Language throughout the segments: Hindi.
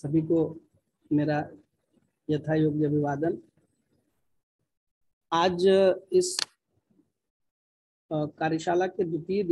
सभी को मेरा यथा योग्य अभिवादन। आज इस कार्यशाला के द्वितीय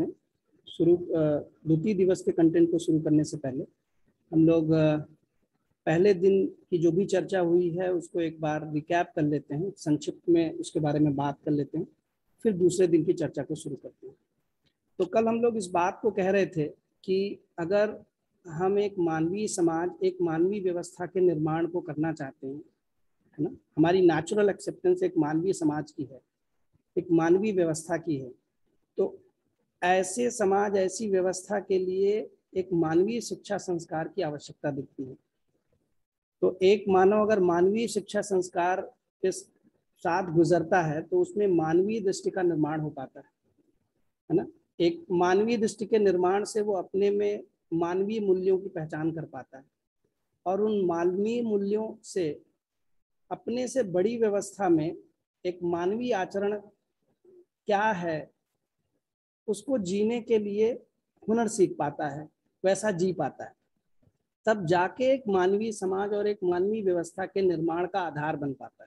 दिवस के कंटेंट को शुरू करने से पहले हम लोग पहले दिन की जो भी चर्चा हुई है उसको एक बार रिकैप कर लेते हैं, संक्षिप्त में उसके बारे में बात कर लेते हैं, फिर दूसरे दिन की चर्चा को शुरू करते हैं। तो कल हम लोग इस बात को कह रहे थे कि अगर हम एक मानवीय समाज, एक मानवीय व्यवस्था के निर्माण को करना चाहते हैं, है ना, हमारी नेचुरल एक्सेप्टेंस एक मानवीय समाज की है, एक मानवीय व्यवस्था की है, तो ऐसे समाज, ऐसी व्यवस्था के लिए एक मानवीय शिक्षा संस्कार की आवश्यकता दिखती है। तो एक मानव अगर मानवीय शिक्षा संस्कार के साथ गुजरता है तो उसमें मानवीय दृष्टि का निर्माण हो पाता है ना। एक मानवीय दृष्टि के निर्माण से वो अपने में मानवीय मूल्यों की पहचान कर पाता है और उन मानवीय मूल्यों से अपने से बड़ी व्यवस्था में एक मानवीय आचरण क्या है उसको जीने के लिए हुनर सीख पाता है, वैसा जी पाता है, तब जाके एक मानवीय समाज और एक मानवीय व्यवस्था के निर्माण का आधार बन पाता है।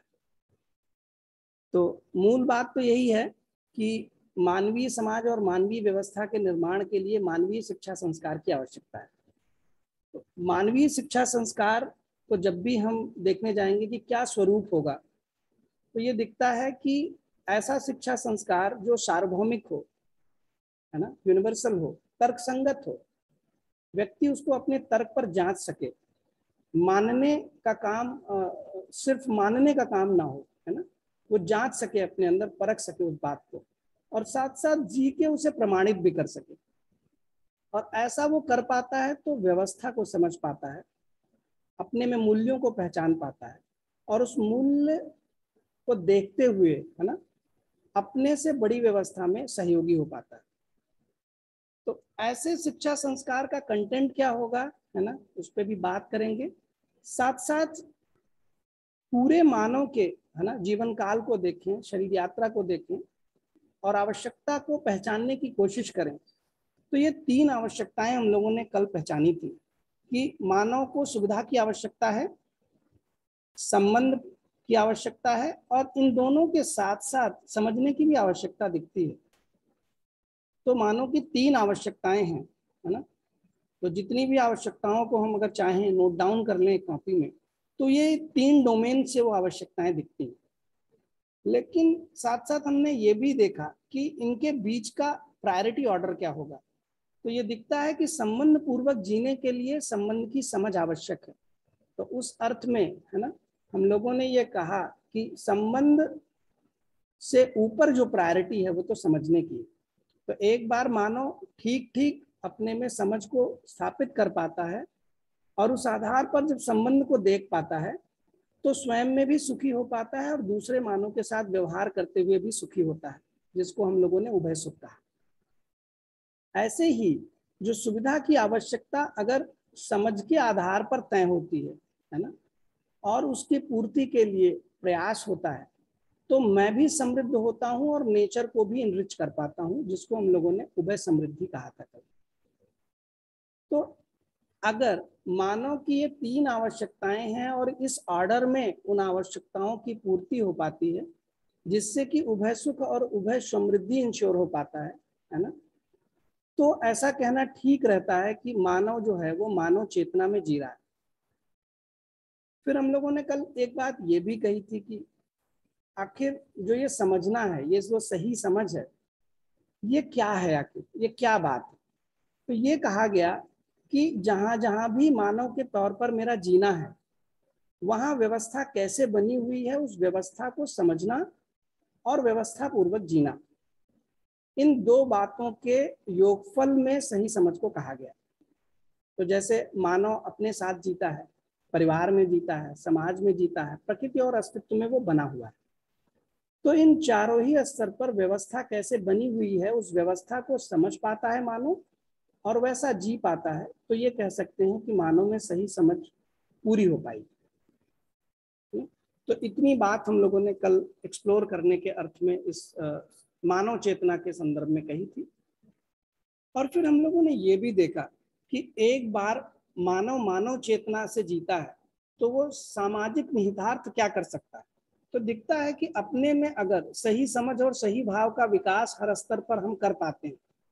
तो मूल बात तो यही है कि मानवीय समाज और मानवीय व्यवस्था के निर्माण के लिए मानवीय शिक्षा संस्कार की आवश्यकता है। तो मानवीय शिक्षा संस्कार को जब भी हम देखने जाएंगे कि क्या स्वरूप होगा, तो ये दिखता है कि ऐसा शिक्षा संस्कार जो सार्वभौमिक हो, है ना, यूनिवर्सल हो, तर्कसंगत हो, व्यक्ति उसको अपने तर्क पर जांच सके, मानने का काम सिर्फ मानने का काम ना हो, है ना, वो जांच सके, अपने अंदर परख सके उस बात को और साथ साथ जी के उसे प्रमाणित भी कर सके। और ऐसा वो कर पाता है तो व्यवस्था को समझ पाता है, अपने में मूल्यों को पहचान पाता है और उस मूल्य को देखते हुए, है ना, अपने से बड़ी व्यवस्था में सहयोगी हो पाता है। तो ऐसे शिक्षा संस्कार का कंटेंट क्या होगा, है ना, उस पर भी बात करेंगे। साथ साथ पूरे मानव के, है ना, जीवन काल को देखें, शरीर यात्रा को देखें और आवश्यकता को पहचानने की कोशिश करें। तो ये तीन आवश्यकताएं हम लोगों ने कल पहचानी थी कि मानव को सुविधा की आवश्यकता है, संबंध की आवश्यकता है और इन दोनों के साथ साथ समझने की भी आवश्यकता दिखती है। तो मानव की तीन आवश्यकताएं हैं, है ना। तो जितनी भी आवश्यकताओं को हम अगर चाहें नोट डाउन कर लें कॉपी में, तो ये तीन डोमेन से वो आवश्यकताएं दिखती हैं। लेकिन साथ साथ हमने ये भी देखा कि इनके बीच का प्रायोरिटी ऑर्डर क्या होगा। तो ये दिखता है कि संबंध पूर्वक जीने के लिए संबंध की समझ आवश्यक है। तो उस अर्थ में, है ना, हम लोगों ने ये कहा कि संबंध से ऊपर जो प्रायोरिटी है वो तो समझने की। तो एक बार मानव ठीक ठीक अपने में समझ को स्थापित कर पाता है और उस आधार पर जब संबंध को देख पाता है तो स्वयं में भी सुखी हो पाता है और दूसरे मानव के साथ व्यवहार करते हुए भी सुखी होता है, जिसको हम लोगों ने उभय सुख कहा। ऐसे ही जो सुविधा की आवश्यकता अगर समझ के आधार पर तय होती है ना, और उसकी पूर्ति के लिए प्रयास होता है, तो मैं भी समृद्ध होता हूं और नेचर को भी इनरिच कर पाता हूं, जिसको हम लोगों ने उभय समृद्धि कहा था। तो अगर मानव की ये तीन आवश्यकताएं हैं और इस ऑर्डर में उन आवश्यकताओं की पूर्ति हो पाती है, जिससे कि उभय सुख और उभय समृद्धि इंश्योर हो पाता है ना, तो ऐसा कहना ठीक रहता है कि मानव जो है वो मानव चेतना में जी रहा है। फिर हम लोगों ने कल एक बात ये भी कही थी कि आखिर जो ये समझना है, ये जो सही समझ है, ये क्या है, आखिर ये क्या बात है। तो ये कहा गया कि जहां जहां भी मानव के तौर पर मेरा जीना है, वहां व्यवस्था कैसे बनी हुई है, उस व्यवस्था को समझना और व्यवस्था पूर्वक जीना, इन दो बातों के योगफल में सही समझ को कहा गया। तो जैसे मानव अपने साथ जीता है, परिवार में जीता है, समाज में जीता है, प्रकृति और अस्तित्व में वो बना हुआ है, तो इन चारों ही स्तर पर व्यवस्था कैसे बनी हुई है उस व्यवस्था को समझ पाता है मानव और वैसा जी पाता है। तो ये कह सकते हैं कि मानव में सही समझ पूरी हो पाई। तो इतनी बात हम लोगों ने कल एक्सप्लोर करने के अर्थ में इस मानव चेतना के संदर्भ में कही थी। और फिर हम लोगों ने ये भी देखा कि एक बार मानव मानव चेतना से जीता है तो वो सामाजिक निहितार्थ क्या कर सकता है। तो दिखता है कि अपने में अगर सही समझ और सही भाव का विकास हर स्तर पर हम कर पाते हैं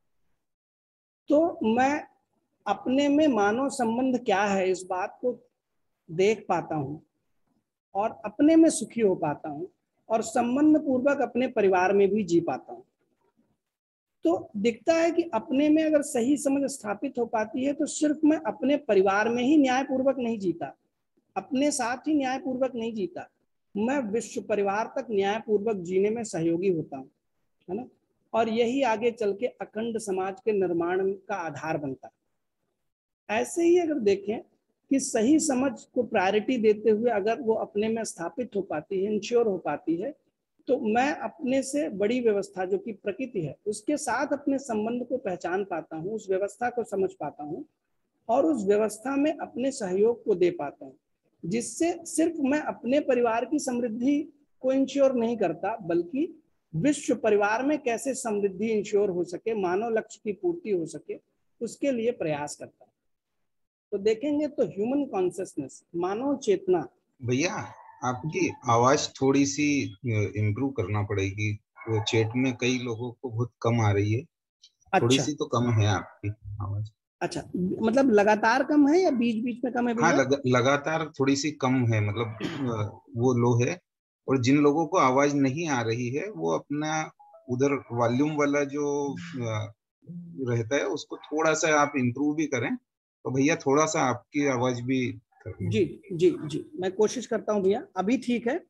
तो मैं अपने में मानव संबंध क्या है इस बात को देख पाता हूँ और अपने में सुखी हो पाता हूँ और संबंध पूर्वक अपने परिवार में भी जी पाता हूँ। तो दिखता है कि अपने में अगर सही समझ स्थापित हो पाती है तो सिर्फ मैं अपने परिवार में ही न्यायपूर्वक नहीं जीता, अपने साथ ही न्यायपूर्वक नहीं जीता, मैं विश्व परिवार तक न्यायपूर्वक जीने में सहयोगी होता हूँ, है ना। और यही आगे चल के अखंड समाज के निर्माण का आधार बनता है। ऐसे ही अगर देखें कि सही समझ को प्रायोरिटी देते हुए अगर वो अपने में स्थापित हो पाती है, इंश्योर हो पाती है, तो मैं अपने से बड़ी व्यवस्था जो कि प्रकृति है उसके साथ अपने संबंध को पहचान पाता हूँ, उस व्यवस्था को समझ पाता हूँ और उस व्यवस्था में अपने सहयोग को दे पाता हूँ, जिससे सिर्फ मैं अपने परिवार की समृद्धि को इंश्योर नहीं करता बल्कि विश्व परिवार में कैसे समृद्धि इंश्योर हो सके, मानव लक्ष्य की पूर्ति हो सके, उसके लिए प्रयास करता है। तो देखेंगे तो ह्यूमन कॉन्शियसनेस, मानव चेतना। भैया आपकी आवाज थोड़ी सी इम्प्रूव करना पड़ेगी, वो चैट में कई लोगों को बहुत कम आ रही है। थोड़ी अच्छा सी तो कम है आपकी आवाज। अच्छा, मतलब लगातार कम है या बीच बीच में कम है हाँ भैया? लगातार थोड़ी सी कम है, मतलब वो लो है। और जिन लोगों को आवाज नहीं आ रही है वो अपना उधर वॉल्यूम वाला जो रहता है उसको थोड़ा सा आप इम्प्रूव भी करें तो भैया थोड़ा सा आपकी आवाज भी करनी जी है। जी जी, मैं कोशिश करता हूँ भैया। अभी ठीक है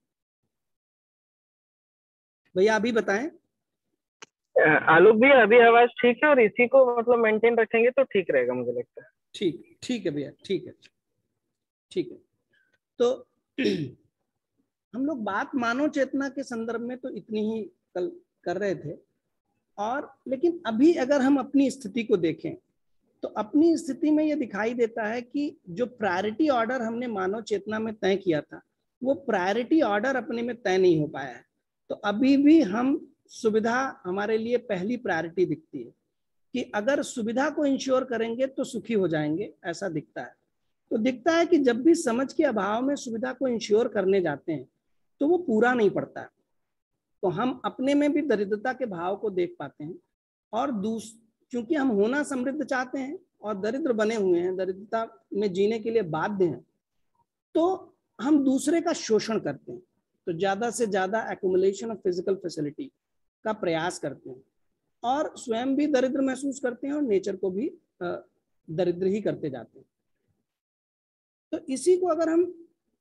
भैया, अभी बताएं। आलोक भैया अभी आवाज ठीक है और इसी को मतलब मेंटेन रखेंगे तो ठीक रहेगा मुझे लगता है। ठीक ठीक है भैया, ठीक है ठीक है। तो हम लोग बात मानव चेतना के संदर्भ में तो इतनी ही कल कर रहे थे, और लेकिन अभी अगर हम अपनी स्थिति को देखें तो अपनी स्थिति में यह दिखाई देता है कि जो प्रायोरिटी ऑर्डर हमने मानव चेतना में तय किया था वो प्रायोरिटी ऑर्डर अपने में तय नहीं हो पाया है। तो अभी भी हम सुविधा हमारे लिए पहली प्रायोरिटी दिखती है कि अगर सुविधा को इंश्योर करेंगे तो सुखी हो जाएंगे, ऐसा दिखता है। तो दिखता है कि जब भी समझ के अभाव में सुविधा को इंश्योर करने जाते हैं तो वो पूरा नहीं पड़ता है। तो हम अपने में भी दरिद्रता के भाव को देख पाते हैं और क्योंकि हम होना समृद्ध चाहते हैं और दरिद्र बने हुए हैं, दरिद्रता में जीने के लिए बाध्य हैं, तो हम दूसरे का शोषण करते हैं। तो ज्यादा से ज्यादा एक्युमुलेशन ऑफ फिजिकल फैसिलिटी का प्रयास करते हैं और स्वयं भी दरिद्र महसूस करते हैं और नेचर को भी दरिद्र ही करते जाते हैं। तो इसी को अगर हम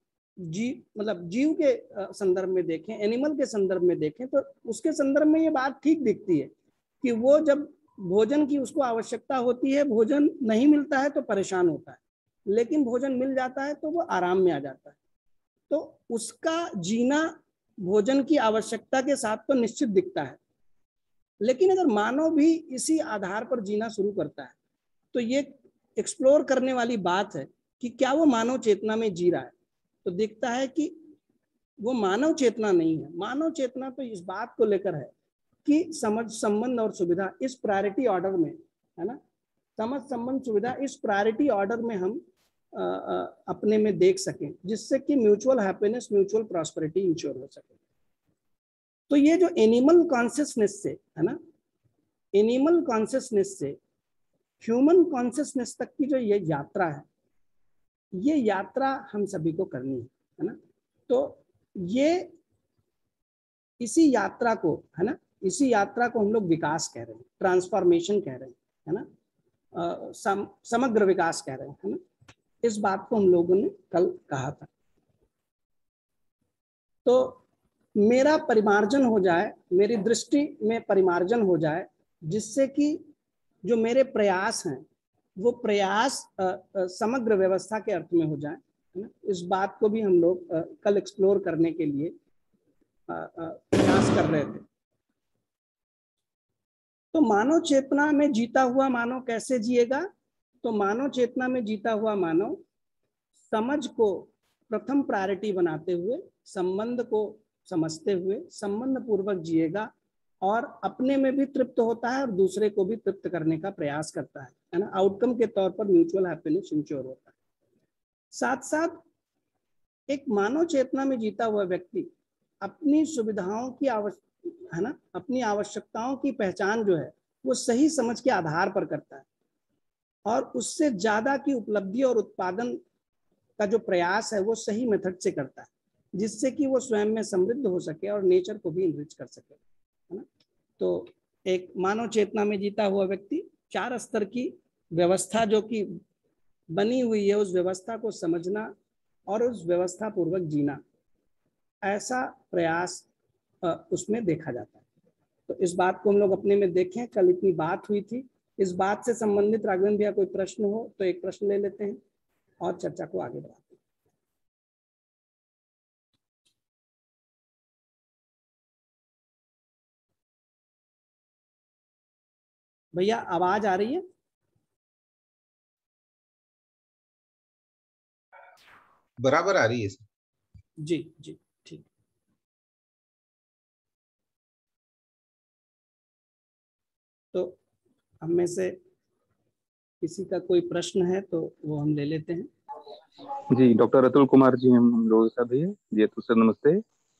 मतलब जीव के संदर्भ में देखें, एनिमल के संदर्भ में देखें, तो उसके संदर्भ में ये बात ठीक दिखती है कि वो जब भोजन की उसको आवश्यकता होती है, भोजन नहीं मिलता है तो परेशान होता है, लेकिन भोजन मिल जाता है तो वो आराम में आ जाता है। तो उसका जीना भोजन की आवश्यकता के साथ तो निश्चित दिखता है, लेकिन अगर मानव भी इसी आधार पर जीना शुरू करता है तो ये एक्सप्लोर करने वाली बात है कि क्या वो मानव चेतना में जी रहा है। तो दिखता है कि वो मानव चेतना नहीं है। मानव चेतना तो इस बात को लेकर है कि समझ, संबंध और सुविधा इस प्रायोरिटी ऑर्डर में, है ना, समझ, संबंध, सुविधा इस प्रायोरिटी ऑर्डर में हम अपने में देख सकें, जिससे कि mutual happiness, mutual prosperity ensure हो सके। तो ये जो एनिमल कॉन्शियसनेस से, है ना, एनिमल कॉन्शियसनेस से ह्यूमन कॉन्शियसनेस तक की जो ये यात्रा है, ये यात्रा हम सभी को करनी है ना। तो ये इसी यात्रा को, है ना, इसी यात्रा को हम लोग विकास कह रहे हैं, ट्रांसफॉर्मेशन कह रहे हैं, है ना, समग्र विकास कह रहे हैं, है ना। इस बात को हम लोगों ने कल कहा था। तो मेरा परिमार्जन हो जाए, मेरी दृष्टि में परिमार्जन हो जाए, जिससे कि जो मेरे प्रयास हैं वो प्रयास समग्र व्यवस्था के अर्थ में हो जाए, है ना। इस बात को भी हम लोग कल एक्सप्लोर करने के लिए प्रयास कर रहे थे। तो मानव चेतना में जीता हुआ मानव कैसे जिएगा? तो मानव चेतना में जीता हुआ मानव समझ को प्रथम प्रायोरिटी बनाते हुए, संबंध को समझते हुए संबंध पूर्वक जिएगा और अपने में भी तृप्त होता है और दूसरे को भी तृप्त करने का प्रयास करता है है ना, आउटकम के तौर पर म्यूचुअल हैप्पीनेस इंश्योर होता है। साथ साथ एक मानव चेतना में जीता हुआ व्यक्ति अपनी सुविधाओं की है ना, अपनी आवश्यकताओं की पहचान जो है वो सही समझ के आधार पर करता है और उससे ज्यादा की उपलब्धि और उत्पादन का जो प्रयास है वो सही मेथड से करता है, जिससे कि वो स्वयं में समृद्ध हो सके और नेचर को भी इनरिच कर सके, है ना। तो एक मानव चेतना में जीता हुआ व्यक्ति 4 स्तर की व्यवस्था जो कि बनी हुई है उस व्यवस्था को समझना और उस व्यवस्था पूर्वक जीना, ऐसा प्रयास उसमें देखा जाता है। तो इस बात को हम लोग अपने में देखें। कल इतनी बात हुई थी, इस बात से संबंधित राघवेंद्र भैया कोई प्रश्न हो तो एक प्रश्न ले लेते हैं और चर्चा को आगे बढ़ाते हैं। भैया आवाज आ रही है? बराबर आ रही है सर। जी जी ठीक। तो हम में से किसी का कोई प्रश्न है तो वो हम ले लेते हैं। जी डॉक्टर अतुल कुमार जी हम लोग साहब भैया जी, अतुल सर नमस्ते।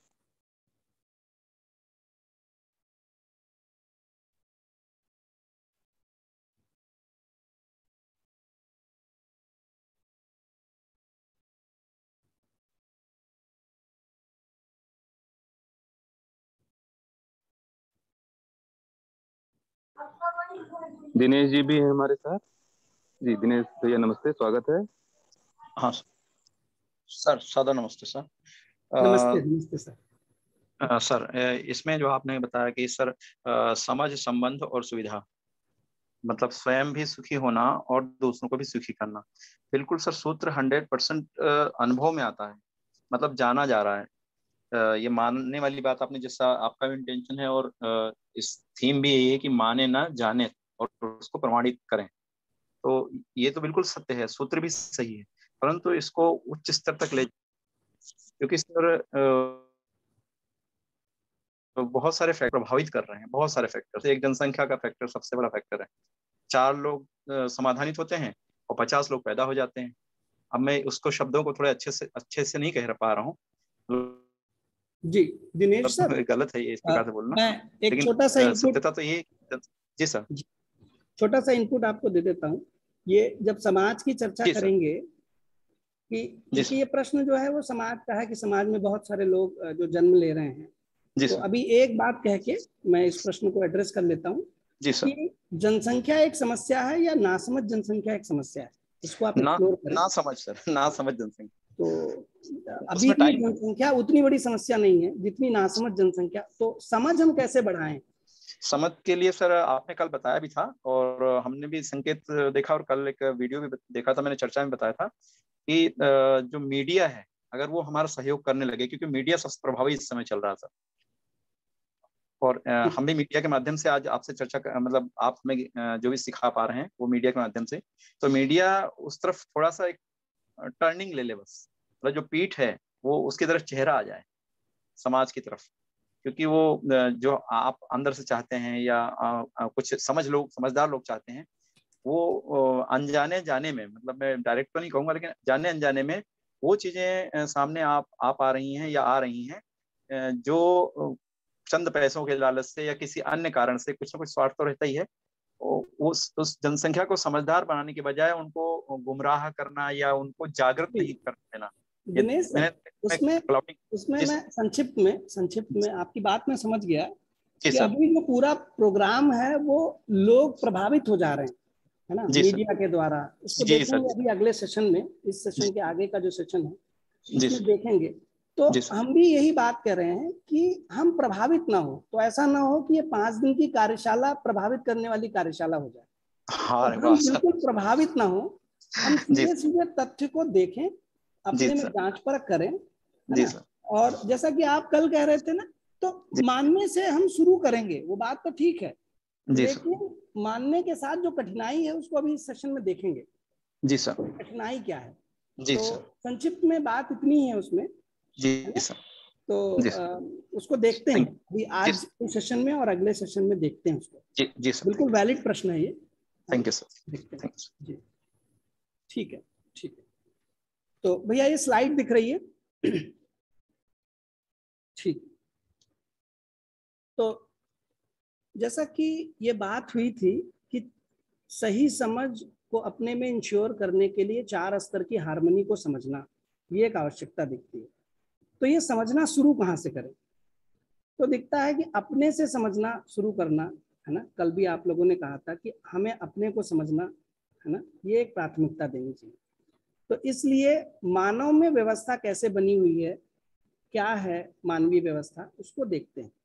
दिनेश जी भी हैं हमारे साथ। जी दिनेश भैया नमस्ते, स्वागत है। हाँ सर, सादा नमस्ते सर। नमस्ते नमस्ते सर। सर इसमें जो आपने बताया कि सर समझ, संबंध और सुविधा, मतलब स्वयं भी सुखी होना और दूसरों को भी सुखी करना, बिल्कुल सर सूत्र 100% अनुभव में आता है, मतलब जाना जा रहा है। ये मानने वाली बात आपने, जैसा आपका भी इंटेंशन है और इस थीम भी यही है कि माने ना जाने और उसको प्रमाणित करें, तो ये तो बिल्कुल सत्य है, सूत्र भी सही है, परंतु इसको उच्च स्तर तक ले, क्योंकि सर बहुत सारे फैक्टर प्रभावित कर रहे हैं, बहुत सारे फैक्टर। एक जनसंख्या का फैक्टर सबसे बड़ा फैक्टर है। 4 लोग समाधानित होते हैं और 50 लोग पैदा हो जाते हैं। अब मैं उसको शब्दों को थोड़े अच्छे से नहीं कह पा रहा हूँ, जी दिनेश सर, गलत है ये इस प्रकार से बोलना, मैं एक लेकिन छोटा सा सत्यता तो ये। जी सर, छोटा सा इनपुट आपको दे देता हूँ। ये जब समाज की चर्चा करेंगे कि क्योंकि ये प्रश्न जो है वो समाज का है कि समाज में बहुत सारे लोग जो जन्म ले रहे हैं, तो अभी एक बात कह के मैं इस प्रश्न को एड्रेस कर लेता हूँ कि जनसंख्या एक समस्या है या नासमझ जनसंख्या एक समस्या है, इसको आप एक्सप्लोर करें। ना समझ सर, ना समझ जनसंख्या तो अभी भी जनसंख्या उतनी बड़ी समस्या नहीं है जितनी नासमझ जनसंख्या। तो समझ हम कैसे बढ़ाएं? समझ के लिए सर आपने कल बताया भी था और हमने भी संकेत देखा और कल एक वीडियो भी देखा था, मैंने चर्चा में बताया था कि जो मीडिया है अगर वो हमारा सहयोग करने लगे, क्योंकि मीडिया सबसे प्रभावी इस समय चल रहा था, और हम भी मीडिया के माध्यम से आज आपसे चर्चा मतलब आप हमें जो भी सिखा पा रहे हैं वो मीडिया के माध्यम से, तो मीडिया उस तरफ थोड़ा सा एक टर्निंग ले ले, बस मतलब जो पीठ है वो उसकी तरफ चेहरा आ जाए समाज की तरफ, क्योंकि वो जो आप अंदर से चाहते हैं या कुछ समझदार लोग चाहते हैं, वो अनजाने जाने में, मतलब मैं डायरेक्ट तो नहीं कहूंगा लेकिन जाने अनजाने में वो चीजें सामने आ पा रही हैं या आ रही हैं जो चंद पैसों के लालच से या किसी अन्य कारण से, कुछ ना कुछ स्वार्थ तो रहता ही है, उस जनसंख्या को समझदार बनाने के बजाय उनको गुमराह करना या उनको जागृत नहीं कर देना। दिनेश उसमें मैं संक्षिप्त में आपकी बात में समझ गया कि अभी जो पूरा प्रोग्राम है वो लोग प्रभावित हो जा रहे हैं, है ना, मीडिया के द्वारा। इसको देखेंगे अभी अगले सेशन में, इस सेशन के आगे का जो सेशन है उसमें देखेंगे। तो हम भी यही बात कर रहे हैं कि हम प्रभावित ना हो, तो ऐसा ना हो कि ये 5 दिन की कार्यशाला प्रभावित करने वाली कार्यशाला हो जाए। हाँ, तो हम बिल्कुल प्रभावित ना हो, हम सीधे सीधे तथ्य को देखें, अपने में जांच परख करें, है ना। और जैसा कि आप कल कह रहे थे ना, तो मानने से हम शुरू करेंगे, वो बात तो ठीक है, लेकिन मानने के साथ जो कठिनाई है उसको अभी इस सेशन में देखेंगे। जी सर, कठिनाई क्या है? जी तो सर, संक्षिप्त में बात इतनी है उसमें। जी सर, तो उसको देखते हैं अभी आज के सेशन में और अगले सेशन में देखते हैं उसको। जी सर, बिल्कुल वैलिड प्रश्न है ये। Thank you sir. देखते हैं जी। ठीक है, ठीक है। तो भैया ये स्लाइड दिख रही है? ठीक। तो जैसा कि ये बात हुई थी कि सही समझ को अपने में इंश्योर करने के लिए 4 स्तर की हार्मनी को समझना, ये एक आवश्यकता दिखती है। तो ये समझना शुरू कहाँ से करें? तो दिखता है कि अपने से समझना शुरू करना, है ना। कल भी आप लोगों ने कहा था कि हमें अपने को समझना, है ना, ये एक प्राथमिकता देनी चाहिए। तो इसलिए मानव में व्यवस्था कैसे बनी हुई है, क्या है मानवीय व्यवस्था, उसको देखते हैं।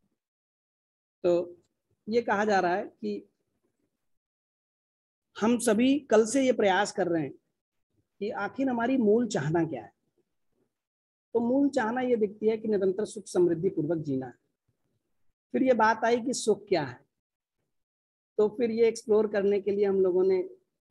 तो ये कहा जा रहा है कि हम सभी कल से ये प्रयास कर रहे हैं कि आखिर हमारी मूल चाहना क्या है। तो मूल चाहना ये दिखती है कि निरंतर सुख समृद्धि पूर्वक जीना है। फिर ये बात आई कि सुख क्या है, तो फिर ये एक्सप्लोर करने के लिए हम लोगों ने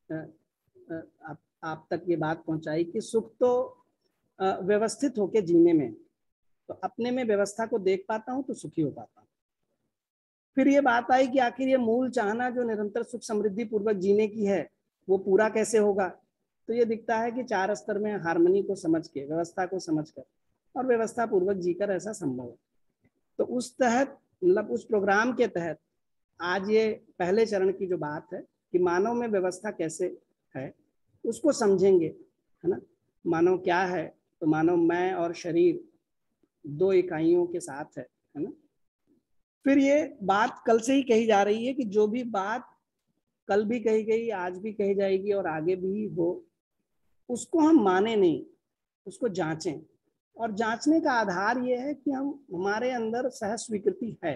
आप तक ये बात पहुंचाई कि सुख तो व्यवस्थित होके जीने में, तो अपने में व्यवस्था को देख पाता हूं तो सुखी हो पाता हूं। फिर ये बात आई कि आखिर ये मूल चाहना जो निरंतर सुख समृद्धि पूर्वक जीने की है, वो पूरा कैसे होगा। तो ये दिखता है कि 4 स्तर में हार्मनी को समझ के, व्यवस्था को समझकर और व्यवस्था पूर्वक जीकर ऐसा संभव है। तो उस तहत, मतलब उस प्रोग्राम के तहत आज ये पहले चरण की जो बात है कि मानव में व्यवस्था कैसे है उसको समझेंगे, है ना। मानव क्या है? तो मानव मैं और शरीर 2 इकाइयों के साथ है ना। फिर ये बात कल से ही कही जा रही है कि जो भी बात कल भी कही गई, आज भी कही जाएगी और आगे भी हो, उसको हम माने नहीं, उसको जांचें। और जांचने का आधार ये है कि हमारे अंदर सहज स्वीकृति है,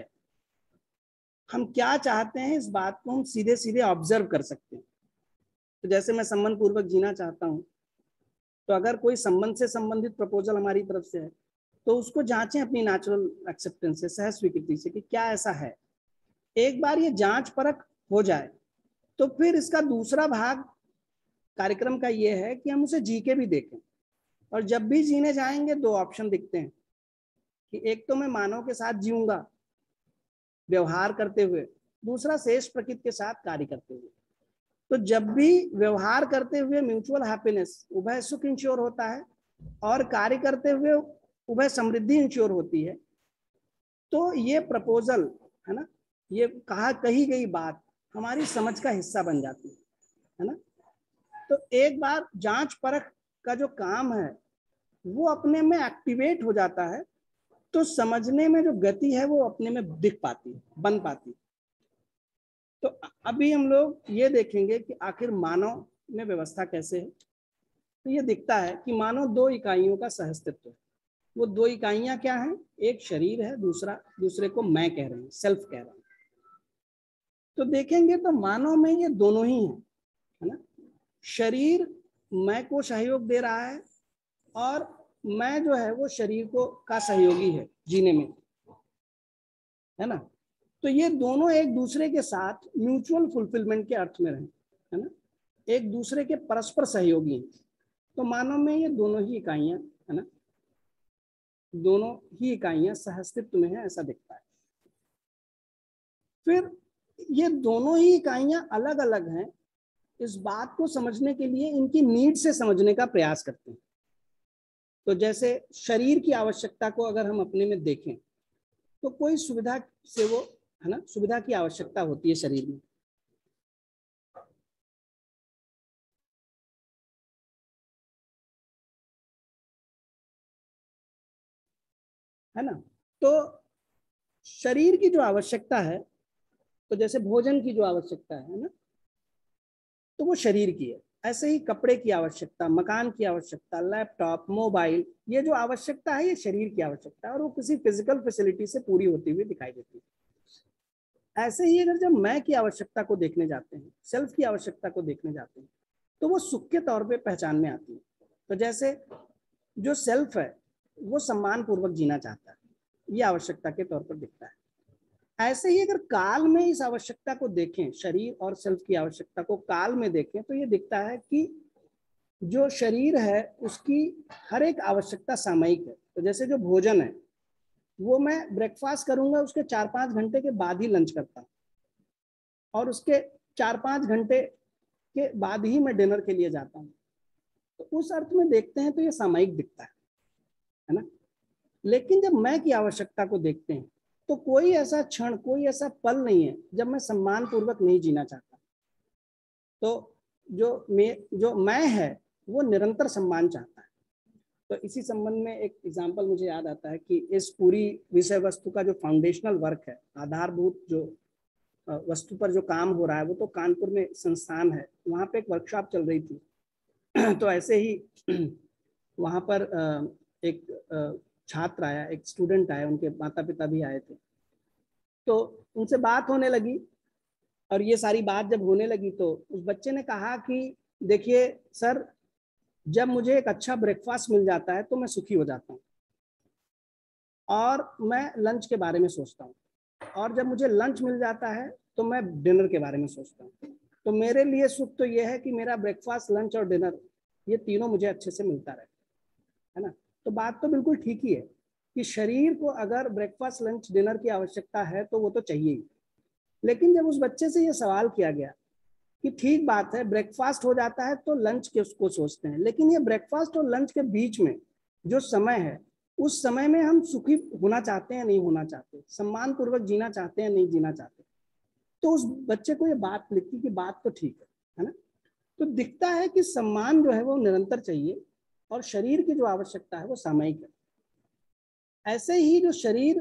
हम क्या चाहते हैं इस बात को हम सीधे सीधे ऑब्जर्व कर सकते हैं। तो जैसे मैं संबंध पूर्वक जीना चाहता हूं, तो अगर कोई संबंध से संबंधित प्रपोजल हमारी तरफ से है तो उसको जांचें अपनी नेचुरल एक्सेप्टेंस से, सहज स्वीकृति से कि क्या ऐसा है। एक बार ये जांच परख हो जाए तो फिर इसका दूसरा भाग कार्यक्रम का ये है कि हम उसे जी के भी देखें। और जब भी जीने जाएंगे 2 ऑप्शन दिखते हैं कि एक तो मैं मानव के साथ जीऊंगा व्यवहार करते हुए, दूसरा शेष प्रकृति के साथ कार्य करते हुए। तो जब भी व्यवहार करते हुए म्यूचुअल हैप्पीनेस, उभय सुख इंश्योर होता है और कार्य करते हुए उभय समृद्धि इंश्योर होती है, तो ये प्रपोजल, है ना, ये कही गई बात हमारी समझ का हिस्सा बन जाती है ना। तो एक बार जांच परख का जो काम है वो अपने में एक्टिवेट हो जाता है, तो समझने में जो गति है वो अपने में दिख पाती है, बन पाती है। तो अभी हम लोग ये देखेंगे कि आखिर मानव में व्यवस्था कैसे है। तो ये दिखता है कि मानव 2 इकाइयों का सहअस्तित्व है। वो 2 इकाइयां क्या हैं? एक शरीर है, दूसरे को मैं कह रहे हैं, सेल्फ कह रहे हैं। तो देखेंगे तो मानव में ये दोनों ही हैं, है ना। शरीर मैं को सहयोग दे रहा है और मैं जो है वो शरीर को का सहयोगी है जीने में, है ना। तो ये दोनों एक दूसरे के साथ म्यूचुअल फुलफिलमेंट के अर्थ में रहे, है ना, एक दूसरे के परस्पर सहयोगी हैं। तो मानव में ये दोनों ही इकाइयां, है ना, दोनों ही इकाइयां सहअस्तित्व में है, ऐसा दिखता है। फिर ये दोनों ही इकाइयां अलग अलग हैं, इस बात को समझने के लिए इनकी नीड से समझने का प्रयास करते हैं। तो जैसे शरीर की आवश्यकता को अगर हम अपने में देखें तो कोई सुविधा से वो, है ना, सुविधा की आवश्यकता होती है शरीर में, है ना। तो शरीर की जो आवश्यकता है, तो जैसे भोजन की जो आवश्यकता है ना, तो वो शरीर की है। ऐसे ही कपड़े की आवश्यकता, मकान की आवश्यकता, लैपटॉप, मोबाइल, ये जो आवश्यकता है ये शरीर की आवश्यकता है और वो किसी फिजिकल फैसिलिटी से पूरी होती हुई दिखाई देती है। ऐसे ही अगर जब मैं की आवश्यकता को देखने जाते हैं, सेल्फ की आवश्यकता को देखने जाते हैं, तो वो सुख के तौर पे पहचान में आती है। तो जैसे जो सेल्फ है वो सम्मान पूर्वक जीना चाहता है, ये आवश्यकता के तौर पर दिखता है। ऐसे ही अगर काल में इस आवश्यकता को देखें, शरीर और सेल्फ की आवश्यकता को काल में देखें, तो ये दिखता है कि जो शरीर है उसकी हर एक आवश्यकता सामयिक है। तो जैसे जो भोजन है वो मैं ब्रेकफास्ट करूंगा, उसके 4-5 घंटे के बाद ही लंच करता हूँ, और उसके 4-5 घंटे के बाद ही मैं डिनर के लिए जाता हूँ। तो उस अर्थ में देखते हैं तो ये सामयिक दिखता है ना। लेकिन जब मैं की आवश्यकता को देखते हैं तो कोई ऐसा क्षण, कोई ऐसा पल नहीं है जब मैं सम्मान पूर्वक नहीं जीना चाहता। तो जो मैं है वो निरंतर सम्मान चाहता है। तो इसी संबंध में एक एग्जाम्पल मुझे याद आता है कि इस पूरी विषय वस्तु का जो फाउंडेशनल वर्क है, आधारभूत जो वस्तु पर जो काम हो रहा है, वो तो कानपुर में संस्थान है, वहाँ पे एक वर्कशॉप चल रही थी। तो ऐसे ही वहाँ पर एक छात्र आया, एक स्टूडेंट आया, उनके माता पिता भी आए थे। तो उनसे बात होने लगी और ये सारी बात जब होने लगी तो उस बच्चे ने कहा कि देखिए सर, जब मुझे एक अच्छा ब्रेकफास्ट मिल जाता है तो मैं सुखी हो जाता हूँ और मैं लंच के बारे में सोचता हूँ, और जब मुझे लंच मिल जाता है तो मैं डिनर के बारे में सोचता हूँ। तो मेरे लिए सुख तो ये है कि मेरा ब्रेकफास्ट, लंच और डिनर ये तीनों मुझे अच्छे से मिलता रहे, है ना। तो बात तो बिल्कुल ठीक ही है कि शरीर को अगर ब्रेकफास्ट, लंच, डिनर की आवश्यकता है तो वो तो चाहिए ही। लेकिन जब उस बच्चे से ये सवाल किया गया कि ठीक बात है, ब्रेकफास्ट हो जाता है तो लंच के उसको सोचते हैं, लेकिन ये ब्रेकफास्ट और लंच के बीच में जो समय है, उस समय में हम सुखी होना चाहते हैं, नहीं होना चाहते, सम्मान पूर्वक जीना चाहते हैं, नहीं जीना चाहते। तो उस बच्चे को ये बात लिखी कि बात तो ठीक है ना। तो दिखता है कि सम्मान जो है वो निरंतर चाहिए और शरीर की जो आवश्यकता है वो सामयिक है। ऐसे ही जो शरीर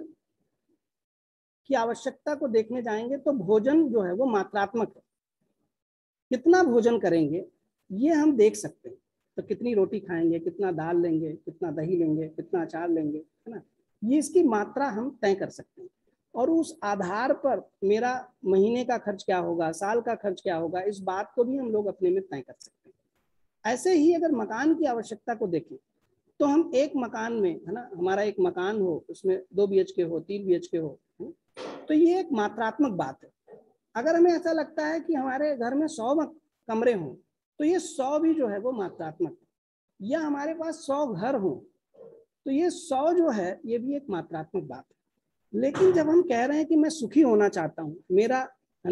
की आवश्यकता को देखने जाएंगे तो भोजन जो है वो मात्रात्मक है। कितना भोजन करेंगे ये हम देख सकते हैं। तो कितनी रोटी खाएंगे, कितना दाल लेंगे, कितना दही लेंगे, कितना अचार लेंगे, है ना, ये इसकी मात्रा हम तय कर सकते हैं। और उस आधार पर मेरा महीने का खर्च क्या होगा, साल का खर्च क्या होगा, इस बात को भी हम लोग अपने में तय कर सकते हैं। ऐसे ही अगर मकान की आवश्यकता को देखें तो हम एक मकान में, है ना, हमारा एक मकान हो, उसमें 2 BHK हो, 3 BHK हो, तो ये एक मात्रात्मक बात है। अगर हमें ऐसा लगता है कि हमारे घर में 100 कमरे हों तो ये 100 भी जो है वो मात्रात्मक है। या हमारे पास 100 घर हों तो ये 100 जो है ये भी एक मात्रात्मक बात है। लेकिन जब हम कह रहे हैं कि मैं सुखी होना चाहता हूँ, मेरा है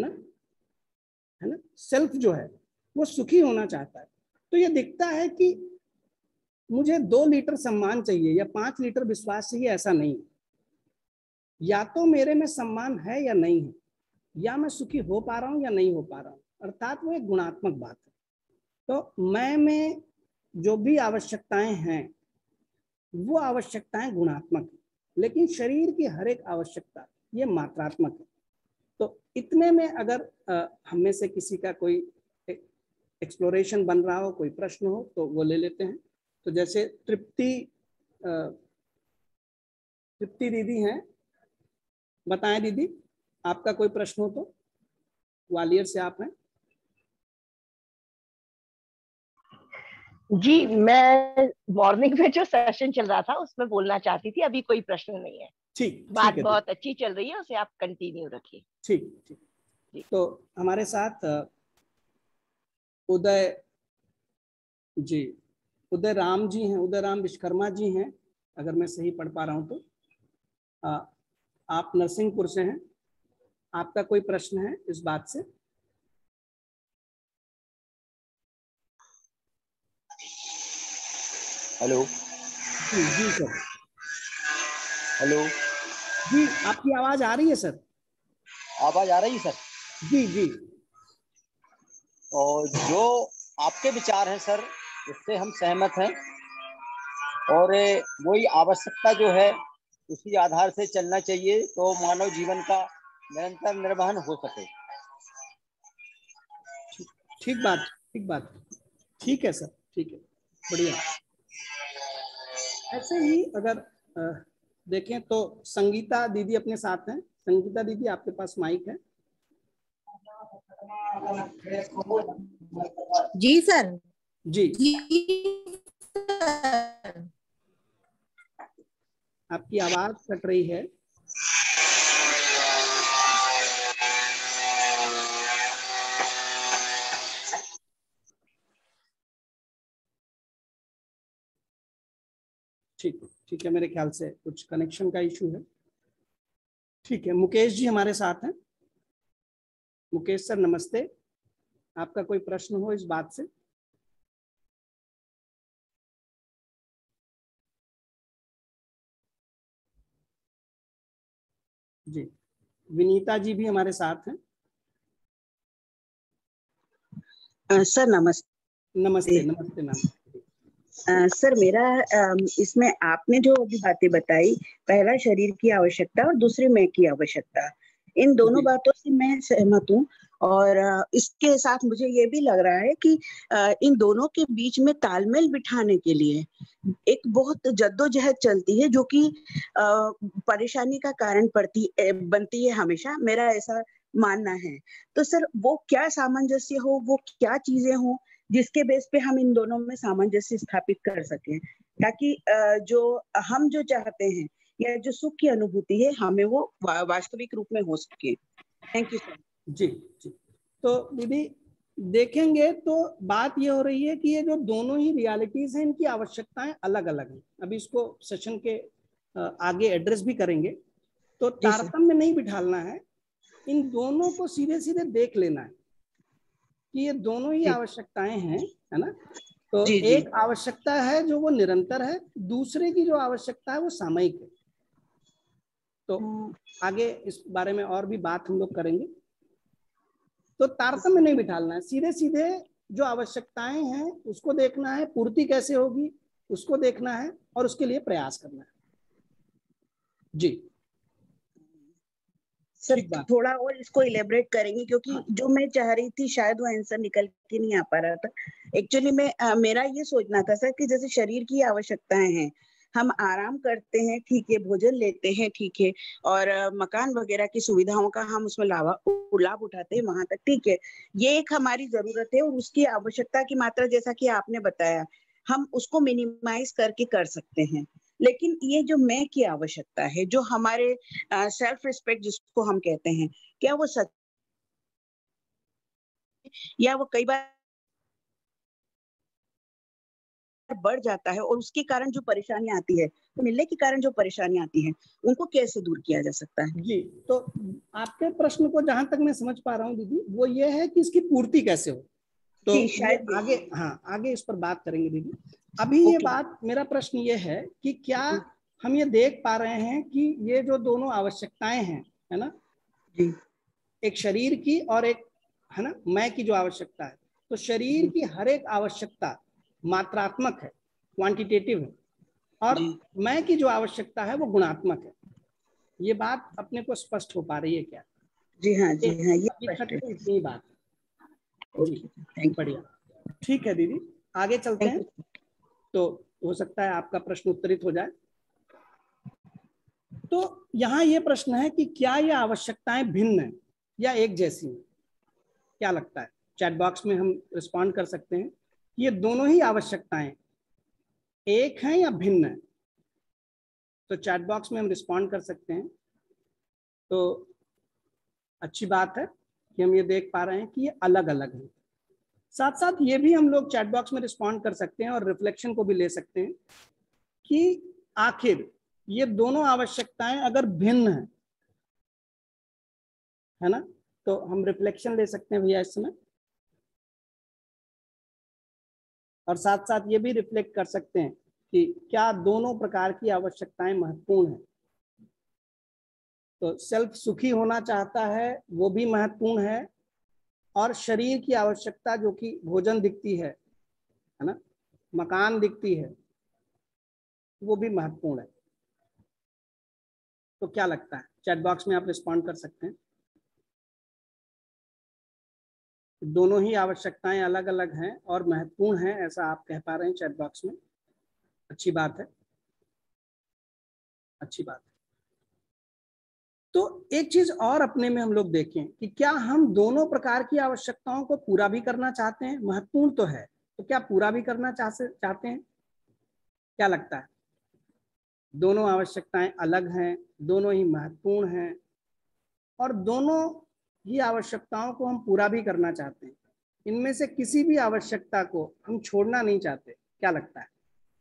ना सेल्फ जो है वो सुखी होना चाहता है, तो ये दिखता है कि मुझे 2 लीटर सम्मान चाहिए या 5 लीटर विश्वास चाहिए, ऐसा नहीं। या तो मेरे में सम्मान है या नहीं है, या मैं सुखी हो पा रहा हूँ या नहीं हो पा रहा हूँ, अर्थात वो एक गुणात्मक बात है। तो मैं में जो भी आवश्यकताएं हैं वो आवश्यकताएं गुणात्मक है, लेकिन शरीर की हर एक आवश्यकता ये मात्रात्मक है। तो इतने में अगर हम में से किसी का कोई एक्सप्लोरेशन बन रहा हो, कोई प्रश्न हो तो वो ले लेते हैं। तो जैसे तृप्ति दीदी हैं, बताएं दीदी, आपका कोई प्रश्न हो तो। ग्वालियर से आप हैं जी। मैं मॉर्निंग में जो सेशन चल रहा था उसमें बोलना चाहती थी, अभी कोई प्रश्न नहीं है। ठीक, बात बहुत अच्छी चल रही है, उसे आप कंटिन्यू रखिए। ठीक। तो हमारे साथ उदय राम जी हैं, उदय राम विश्वकर्मा जी हैं, अगर मैं सही पढ़ पा रहा हूँ तो। आप नरसिंहपुर से हैं, आपका कोई प्रश्न है इस बात से? हेलो जी सर। हेलो जी, आपकी आवाज आ रही है सर? आवाज आ रही है सर? जी। और जो आपके विचार हैं सर उससे हम सहमत हैं, और वही आवश्यकता जो है उसी आधार से चलना चाहिए तो मानव जीवन का निरंतर निर्वहन हो सके। ठीक बात। ठीक है सर, ठीक है, बढ़िया। ऐसे ही अगर देखें तो संगीता दीदी अपने साथ हैं। संगीता दीदी, आपके पास माइक है? जी सर। जी आपकी आवाज कट रही है। ठीक है, मेरे ख्याल से कुछ कनेक्शन का इशू है। ठीक है, मुकेश जी हमारे साथ हैं। मुकेश सर नमस्ते। आपका कोई प्रश्न हो इस बात से? जी, विनीता जी भी हमारे साथ हैं। सर नमस्ते। नमस्ते नमस्ते मैम। सर मेरा इसमें आपने जो अभी बातें बताई, पहला शरीर की आवश्यकता और दूसरी मैं की आवश्यकता, इन दोनों बातों से मैं सहमत हूँ। और इसके साथ मुझे ये भी लग रहा है कि इन दोनों के बीच में तालमेल बिठाने के लिए एक बहुत जद्दोजहद चलती है, जो कि परेशानी का कारण बनती है हमेशा, मेरा ऐसा मानना है। तो सर वो क्या सामंजस्य हो, वो क्या चीजें हो जिसके बेस पे हम इन दोनों में सामंजस्य स्थापित कर सकें, ताकि जो चाहते हैं या जो सुख की अनुभूति है हमें वो वास्तविक रूप में हो सके। Thank you sir. जी जी, तो दीदी देखेंगे तो बात ये हो रही है कि ये जो दोनों ही रियलिटीज हैं, इनकी आवश्यकताएं अलग अलग हैं। अभी इसको सेशन के आगे एड्रेस भी करेंगे। तो तारतम्य नहीं बिठालना है, इन दोनों को सीधे सीधे देख लेना है कि ये दोनों ही आवश्यकताएं हैं, है ना। तो एक आवश्यकता है जो वो निरंतर है, दूसरे की जो आवश्यकता है वो सामयिक है। तो आगे इस बारे में और भी बात हम लोग करेंगे। तो तारतम्य नहीं बिठालना है, सीधे सीधे जो आवश्यकताएं हैं उसको देखना है, पूर्ति कैसे होगी उसको देखना है और उसके लिए प्रयास करना है। जी सर थोड़ा और इसको इलेबरेट करेंगे, क्योंकि जो मैं चाह रही थी शायद वो आंसर निकल के नहीं आ पा रहा था। एक्चुअली में मेरा ये सोचना था सर कि जैसे शरीर की आवश्यकताएं हैं, हम आराम करते हैं ठीक है, भोजन लेते हैं ठीक है, और मकान वगैरह की सुविधाओं का हम उसमें लाभ उठाते हैं वहां तक ठीक है, ये एक हमारी जरूरत है। और उसकी आवश्यकता की मात्रा जैसा कि आपने बताया हम उसको मिनिमाइज करके कर सकते हैं। लेकिन ये जो मैं की आवश्यकता है, जो हमारे सेल्फ रिस्पेक्ट जिसको हम कहते हैं, क्या वो सच, या वो कई बार बढ़ जाता है और उसके कारण जो परेशानी आती है, तो मिलने के कारण जो परेशानी आती है उनको कैसे दूर किया जा सकता है? जी, तो आपके प्रश्न को जहां तक मैं समझ पा रहा हूँ दीदी, वो ये है कि इसकी पूर्ति कैसे हो। तो शायद आगे, हाँ आगे इस पर बात करेंगे दीदी। अभी ये बात, मेरा प्रश्न ये है कि क्या हम ये देख पा रहे हैं कि ये जो दोनों आवश्यकताएं हैं, है ना, एक शरीर की और एक, है ना, मैं की जो आवश्यकता है, तो शरीर की हर एक आवश्यकता मात्रात्मक है, क्वांटिटेटिव है, और मैं की जो आवश्यकता है वो गुणात्मक है। ये बात अपने को स्पष्ट हो पा रही है क्या? जी हाँ जी हाँ, ये इतनी बात जी, बढ़िया, ठीक है दीदी, आगे चलते हैं। तो हो सकता है आपका प्रश्न उत्तरित हो जाए। तो यहाँ ये प्रश्न है कि क्या ये आवश्यकताएं भिन्न है या एक जैसी हैं? क्या लगता है? चैट बॉक्स में हम रिस्पॉन्ड कर सकते हैं। ये दोनों ही आवश्यकताएं एक हैं या भिन्न है? तो चैट बॉक्स में हम रिस्पॉन्ड कर सकते हैं। तो अच्छी बात है कि हम ये देख पा रहे हैं कि ये अलग अलग हैं। साथ साथ ये भी हम लोग चैट बॉक्स में रिस्पॉन्ड कर सकते हैं और रिफ्लेक्शन को भी ले सकते हैं कि आखिर ये दोनों आवश्यकताएं अगर भिन्न हैं, है ना, तो हम रिफ्लेक्शन ले सकते हैं भैया इस समय। और साथ साथ ये भी रिफ्लेक्ट कर सकते हैं कि क्या दोनों प्रकार की आवश्यकताएं महत्वपूर्ण हैं। तो सेल्फ सुखी होना चाहता है वो भी महत्वपूर्ण है, और शरीर की आवश्यकता जो कि भोजन दिखती है ना, मकान दिखती है, वो भी महत्वपूर्ण है। तो क्या लगता है? चैट बॉक्स में आप रिस्पॉन्ड कर सकते हैं। दोनों ही आवश्यकताएं अलग अलग हैं और महत्वपूर्ण हैं, ऐसा आप कह पा रहे हैं चैट बॉक्स में। अच्छी बात है, अच्छी बात है। तो एक चीज और अपने में हम लोग देखें कि क्या हम दोनों प्रकार की आवश्यकताओं को पूरा भी करना चाहते हैं? महत्वपूर्ण तो है, तो क्या पूरा भी करना चाहते हैं? क्या लगता है? दोनों आवश्यकताएं अलग हैं, दोनों ही महत्वपूर्ण हैं, और दोनों ही आवश्यकताओं को हम पूरा भी करना चाहते हैं। इनमें से किसी भी आवश्यकता को हम छोड़ना नहीं चाहते। क्या लगता है?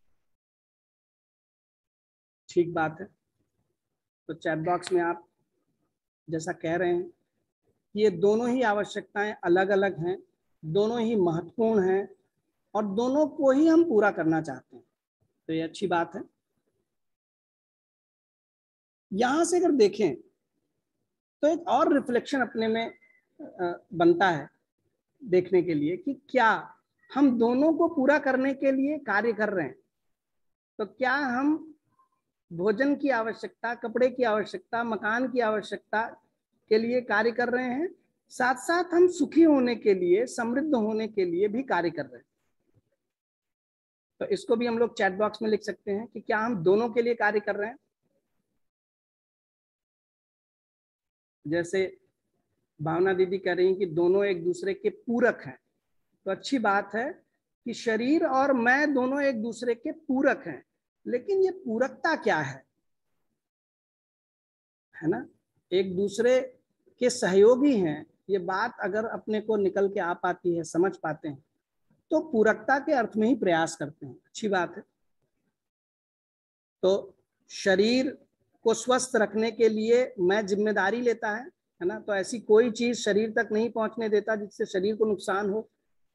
ठीक बात है। तो चैट बॉक्स में आप जैसा कह रहे हैं कि ये दोनों ही आवश्यकताएं अलग अलग हैं, दोनों ही महत्वपूर्ण हैं और दोनों को ही हम पूरा करना चाहते हैं, तो ये अच्छी बात है। यहां से अगर देखें तो एक और रिफ्लेक्शन अपने में बनता है देखने के लिए कि क्या हम दोनों को पूरा करने के लिए कार्य कर रहे हैं। तो क्या हम भोजन की आवश्यकता, कपड़े की आवश्यकता, मकान की आवश्यकता के लिए कार्य कर रहे हैं, साथ साथ हम सुखी होने के लिए, समृद्ध होने के लिए भी कार्य कर रहे हैं। तो इसको भी हम लोग चैट बॉक्स में लिख सकते हैं कि क्या हम दोनों के लिए कार्य कर रहे हैं। जैसे भावना दीदी कह रही हैं कि दोनों एक दूसरे के पूरक हैं, तो अच्छी बात है कि शरीर और मैं दोनों एक दूसरे के पूरक हैं, लेकिन ये पूरकता क्या है ना, एक दूसरे के सहयोगी हैं। ये बात अगर अपने को निकल के आ पाती है, समझ पाते हैं, तो पूरकता के अर्थ में ही प्रयास करते हैं, अच्छी बात है। तो शरीर को स्वस्थ रखने के लिए मैं जिम्मेदारी लेता है ना, तो ऐसी कोई चीज शरीर तक नहीं पहुंचने देता जिससे शरीर को नुकसान हो।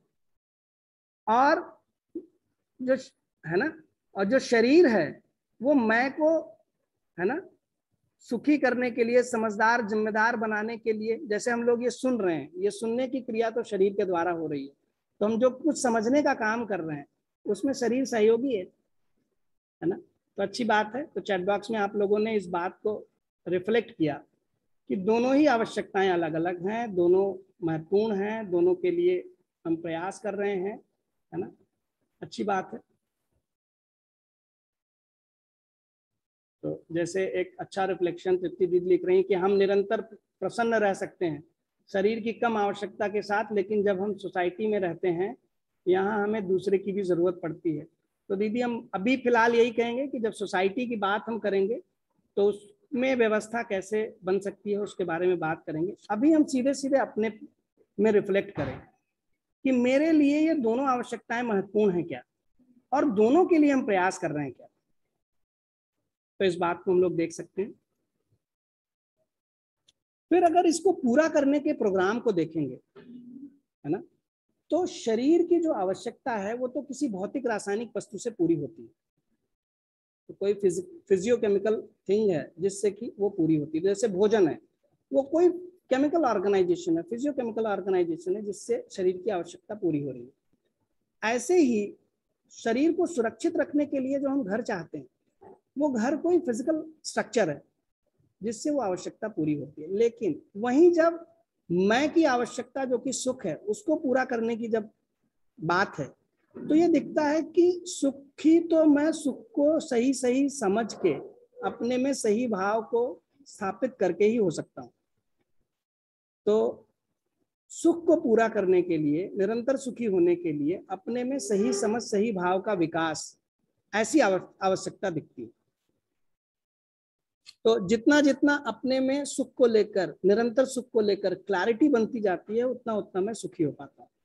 और जो है ना, और जो शरीर है वो मैं को है ना सुखी करने के लिए, समझदार, जिम्मेदार बनाने के लिए, जैसे हम लोग ये सुन रहे हैं, ये सुनने की क्रिया तो शरीर के द्वारा हो रही है, तो हम जो कुछ समझने का काम कर रहे हैं उसमें शरीर सहयोगी है ना, तो अच्छी बात है। तो चैट बॉक्स में आप लोगों ने इस बात को रिफ्लेक्ट किया कि दोनों ही आवश्यकताएं अलग अलग हैं, दोनों महत्वपूर्ण हैं, दोनों के लिए हम प्रयास कर रहे हैं, है ना, अच्छी बात है। तो जैसे एक अच्छा रिफ्लेक्शन तृप्ति दीदी लिख रही है कि हम निरंतर प्रसन्न रह सकते हैं शरीर की कम आवश्यकता के साथ, लेकिन जब हम सोसाइटी में रहते हैं यहाँ हमें दूसरे की भी जरूरत पड़ती है। तो दीदी हम अभी फिलहाल यही कहेंगे कि जब सोसाइटी की बात हम करेंगे तो उसमें व्यवस्था कैसे बन सकती है उसके बारे में बात करेंगे। अभी हम सीधे सीधे अपने में रिफ्लेक्ट करें कि मेरे लिए ये दोनों आवश्यकताएं महत्वपूर्ण हैं क्या, और दोनों के लिए हम प्रयास कर रहे हैं क्या। तो इस बात को हम लोग देख सकते हैं। फिर अगर इसको पूरा करने के प्रोग्राम को देखेंगे, है ना, तो शरीर की जो आवश्यकता है वो तो किसी भौतिक रासायनिक वस्तु से पूरी होती है, तो कोई फिजियोकेमिकल थिंग है जिससे कि वो पूरी होती है। जैसे भोजन है, वो कोई केमिकल ऑर्गेनाइजेशन है, फिजियोकेमिकल ऑर्गेनाइजेशन है जिससे शरीर की आवश्यकता पूरी हो रही है। ऐसे ही शरीर को सुरक्षित रखने के लिए जो हम घर चाहते हैं, वो घर कोई फिजिकल स्ट्रक्चर है जिससे वो आवश्यकता पूरी होती है। लेकिन वहीं जब मैं की आवश्यकता जो कि सुख है उसको पूरा करने की जब बात है, तो ये दिखता है कि सुखी तो मैं सुख को सही सही समझ के अपने में सही भाव को स्थापित करके ही हो सकता हूं। तो सुख को पूरा करने के लिए, निरंतर सुखी होने के लिए अपने में सही समझ, सही भाव का विकास, ऐसी आवश्यकता दिखती है। तो जितना जितना अपने में सुख को लेकर, निरंतर सुख को लेकर क्लैरिटी बनती जाती है, उतना उतना मैं सुखी हो पाता हूं।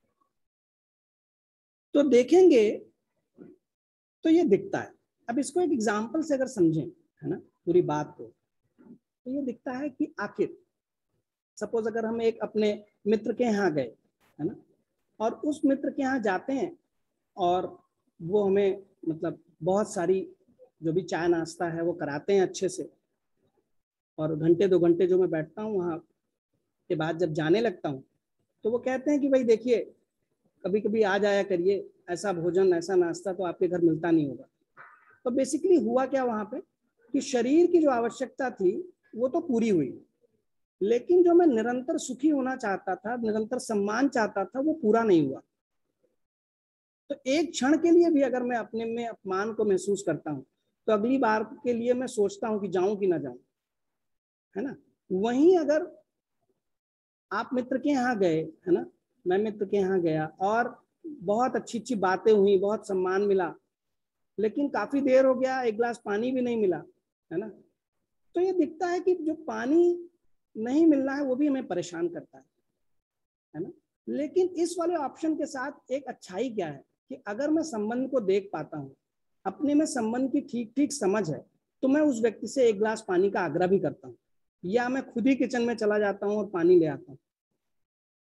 तो देखेंगे तो ये दिखता है। अब इसको एक एग्जाम्पल से अगर समझें, है ना, पूरी बात को, तो ये दिखता है कि आखिर सपोज अगर हम एक अपने मित्र के यहाँ गए, है ना, और उस मित्र के यहाँ जाते हैं और वो हमें मतलब बहुत सारी जो भी चाय नाश्ता है वो कराते हैं अच्छे से, और घंटे 2 घंटे जो मैं बैठता हूँ वहाँ के बाद जब जाने लगता हूँ तो वो कहते हैं कि भाई देखिए कभी कभी आ जाया करिए, ऐसा भोजन, ऐसा नाश्ता तो आपके घर मिलता नहीं होगा। तो बेसिकली हुआ क्या वहाँ पे कि शरीर की जो आवश्यकता थी वो तो पूरी हुई, लेकिन जो मैं निरंतर सुखी होना चाहता था, निरंतर सम्मान चाहता था, वो पूरा नहीं हुआ। तो एक क्षण के लिए भी अगर मैं अपने में अपमान को महसूस करता हूँ तो अगली बार के लिए मैं सोचता हूँ कि जाऊं कि ना जाऊं, है ना। वहीं अगर आप मित्र के यहाँ गए, है ना, मैं मित्र के यहाँ गया और बहुत अच्छी अच्छी बातें हुई, बहुत सम्मान मिला, लेकिन काफी देर हो गया, एक गिलास पानी भी नहीं मिला, है ना, तो ये दिखता है कि जो पानी नहीं मिलना है वो भी हमें परेशान करता है ना। लेकिन इस वाले ऑप्शन के साथ एक अच्छाई क्या है कि अगर मैं संबंध को देख पाता हूँ, अपने में संबंध की ठीक ठीक समझ है, तो मैं उस व्यक्ति से एक गिलास पानी का आग्रह भी करता हूँ, या मैं खुद ही किचन में चला जाता हूँ और पानी ले आता हूँ।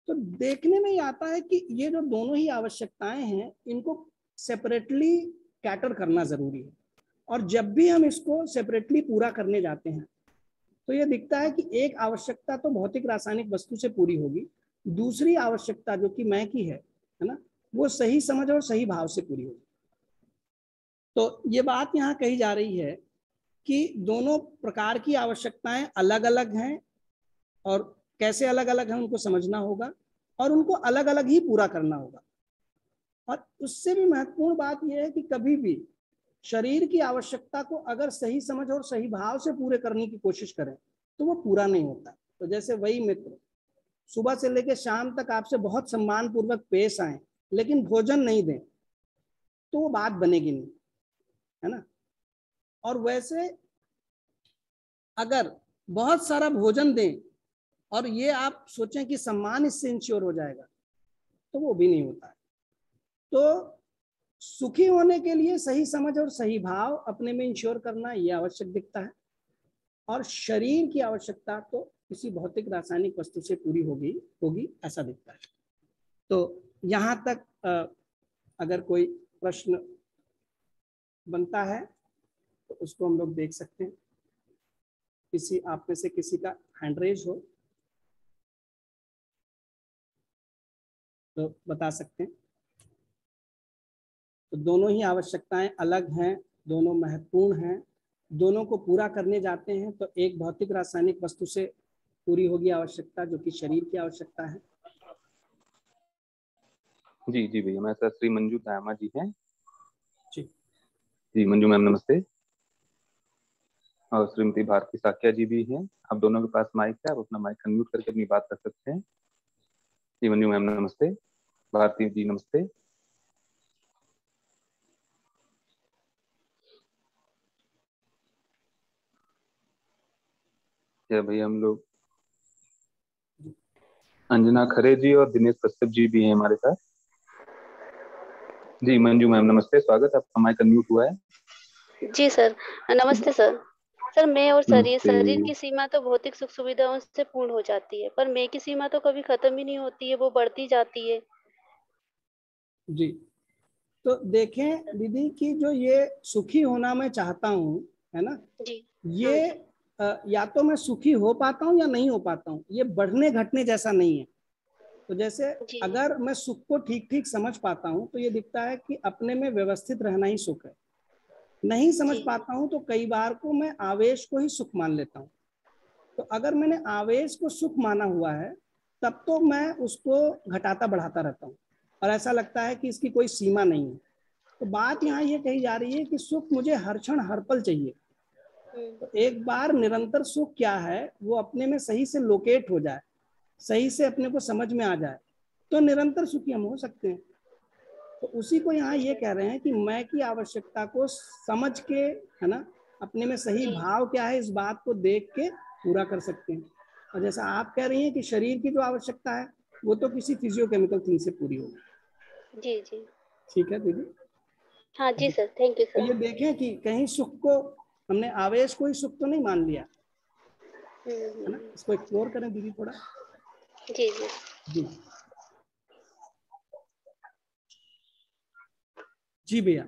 तो देखने में ही आता है कि ये जो दोनों ही आवश्यकताएं हैं इनको सेपरेटली कैटर करना जरूरी है, और जब भी हम इसको सेपरेटली पूरा करने जाते हैं तो ये दिखता है कि एक आवश्यकता तो भौतिक रासायनिक वस्तु से पूरी होगी, दूसरी आवश्यकता जो कि मैं की है ना, वो सही समझ और सही भाव से पूरी होगी। तो ये बात यहाँ कही जा रही है कि दोनों प्रकार की आवश्यकताएं अलग अलग हैं, और कैसे अलग अलग हैं उनको समझना होगा और उनको अलग अलग ही पूरा करना होगा। और उससे भी महत्वपूर्ण बात यह है कि कभी भी शरीर की आवश्यकता को अगर सही समझ और सही भाव से पूरे करने की कोशिश करें तो वो पूरा नहीं होता। तो जैसे वही मित्र सुबह से लेकर शाम तक आपसे बहुत सम्मान पूर्वक पेश आए लेकिन भोजन नहीं दें तो वो बात बनेगी नहीं, है ना। और वैसे अगर बहुत सारा भोजन दें और ये आप सोचें कि सम्मान इससे इंश्योर हो जाएगा तो वो भी नहीं होता है। तो सुखी होने के लिए सही समझ और सही भाव अपने में इंश्योर करना ये आवश्यक दिखता है, और शरीर की आवश्यकता तो किसी भौतिक रासायनिक वस्तु से पूरी होगी ऐसा दिखता है। तो यहाँ तक अगर कोई प्रश्न बनता है तो उसको हम लोग देख सकते हैं। किसी आप में से किसी का हैंड रेज हो तो बता सकते हैं। तो दोनों ही आवश्यकताएं अलग हैं, दोनों महत्वपूर्ण हैं, दोनों को पूरा करने जाते हैं तो एक भौतिक रासायनिक वस्तु से पूरी होगी आवश्यकता जो कि शरीर की आवश्यकता है। जी जी भैया, मैं सर श्री मंजू दामा जी हैं। जी मंजू मैम नमस्ते। और श्रीमती भारती साक्या जी भी हैं। आप दोनों के पास माइक है, आप अपना माइक अनम्यूट करके अपनी बात कर सकते हैं। जी मंजू मैम नमस्ते, भारती जी नमस्ते। क्या भैया हम लोग अंजना खरे जी और दिनेश कश्यप जी भी हैं हमारे साथ। जी मंजू मैम नमस्ते, स्वागत, आपका माइक अनम्यूट हुआ है। जी सर नमस्ते सर। सर मैं और शरीर की सीमा तो भौतिक सुख सुविधाओं से पूर्ण हो जाती है, पर मैं की सीमा तो कभी खत्म ही नहीं होती है, वो बढ़ती जाती है। जी तो देखें दीदी कि जो ये सुखी होना मैं चाहता हूँ, है ना जी, ये या तो मैं सुखी हो पाता हूँ या नहीं हो पाता हूँ, ये बढ़ने घटने जैसा नहीं है। तो जैसे अगर मैं सुख को ठीक ठीक समझ पाता हूँ तो ये दिखता है कि अपने में व्यवस्थित रहना ही सुख है। नहीं समझ पाता हूँ तो कई बार को मैं आवेश को ही सुख मान लेता हूँ। तो अगर मैंने आवेश को सुख माना हुआ है तब तो मैं उसको घटाता बढ़ाता रहता हूँ और ऐसा लगता है कि इसकी कोई सीमा नहीं है। तो बात यहाँ ये कही जा रही है कि सुख मुझे हर क्षण हर पल चाहिए। तो एक बार निरंतर सुख क्या है वो अपने में सही से लोकेट हो जाए, सही से अपने को समझ में आ जाए तो निरंतर सुखी हम हो सकते हैं। तो उसी को यहाँ ये कह रहे हैं कि मैं की आवश्यकता को समझ के, है ना, अपने में सही भाव क्या है इस बात को देख के पूरा कर सकते हैं। और जैसा आप कह रही हैं कि शरीर की जो आवश्यकता है वो तो किसी फिजियोकेमिकल थिंग से पूरी होगी। जी जी ठीक है दीदी। हाँ जी सर, थैंक यू तो सर। ये देखें कि कहीं सुख को हमने आवेश को ही सुख तो नहीं मान लिया, है ना। इसको एक्सप्लोर करें दीदी थोड़ा। जी जी जी जी भैया।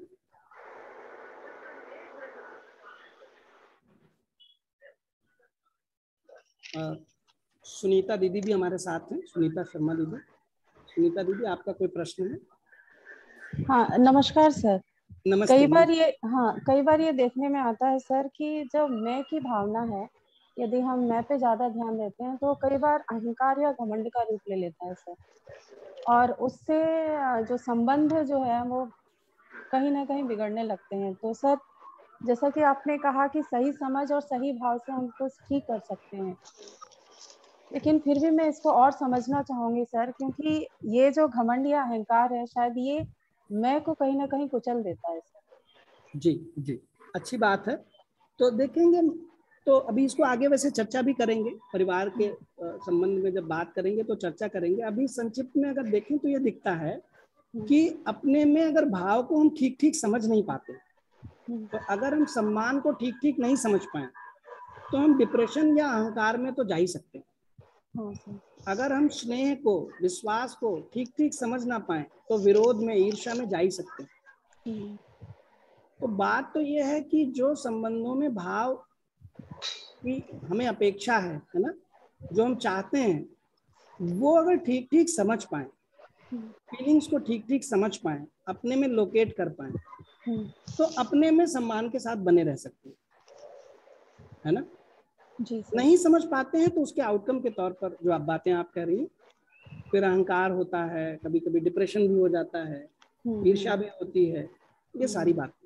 सुनीता दीदी भी हमारे साथ हैं, सुनीता शर्मा दीदी। सुनीता दीदी आपका कोई प्रश्न है? हाँ नमस्कार सर। नमस्ते। कई बार ये देखने में आता है सर कि जो मैं की भावना है, यदि हम मैं पे ज्यादा ध्यान देते हैं तो कई बार अहंकार या घमंड का रूप ले लेता है सर, और उससे जो संबंध जो है वो कहीं ना कहीं बिगड़ने लगते हैं। तो सर जैसा कि आपने कहा कि सही समझ और सही भाव से हम उसको ठीक कर सकते हैं, लेकिन फिर भी मैं इसको और समझना चाहूंगी सर, क्योंकि ये जो घमंड या अहंकार है शायद ये मैं को कहीं ना कहीं कुचल देता है सर। जी जी, अच्छी बात है। तो देखेंगे, तो अभी इसको आगे वैसे चर्चा भी करेंगे, परिवार के संबंध में जब बात करेंगे तो चर्चा करेंगे। अभी संक्षिप्त में अगर देखें तो ये दिखता है कि अपने में अगर भाव को हम ठीक ठीक समझ नहीं पाते, तो अगर हम सम्मान को ठीक ठीक नहीं समझ पाए तो हम डिप्रेशन या अहंकार में तो जा ही सकते हैं। हाँ सर। अगर हम स्नेह को, विश्वास को ठीक ठीक समझ ना पाए तो विरोध में, ईर्ष्या में जा ही सकते हैं। तो बात तो ये है कि जो संबंधों में भाव की हमें अपेक्षा है ना, जो हम चाहते हैं, वो अगर ठीक ठीक समझ पाए, फीलिंग्स को ठीक ठीक समझ पाए, अपने में लोकेट कर पाए, तो अपने में सम्मान के साथ बने रह सकते हैं, है ना। जी सर। नहीं समझ पाते हैं तो उसके आउटकम के तौर पर जो आप बातें आप कह रही हैं, फिर अहंकार होता है, कभी कभी डिप्रेशन भी हो जाता है, ईर्ष्या भी होती है, ये सारी बातें।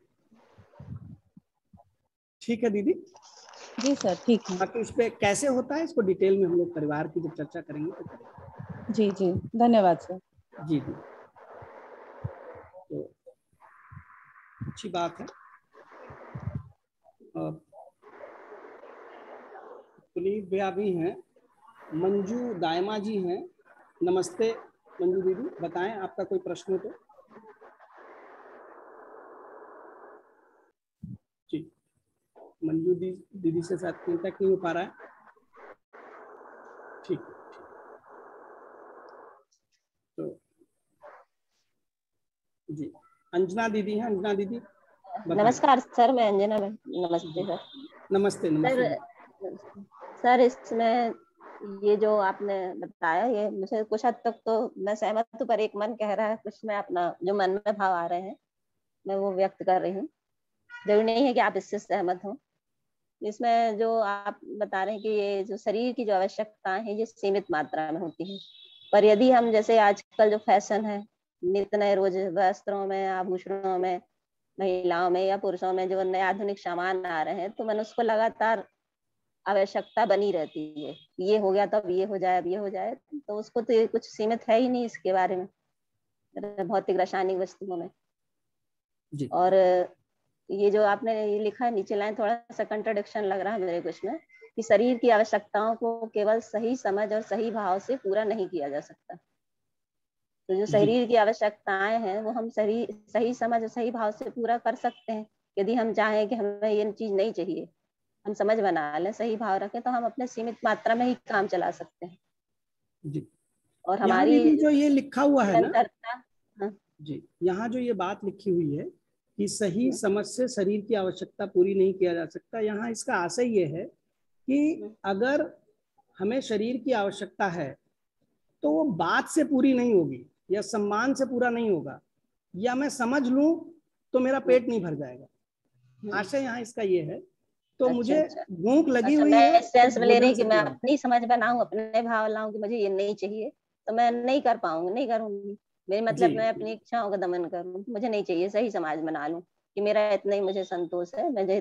ठीक है दीदी। जी सर ठीक है। बाकी इस पे कैसे होता है इसको डिटेल में हम लोग परिवार की जब चर्चा करेंगे तो करेंगे। जी जी धन्यवाद सर। जी जी, तो अच्छी बात है। पुनीत भैया भी हैं, मंजू दायमा जी हैं। नमस्ते मंजू दीदी, बताएं आपका कोई प्रश्न हो तो। जी, मंजू दीदी से साथ कॉन्टेक्ट नहीं हो पा रहा है। ठीक है, तो जी अंजना दीदी हैं। अंजना दीदी नमस्कार सर, मैं अंजना। नमस्ते सर। नमस्ते नमस्ते सर इसमें ये जो आपने बताया, ये मुझे कुछ हद तक तो मैं सहमत हूँ, पर एक मन कह रहा है, कुछ मैं अपना जो मन में भाव आ रहे हैं मैं वो व्यक्त कर रही हूँ। जरूरी नहीं है कि आप इससे सहमत हो। इसमें जो आप बता रहे हैं कि ये जो शरीर की जो आवश्यकताएं हैं ये सीमित मात्रा में होती है, पर यदि हम जैसे आजकल जो फैशन है, नित्य नए रोज वस्त्रों में, आभूषणों में, महिलाओं में या पुरुषों में जो नए आधुनिक सामान आ रहे हैं, तो मनुष्य को लगातार आवश्यकता बनी रहती है, ये हो गया तब ये हो जाए, अब ये हो जाए, तो उसको तो ये कुछ सीमित है ही नहीं इसके बारे में, भौतिक रासायनिक वस्तुओं में। जी। और ये जो आपने ये लिखा है नीचे लाइन, थोड़ा सा कंट्राडिक्शन लग रहा है मेरे कुछ में, कि शरीर की आवश्यकताओं को केवल सही समझ और सही भाव से पूरा नहीं किया जा सकता। तो जो शरीर की आवश्यकताएं हैं वो हम सही समझ और सही भाव से पूरा कर सकते हैं। यदि हम चाहें कि हमें ये चीज नहीं चाहिए, हम समझ बना लें, सही भाव रखें, तो हम अपने सीमित मात्रा में ही काम चला सकते हैं। जी। और हमारी जो ये लिखा हुआ है ना, हाँ। जी, यहाँ जो ये बात लिखी हुई है कि सही समझ से शरीर की आवश्यकता पूरी नहीं किया जा सकता, यहाँ इसका आशय ये है कि अगर हमें शरीर की आवश्यकता है तो वो बात से पूरी नहीं होगी या सम्मान से पूरा नहीं होगा, या मैं समझ लूं तो मेरा पेट नहीं भर जाएगा। आशय यहाँ इसका ये है। तो मुझे भूख लगी हुई है, मैं सेंस में ले रही कि मैं अपनी समझ बनाऊं, अपने भाव लाऊं कि मुझे ये नहीं चाहिए, तो मैं नहीं कर पाऊंगी, नहीं करूंगी। मेरी मतलब मैं अपनी इच्छाओं का दमन करूं, मुझे नहीं चाहिए, सही समाज बना लूं कि मेरा इतना ही मुझे संतोष है, मुझे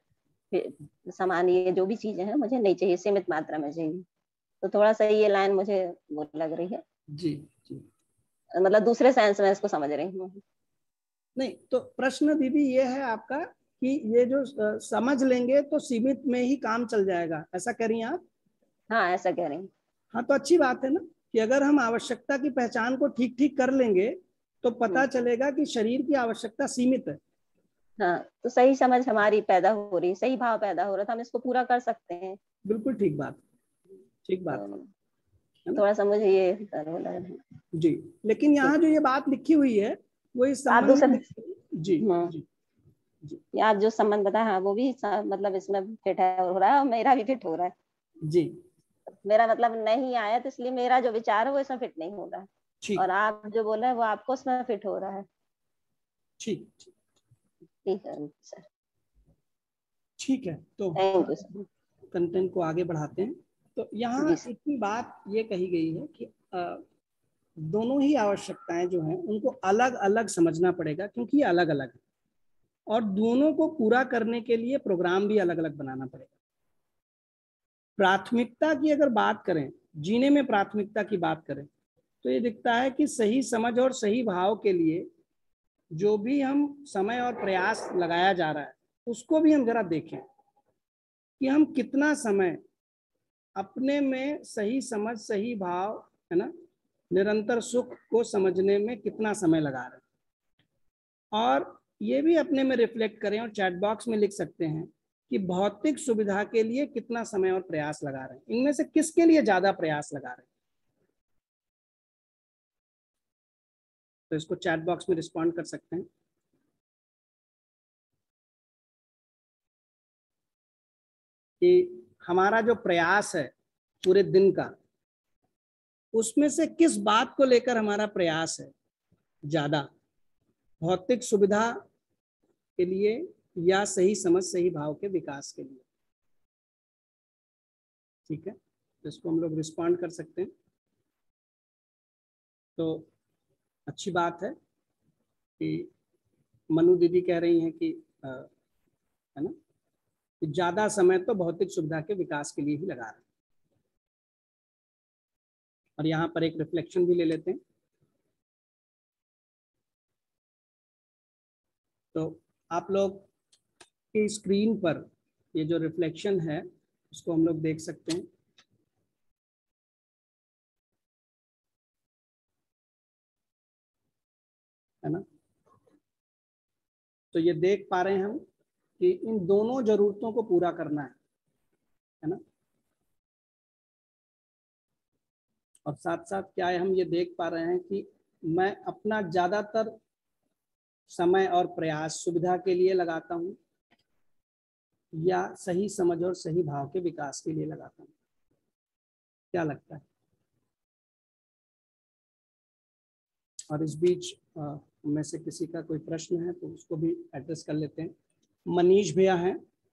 इतनी सामान, ये जो भी चीजें हैं मुझे नहीं चाहिए, सीमित मात्रा में चाहिए। तो थोड़ा सा ये लाइन मुझे वो लग रही है। जी जी, मतलब दूसरे सेंस में इसको समझ रही हूँ। नहीं, तो प्रश्न दीदी ये है आपका कि ये जो समझ लेंगे तो सीमित में ही काम चल जाएगा, ऐसा कह रही हैं आप? हाँ, ऐसा कह रही हूँ। हाँ, तो अच्छी बात है ना कि अगर हम आवश्यकता की पहचान को ठीक ठीक कर लेंगे तो पता चलेगा कि शरीर की आवश्यकता सीमित है। हाँ, तो सही समझ हमारी पैदा हो रही, सही भाव पैदा हो रहा, तो हम इसको पूरा कर सकते हैं। बिल्कुल ठीक बात, ठीक बात है। थोड़ा सा मुझे ये जी, लेकिन यहाँ जो ये बात लिखी हुई है वो इस संबंध में जी जी, आप जो संबंध बताया, हाँ, वो भी मतलब इसमें फिट है, हो रहा है, और मेरा भी फिट हो रहा है जी। मेरा मतलब नहीं आया, तो इसलिए मेरा जो विचार है वो इसमें फिट नहीं हो रहा है, और आप जो बोल रहे हैं वो आपको उसमें फिट हो रहा है। ठीक ठीक है सर, ठीक है। तो थैंक यू सर। कंटेंट को आगे बढ़ाते हैं। तो यहाँ इतनी बात ये कही गई है कि दोनों ही आवश्यकताएं जो हैं उनको अलग अलग समझना पड़ेगा, क्योंकि ये अलग अलग है, और दोनों को पूरा करने के लिए प्रोग्राम भी अलग अलग बनाना पड़ेगा। प्राथमिकता की अगर बात करें, जीने में प्राथमिकता की बात करें, तो ये दिखता है कि सही समझ और सही भाव के लिए जो भी हम समय और प्रयास लगाया जा रहा है उसको भी हम जरा देखें कि हम कितना समय अपने में सही समझ, सही भाव, है ना, निरंतर सुख को समझने में कितना समय लगा रहे हैं। और ये भी अपने में रिफ्लेक्ट करें, और चैट बॉक्स में लिख सकते हैं कि भौतिक सुविधा के लिए कितना समय और प्रयास लगा रहे हैं, इनमें से किसके लिए ज्यादा प्रयास लगा रहे हैं। तो इसको चैट बॉक्स में रिस्पॉन्ड कर सकते हैं। कि हमारा जो प्रयास है पूरे दिन का, उसमें से किस बात को लेकर हमारा प्रयास है ज्यादा, भौतिक सुविधा के लिए या सही समझ सही भाव के विकास के लिए। ठीक है, तो इसको हम लोग रिस्पॉन्ड कर सकते हैं। तो अच्छी बात है कि मनु दीदी कह रही हैं कि है ना, कि ज्यादा समय तो भौतिक सुविधा के विकास के लिए ही लगा रहे हैं। और यहाँ पर एक रिफ्लेक्शन भी ले लेते हैं। तो आप लोग की स्क्रीन पर ये जो रिफ्लेक्शन है उसको हम लोग देख सकते हैं। है ना, तो ये देख पा रहे हैं हम कि इन दोनों जरूरतों को पूरा करना है ना। और साथ साथ क्या है, हम ये देख पा रहे हैं कि मैं अपना ज्यादातर समय और प्रयास सुविधा के लिए लगाता हूँ या सही समझ और सही भाव के विकास के लिए लगाता हूँ। क्या लगता है? और इस बीच में से किसी का कोई प्रश्न है तो उसको भी एड्रेस कर लेते हैं। मनीष भैया हैं,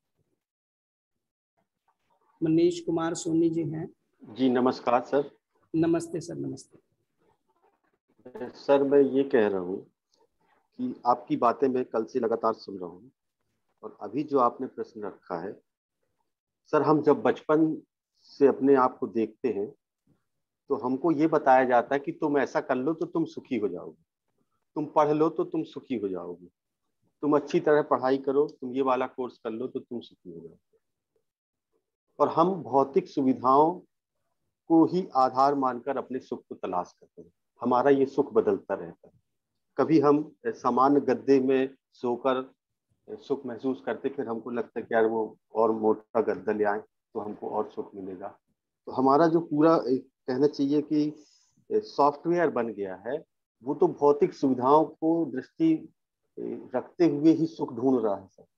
मनीष कुमार सोनी जी हैं। जी नमस्कार सर। नमस्ते सर। नमस्ते सर, मैं ये कह रहा हूँ कि आपकी बातें मैं कल से लगातार सुन रहा हूँ और अभी जो आपने प्रश्न रखा है सर, हम जब बचपन से अपने आप को देखते हैं तो हमको ये बताया जाता है कि तुम ऐसा कर लो तो तुम सुखी हो जाओगे, तुम पढ़ लो तो तुम सुखी हो जाओगे, तुम अच्छी तरह पढ़ाई करो, तुम ये वाला कोर्स कर लो तो तुम सुखी हो जाओगे। और हम भौतिक सुविधाओं को ही आधार मानकर अपने सुख को तलाश करते हैं। हमारा ये सुख बदलता रहता है। कभी हम सामान्य गद्दे में सोकर सुख महसूस करते, फिर हमको लगता है कि यार वो और मोटा गद्दा ले आए तो हमको और सुख मिलेगा। तो हमारा जो पूरा कहना चाहिए कि सॉफ्टवेयर बन गया है, वो तो भौतिक सुविधाओं को दृष्टि रखते हुए ही सुख ढूंढ रहा है सर।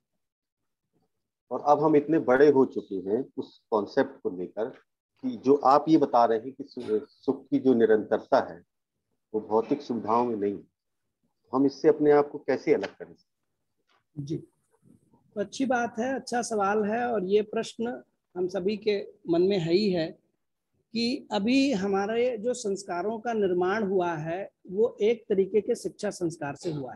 और अब हम इतने बड़े हो चुके हैं उस कॉन्सेप्ट को लेकर कि जो आप ये बता रहे हैं कि सुख की जो निरंतरता है वो भौतिक सुविधाओं में नहीं है। हम इससे अपने आप को कैसे अलग करें? जी, तो अच्छी बात है, अच्छा सवाल है। और ये प्रश्न हम सभी के मन में है ही है कि अभी हमारे जो संस्कारों का निर्माण हुआ है वो एक तरीके के शिक्षा संस्कार से हुआ है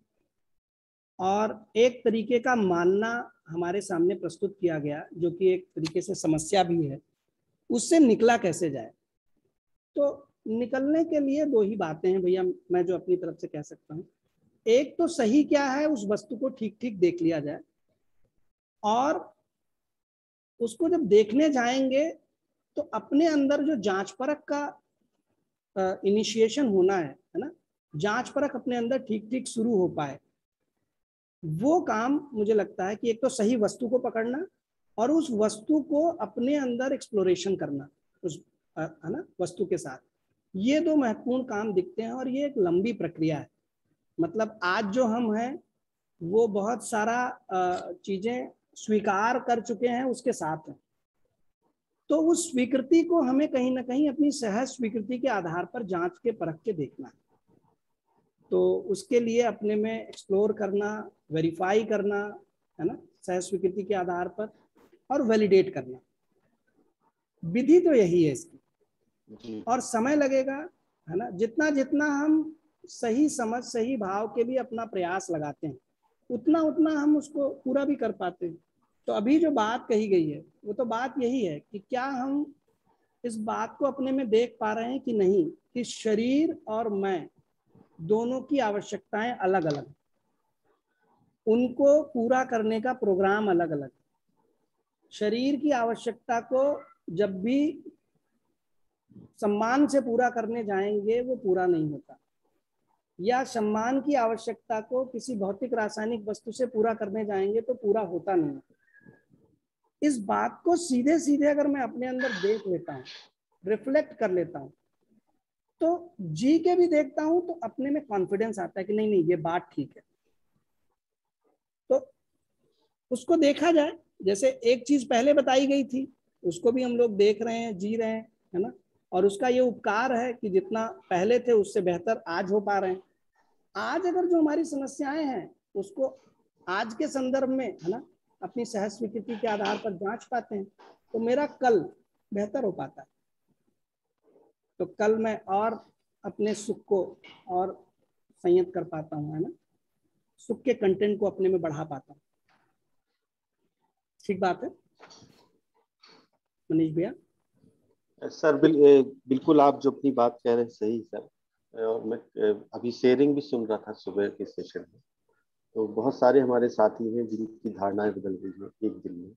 और एक तरीके का मानना हमारे सामने प्रस्तुत किया गया जो कि एक तरीके से समस्या भी है। उससे निकला कैसे जाए? तो निकलने के लिए दो ही बातें हैं भैया, मैं जो अपनी तरफ से कह सकता हूँ। एक तो सही क्या है उस वस्तु को ठीक ठीक देख लिया जाए, और उसको जब देखने जाएंगे तो अपने अंदर जो जांच परख का इनिशिएशन होना है ना, जांच परख अपने अंदर ठीक ठीक शुरू हो पाए, वो काम मुझे लगता है कि एक तो सही वस्तु को पकड़ना और उस वस्तु को अपने अंदर एक्सप्लोरेशन करना उस है ना वस्तु के साथ, ये दो महत्वपूर्ण काम दिखते हैं। और ये एक लंबी प्रक्रिया है। मतलब आज जो हम हैं वो बहुत सारा चीजें स्वीकार कर चुके हैं, उसके साथ हैं। तो उस स्वीकृति को हमें कहीं ना कहीं अपनी सहज स्वीकृति के आधार पर जांच के परख के देखना है। तो उसके लिए अपने में एक्सप्लोर करना, वेरीफाई करना है ना, सहज स्वीकृति के आधार पर, और वैलिडेट करना। विधि तो यही है इसकी, और समय लगेगा है ना। जितना जितना हम सही समझ सही भाव के लिए अपना प्रयास लगाते हैं उतना उतना हम उसको पूरा भी कर पाते हैं। तो अभी जो बात कही गई है वो तो बात यही है कि क्या हम इस बात को अपने में देख पा रहे हैं कि नहीं, कि शरीर और मैं दोनों की आवश्यकताएं अलग अलग, उनको पूरा करने का प्रोग्राम अलग अलग। शरीर की आवश्यकता को जब भी सम्मान से पूरा करने जाएंगे वो पूरा नहीं होता, या सम्मान की आवश्यकता को किसी भौतिक रासायनिक वस्तु से पूरा करने जाएंगे तो पूरा होता नहीं। इस बात को सीधे सीधे अगर मैं अपने अंदर देख लेता हूँ, रिफ्लेक्ट कर लेता हूँ, तो जी के भी देखता हूँ तो अपने में कॉन्फिडेंस आता है कि नहीं नहीं ये बात ठीक है। तो उसको देखा जाए, जैसे एक चीज पहले बताई गई थी उसको भी हम लोग देख रहे हैं, जी रहे हैं, है ना। और उसका ये उपकार है कि जितना पहले थे उससे बेहतर आज हो पा रहे हैं। आज अगर जो हमारी समस्याएं हैं उसको आज के संदर्भ में, है ना, अपनी सहज स्वीकृति के आधार पर जांच पाते हैं तो मेरा कल बेहतर हो पाता है। तो कल मैं और अपने सुख को और संयत कर पाता हूँ, है ना, सुख के कंटेंट को अपने में बढ़ा पाता हूँ। ठीक बात है मनीष भैया? सर बिल्कुल आप जो अपनी बात कह रहे हैं सही सर। और मैं अभी शेयरिंग भी सुन रहा था सुबह के सेशन में, तो बहुत सारे हमारे साथी हैं जिनकी धारणाएं बदल गई हैं एक दिन में।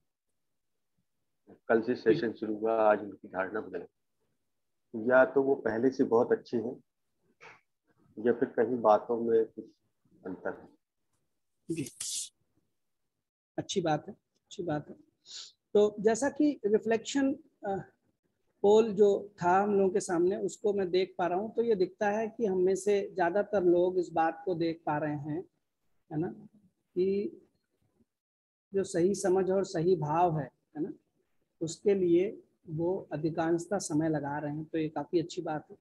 कल से सेशन शुरू हुआ, आज उनकी धारणा बदल गई। या तो वो पहले से बहुत अच्छे हैं या फिर कहीं बातों में कुछ अंतर है। जी, अच्छी बात है, अच्छी बात है। तो जैसा कि रिफ्लेक्शन पोल जो था हम लोगों के सामने, उसको मैं देख पा रहा हूँ, तो ये दिखता है कि हम में से ज़्यादातर लोग इस बात को देख पा रहे हैं, है ना, कि जो सही समझ और सही भाव है ना, उसके लिए वो अधिकांशतः समय लगा रहे हैं। तो ये काफ़ी अच्छी बात है,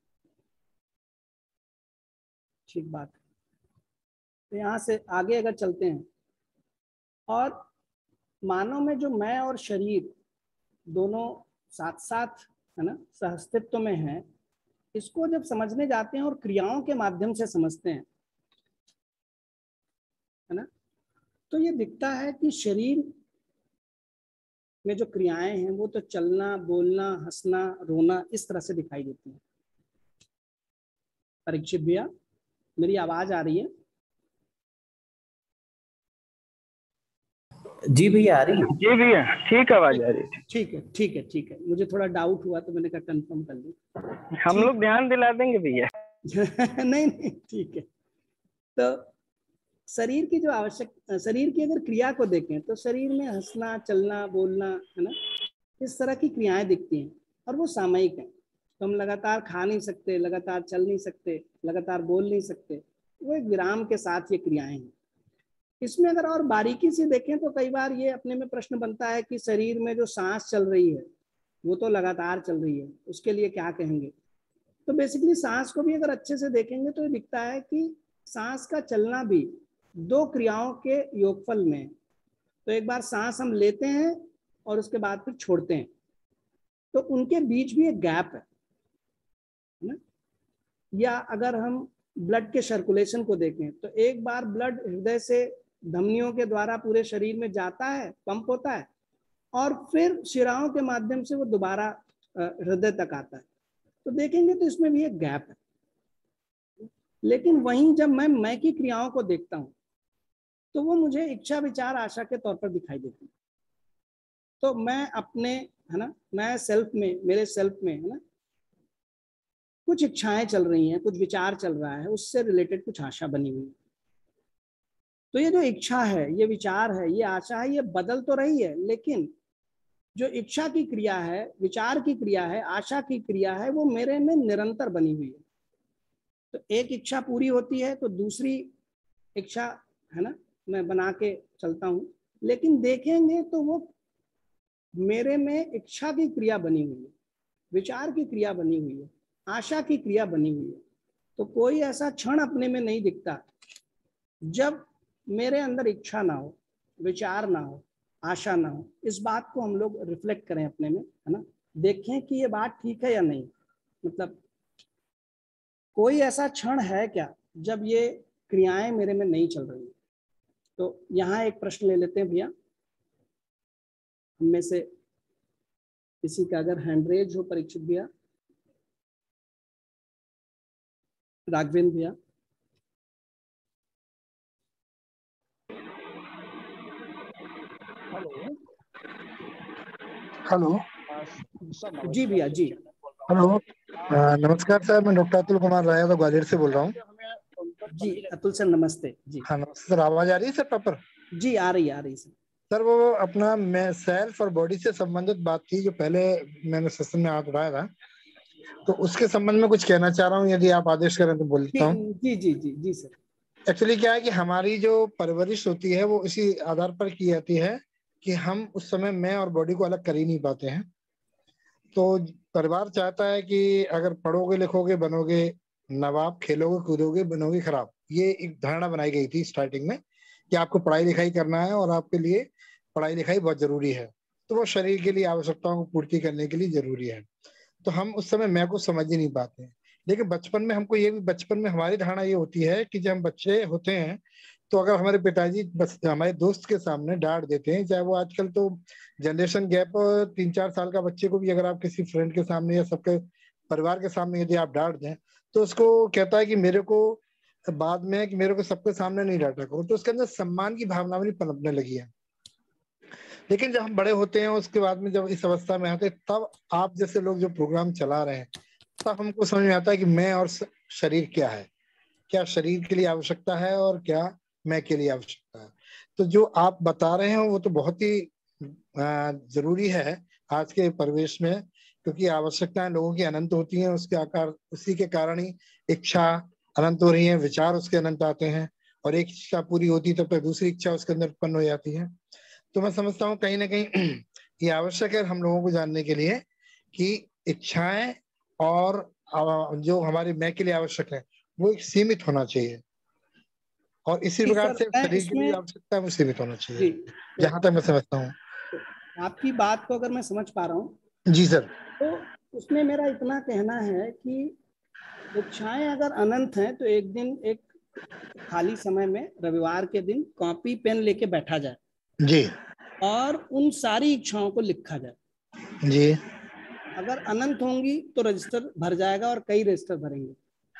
ठीक बात है। तो यहाँ से आगे अगर चलते हैं, और मानव में जो मैं और शरीर दोनों साथ साथ, है ना, सहअस्तित्व में है, इसको जब समझने जाते हैं और क्रियाओं के माध्यम से समझते हैं, है ना, तो ये दिखता है कि शरीर में जो क्रियाएं हैं वो तो चलना, बोलना, हंसना, रोना इस तरह से दिखाई देती हैं। परीक्षित भैया, मेरी आवाज आ रही है? जी भैया आ रही है। जी भैया ठीक आवाज आ रही है। ठीक है, ठीक है, ठीक है। मुझे थोड़ा डाउट हुआ तो मैंने कहा कंफर्म कर लूं। हम लोग ध्यान दिला देंगे भैया। नहीं नहीं, ठीक है। तो शरीर की जो शरीर की अगर क्रिया को देखें तो शरीर में हंसना, चलना, बोलना, है ना, इस तरह की क्रियाएं दिखती हैं और वो सामयिक हैं। तो हम लगातार खा नहीं सकते, लगातार चल नहीं सकते, लगातार बोल नहीं सकते, वो एक विराम के साथ ये क्रियाएं हैं। इसमें अगर और बारीकी से देखें तो कई बार ये अपने में प्रश्न बनता है कि शरीर में जो सांस चल रही है वो तो लगातार चल रही है, उसके लिए क्या कहेंगे? तो बेसिकली सांस को भी अगर अच्छे से देखेंगे तो ये दिखता है कि सांस का चलना भी दो क्रियाओं के योगफल में। तो एक बार सांस हम लेते हैं और उसके बाद फिर छोड़ते हैं, तो उनके बीच भी एक गैप है ना। या अगर हम ब्लड के सर्कुलेशन को देखें तो एक बार ब्लड हृदय से धमनियों के द्वारा पूरे शरीर में जाता है, पंप होता है, और फिर शिराओं के माध्यम से वो दोबारा हृदय तक आता है। तो देखेंगे तो इसमें भी एक गैप है। लेकिन वहीं जब मैं की क्रियाओं को देखता हूं तो वो मुझे इच्छा, विचार, आशा के तौर पर दिखाई देती है। तो मैं अपने, है ना, मैं सेल्फ में, मेरे सेल्फ में, है ना, कुछ इच्छाएं चल रही हैं, कुछ विचार चल रहा है, उससे रिलेटेड कुछ आशा बनी हुई है। तो ये जो इच्छा है, ये विचार है, ये आशा है, ये बदल तो रही है, लेकिन जो इच्छा की क्रिया है, विचार की क्रिया है, आशा की क्रिया है, वो मेरे में निरंतर बनी हुई है। तो एक इच्छा पूरी होती है तो दूसरी इच्छा, है ना, मैं बना के चलता हूँ, लेकिन देखेंगे तो वो मेरे में इच्छा की क्रिया बनी हुई है, विचार की क्रिया बनी हुई है, आशा की क्रिया बनी हुई है। तो कोई ऐसा क्षण अपने में नहीं दिखता जब मेरे अंदर इच्छा ना हो, विचार ना हो, आशा ना हो। इस बात को हम लोग रिफ्लेक्ट करें अपने में, है ना, देखें कि ये बात ठीक है या नहीं। मतलब कोई ऐसा क्षण है क्या जब ये क्रियाएं मेरे में नहीं चल रही? तो यहाँ एक प्रश्न ले लेते हैं भैया, हम में से किसी का अगर हैंड रेज हो, परीक्षित भैया, राघवेंद्र भैया। हेलो। जी भैया, जी हेलो, नमस्कार सर, मैं डॉक्टर अतुल कुमार राय तो ग्वालियर से बोल रहा हूँ। जी अतुल सर, नमस्ते जी। हाँ नमस्ते सर, आवाज आ रही है सर प्रॉपर? जी आ रही है सर। सर वो अपना मैं सेल्फ और बॉडी से संबंधित बात थी जो पहले मैंने सेशन में हाथ उठाया था, तो उसके संबंध में कुछ कहना चाह रहा हूँ, यदि आप आदेश करें तो बोलता हूँ। जी जी जी जी सर। एक्चुअली क्या है कि हमारी जो परवरिश होती है वो इसी आधार पर की जाती है कि हम उस समय मैं और बॉडी को अलग कर ही नहीं पाते हैं। तो परिवार चाहता है कि अगर पढ़ोगे लिखोगे बनोगे नवाब, खेलोगे कूदोगे बनोगे खराब, ये एक धारणा बनाई गई थी स्टार्टिंग में कि आपको पढ़ाई लिखाई करना है और आपके लिए पढ़ाई लिखाई बहुत जरूरी है, तो वो शरीर के लिए आवश्यकताओं को पूर्ति करने के लिए जरूरी है। तो हम उस समय मैं को समझ ही नहीं पाते हैं। लेकिन बचपन में हमको ये भी, बचपन में हमारी धारणा ये होती है कि जब हम बच्चे होते हैं तो अगर हमारे पिताजी बस हमारे दोस्त के सामने डांट देते हैं, चाहे वो आजकल तो जनरेशन गैप 3-4 साल का बच्चे को भी अगर आप किसी फ्रेंड के सामने या सबके परिवार के सामने यदि आप डांट दें तो उसको कहता है कि मेरे को बाद में कि मेरे को सबके सामने नहीं डांटा करो, तो उसके अंदर सम्मान की भावना भी पनपने लगी है। लेकिन जब हम बड़े होते हैं उसके बाद में जब इस अवस्था में आते हैं तब आप जैसे लोग जो प्रोग्राम चला रहे हैं तब हमको समझ में आता है कि मैं और शरीर क्या है, क्या शरीर के लिए आवश्यकता है और क्या मैं के लिए आवश्यकता है। तो जो आप बता रहे हैं वो तो बहुत ही जरूरी है आज के परिवेश में, क्योंकि आवश्यकताएं लोगों की अनंत होती हैं, उसके आकार उसी के कारण ही इच्छा अनंत हो रही है, विचार उसके अनंत आते हैं, और एक इच्छा पूरी होती तब तक दूसरी इच्छा उसके अंदर उत्पन्न हो जाती है। तो मैं समझता हूँ कहीं ना कहीं ये आवश्यक है हम लोगों को जानने के लिए कि इच्छाएं और जो हमारे मैं के लिए आवश्यक है वो एक सीमित होना चाहिए, और इसी प्रकार से शरीर के लिए आवश्यकता है वो सीमित होना चाहिए, जहां तक मैं समझता हूँ। आपकी बात को अगर मैं समझ पा रहा हूँ जी सर, तो उसमें मेरा इतना कहना है कि इच्छाएं अगर अनंत हैं तो एक दिन एक खाली समय में रविवार के दिन कॉपी पेन लेके बैठा जाए जी, और उन सारी इच्छाओं को लिखा जाए जी। अगर अनंत होंगी तो रजिस्टर भर जाएगा और कई रजिस्टर भरेंगे।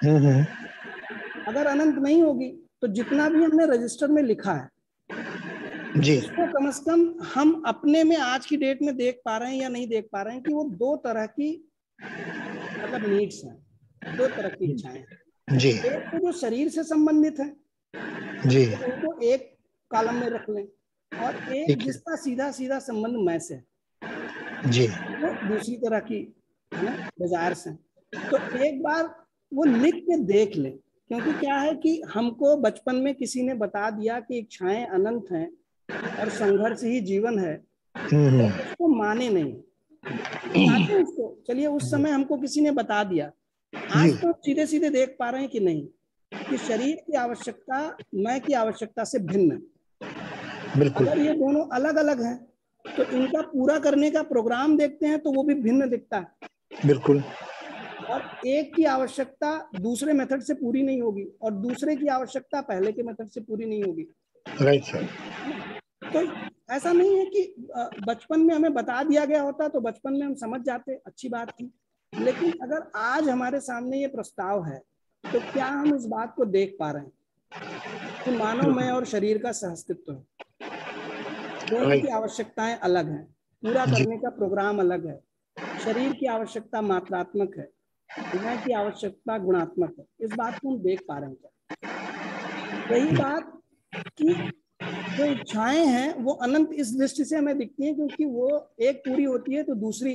अगर अनंत नहीं होगी तो जितना भी हमने रजिस्टर में लिखा है जी, उसको कम से कम हम अपने में आज की डेट में देख पा रहे हैं या नहीं देख पा रहे हैं कि वो दो तरह की मतलब नीड्स हैं, दो तरह की इच्छाएं हैं। जी, एक तो जो शरीर से संबंधित है जी, तो उनको एक कॉलम में रख लें, और एक जिसका सीधा सीधा संबंध मैं से जी, वो दूसरी तरह की है ना डिजायर्स हैं। तो एक बार वो लिख के देख ले, क्योंकि क्या है कि हमको बचपन में किसी ने बता दिया कि इच्छाएं अनंत हैं और संघर्ष ही जीवन है, तो उसको माने नहीं, माने उसको, चलिए उस समय हमको किसी ने बता दिया। आज तो सीधे सीधे देख पा रहे हैं कि नहीं कि शरीर की आवश्यकता मैं की आवश्यकता से भिन्न है। बिल्कुल। अगर ये दोनों अलग अलग हैं तो इनका पूरा करने का प्रोग्राम देखते हैं तो वो भी भिन्न दिखता है। बिल्कुल। और एक की आवश्यकता दूसरे मेथड से पूरी नहीं होगी और दूसरे की आवश्यकता पहले के मेथड से पूरी नहीं होगी। Right sir. तो ऐसा नहीं है कि बचपन में हमें बता दिया गया होता तो बचपन में हम समझ जाते, अच्छी बात थी, लेकिन अगर आज हमारे सामने ये प्रस्ताव है तो क्या हम इस बात को देख पा रहे हैं कि मानव मैं और शरीर का सहअस्तित्व है, दोनों की आवश्यकताएं अलग हैं, पूरा करने का प्रोग्राम अलग है। शरीर की आवश्यकता मात्रात्मक है, मैं की आवश्यकता गुणात्मक है। इस बात को हम देख पा रहे हैं। रही बात कि जो इच्छाएं हैं वो अनंत इस दृष्टि से हमें दिखती हैं क्योंकि वो एक पूरी होती है तो दूसरी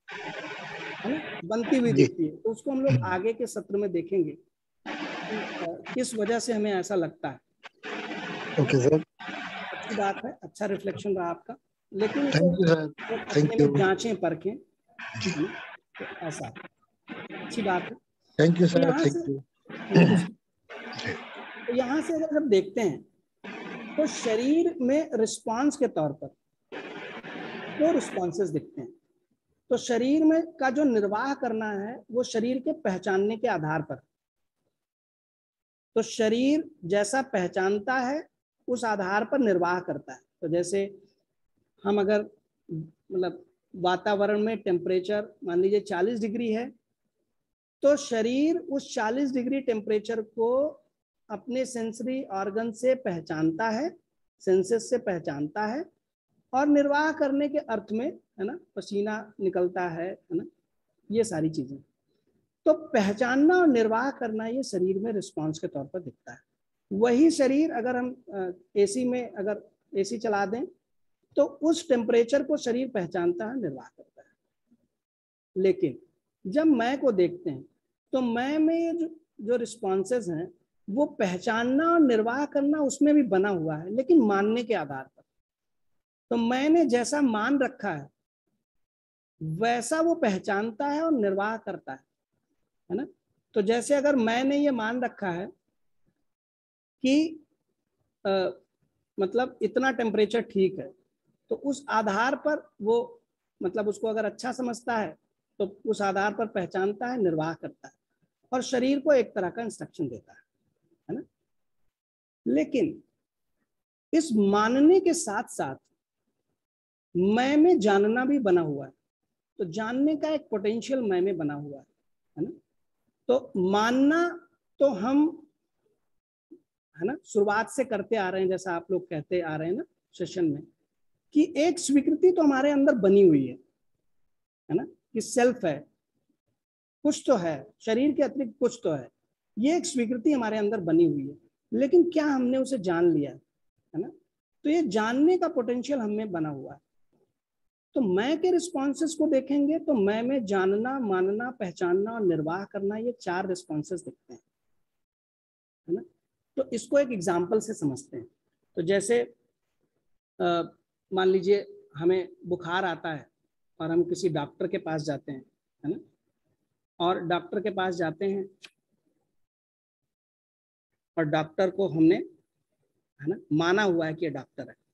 है ना बनती हुई दिखती है। तो उसको हम लोग आगे के सत्र में देखेंगे किस वजह से हमें ऐसा लगता है। ओके सर, अच्छी बात है, अच्छा रिफ्लेक्शन रहा आपका, लेकिन thank you sir, thank you, जांचें परखें, तो ऐसा अच्छी बात है। Thank you sir, thank you. तो यहाँ से अगर हम देखते हैं तो शरीर में रिस्पांस के तौर पर दो रिस्पॉन्सेस दिखते हैं। तो शरीर में का जो निर्वाह करना है वो शरीर के पहचानने के आधार पर, तो शरीर जैसा पहचानता है उस आधार पर निर्वाह करता है। तो जैसे हम अगर मतलब वातावरण में टेम्परेचर मान लीजिए 40 डिग्री है तो शरीर उस 40 डिग्री टेम्परेचर को अपने सेंसरी ऑर्गन से पहचानता है, सेंसेस से पहचानता है, और निर्वाह करने के अर्थ में है ना पसीना निकलता है ना, ये सारी चीजें। तो पहचानना और निर्वाह करना ये शरीर में रिस्पांस के तौर पर दिखता है। वही शरीर अगर हम एसी में अगर एसी चला दें तो उस टेम्परेचर को शरीर पहचानता है, निर्वाह करता है। लेकिन जब मैं को देखते हैं तो मैं में जो रिस्पॉन्सेज हैं वो पहचानना और निर्वाह करना उसमें भी बना हुआ है, लेकिन मानने के आधार पर। तो मैंने जैसा मान रखा है वैसा वो पहचानता है और निर्वाह करता है ना। तो जैसे अगर मैंने ये मान रखा है कि मतलब इतना टेम्परेचर ठीक है, तो उस आधार पर वो मतलब उसको अगर अच्छा समझता है तो उस आधार पर पहचानता है, निर्वाह करता है और शरीर को एक तरह का इंस्ट्रक्शन देता है ना। लेकिन इस मानने के साथ साथ मैं में जानना भी बना हुआ है। तो जानने का एक पोटेंशियल मैं में बना हुआ है ना। तो मानना तो हम है ना शुरुआत से करते आ रहे हैं, जैसा आप लोग कहते आ रहे हैं ना सेशन में, कि एक स्वीकृति तो हमारे अंदर बनी हुई है ना, कि सेल्फ है, कुछ तो है, शरीर के अतिरिक्त कुछ तो है। ये एक स्वीकृति हमारे अंदर बनी हुई है, लेकिन क्या हमने उसे जान लिया है ना। तो ये जानने का पोटेंशियल हमें बना हुआ है। तो मैं के रिस्पॉन्सेस को देखेंगे तो मैं में जानना, मानना, पहचानना और निर्वाह करना, ये 4 रिस्पॉन्सेस दिखते हैं है ना। तो इसको एक एग्जाम्पल से समझते हैं। तो जैसे मान लीजिए हमें बुखार आता है और हम किसी डॉक्टर के पास जाते हैं है ना, और डॉक्टर के पास जाते हैं और डॉक्टर को हमने है ना माना हुआ है कि ये डॉक्टर है।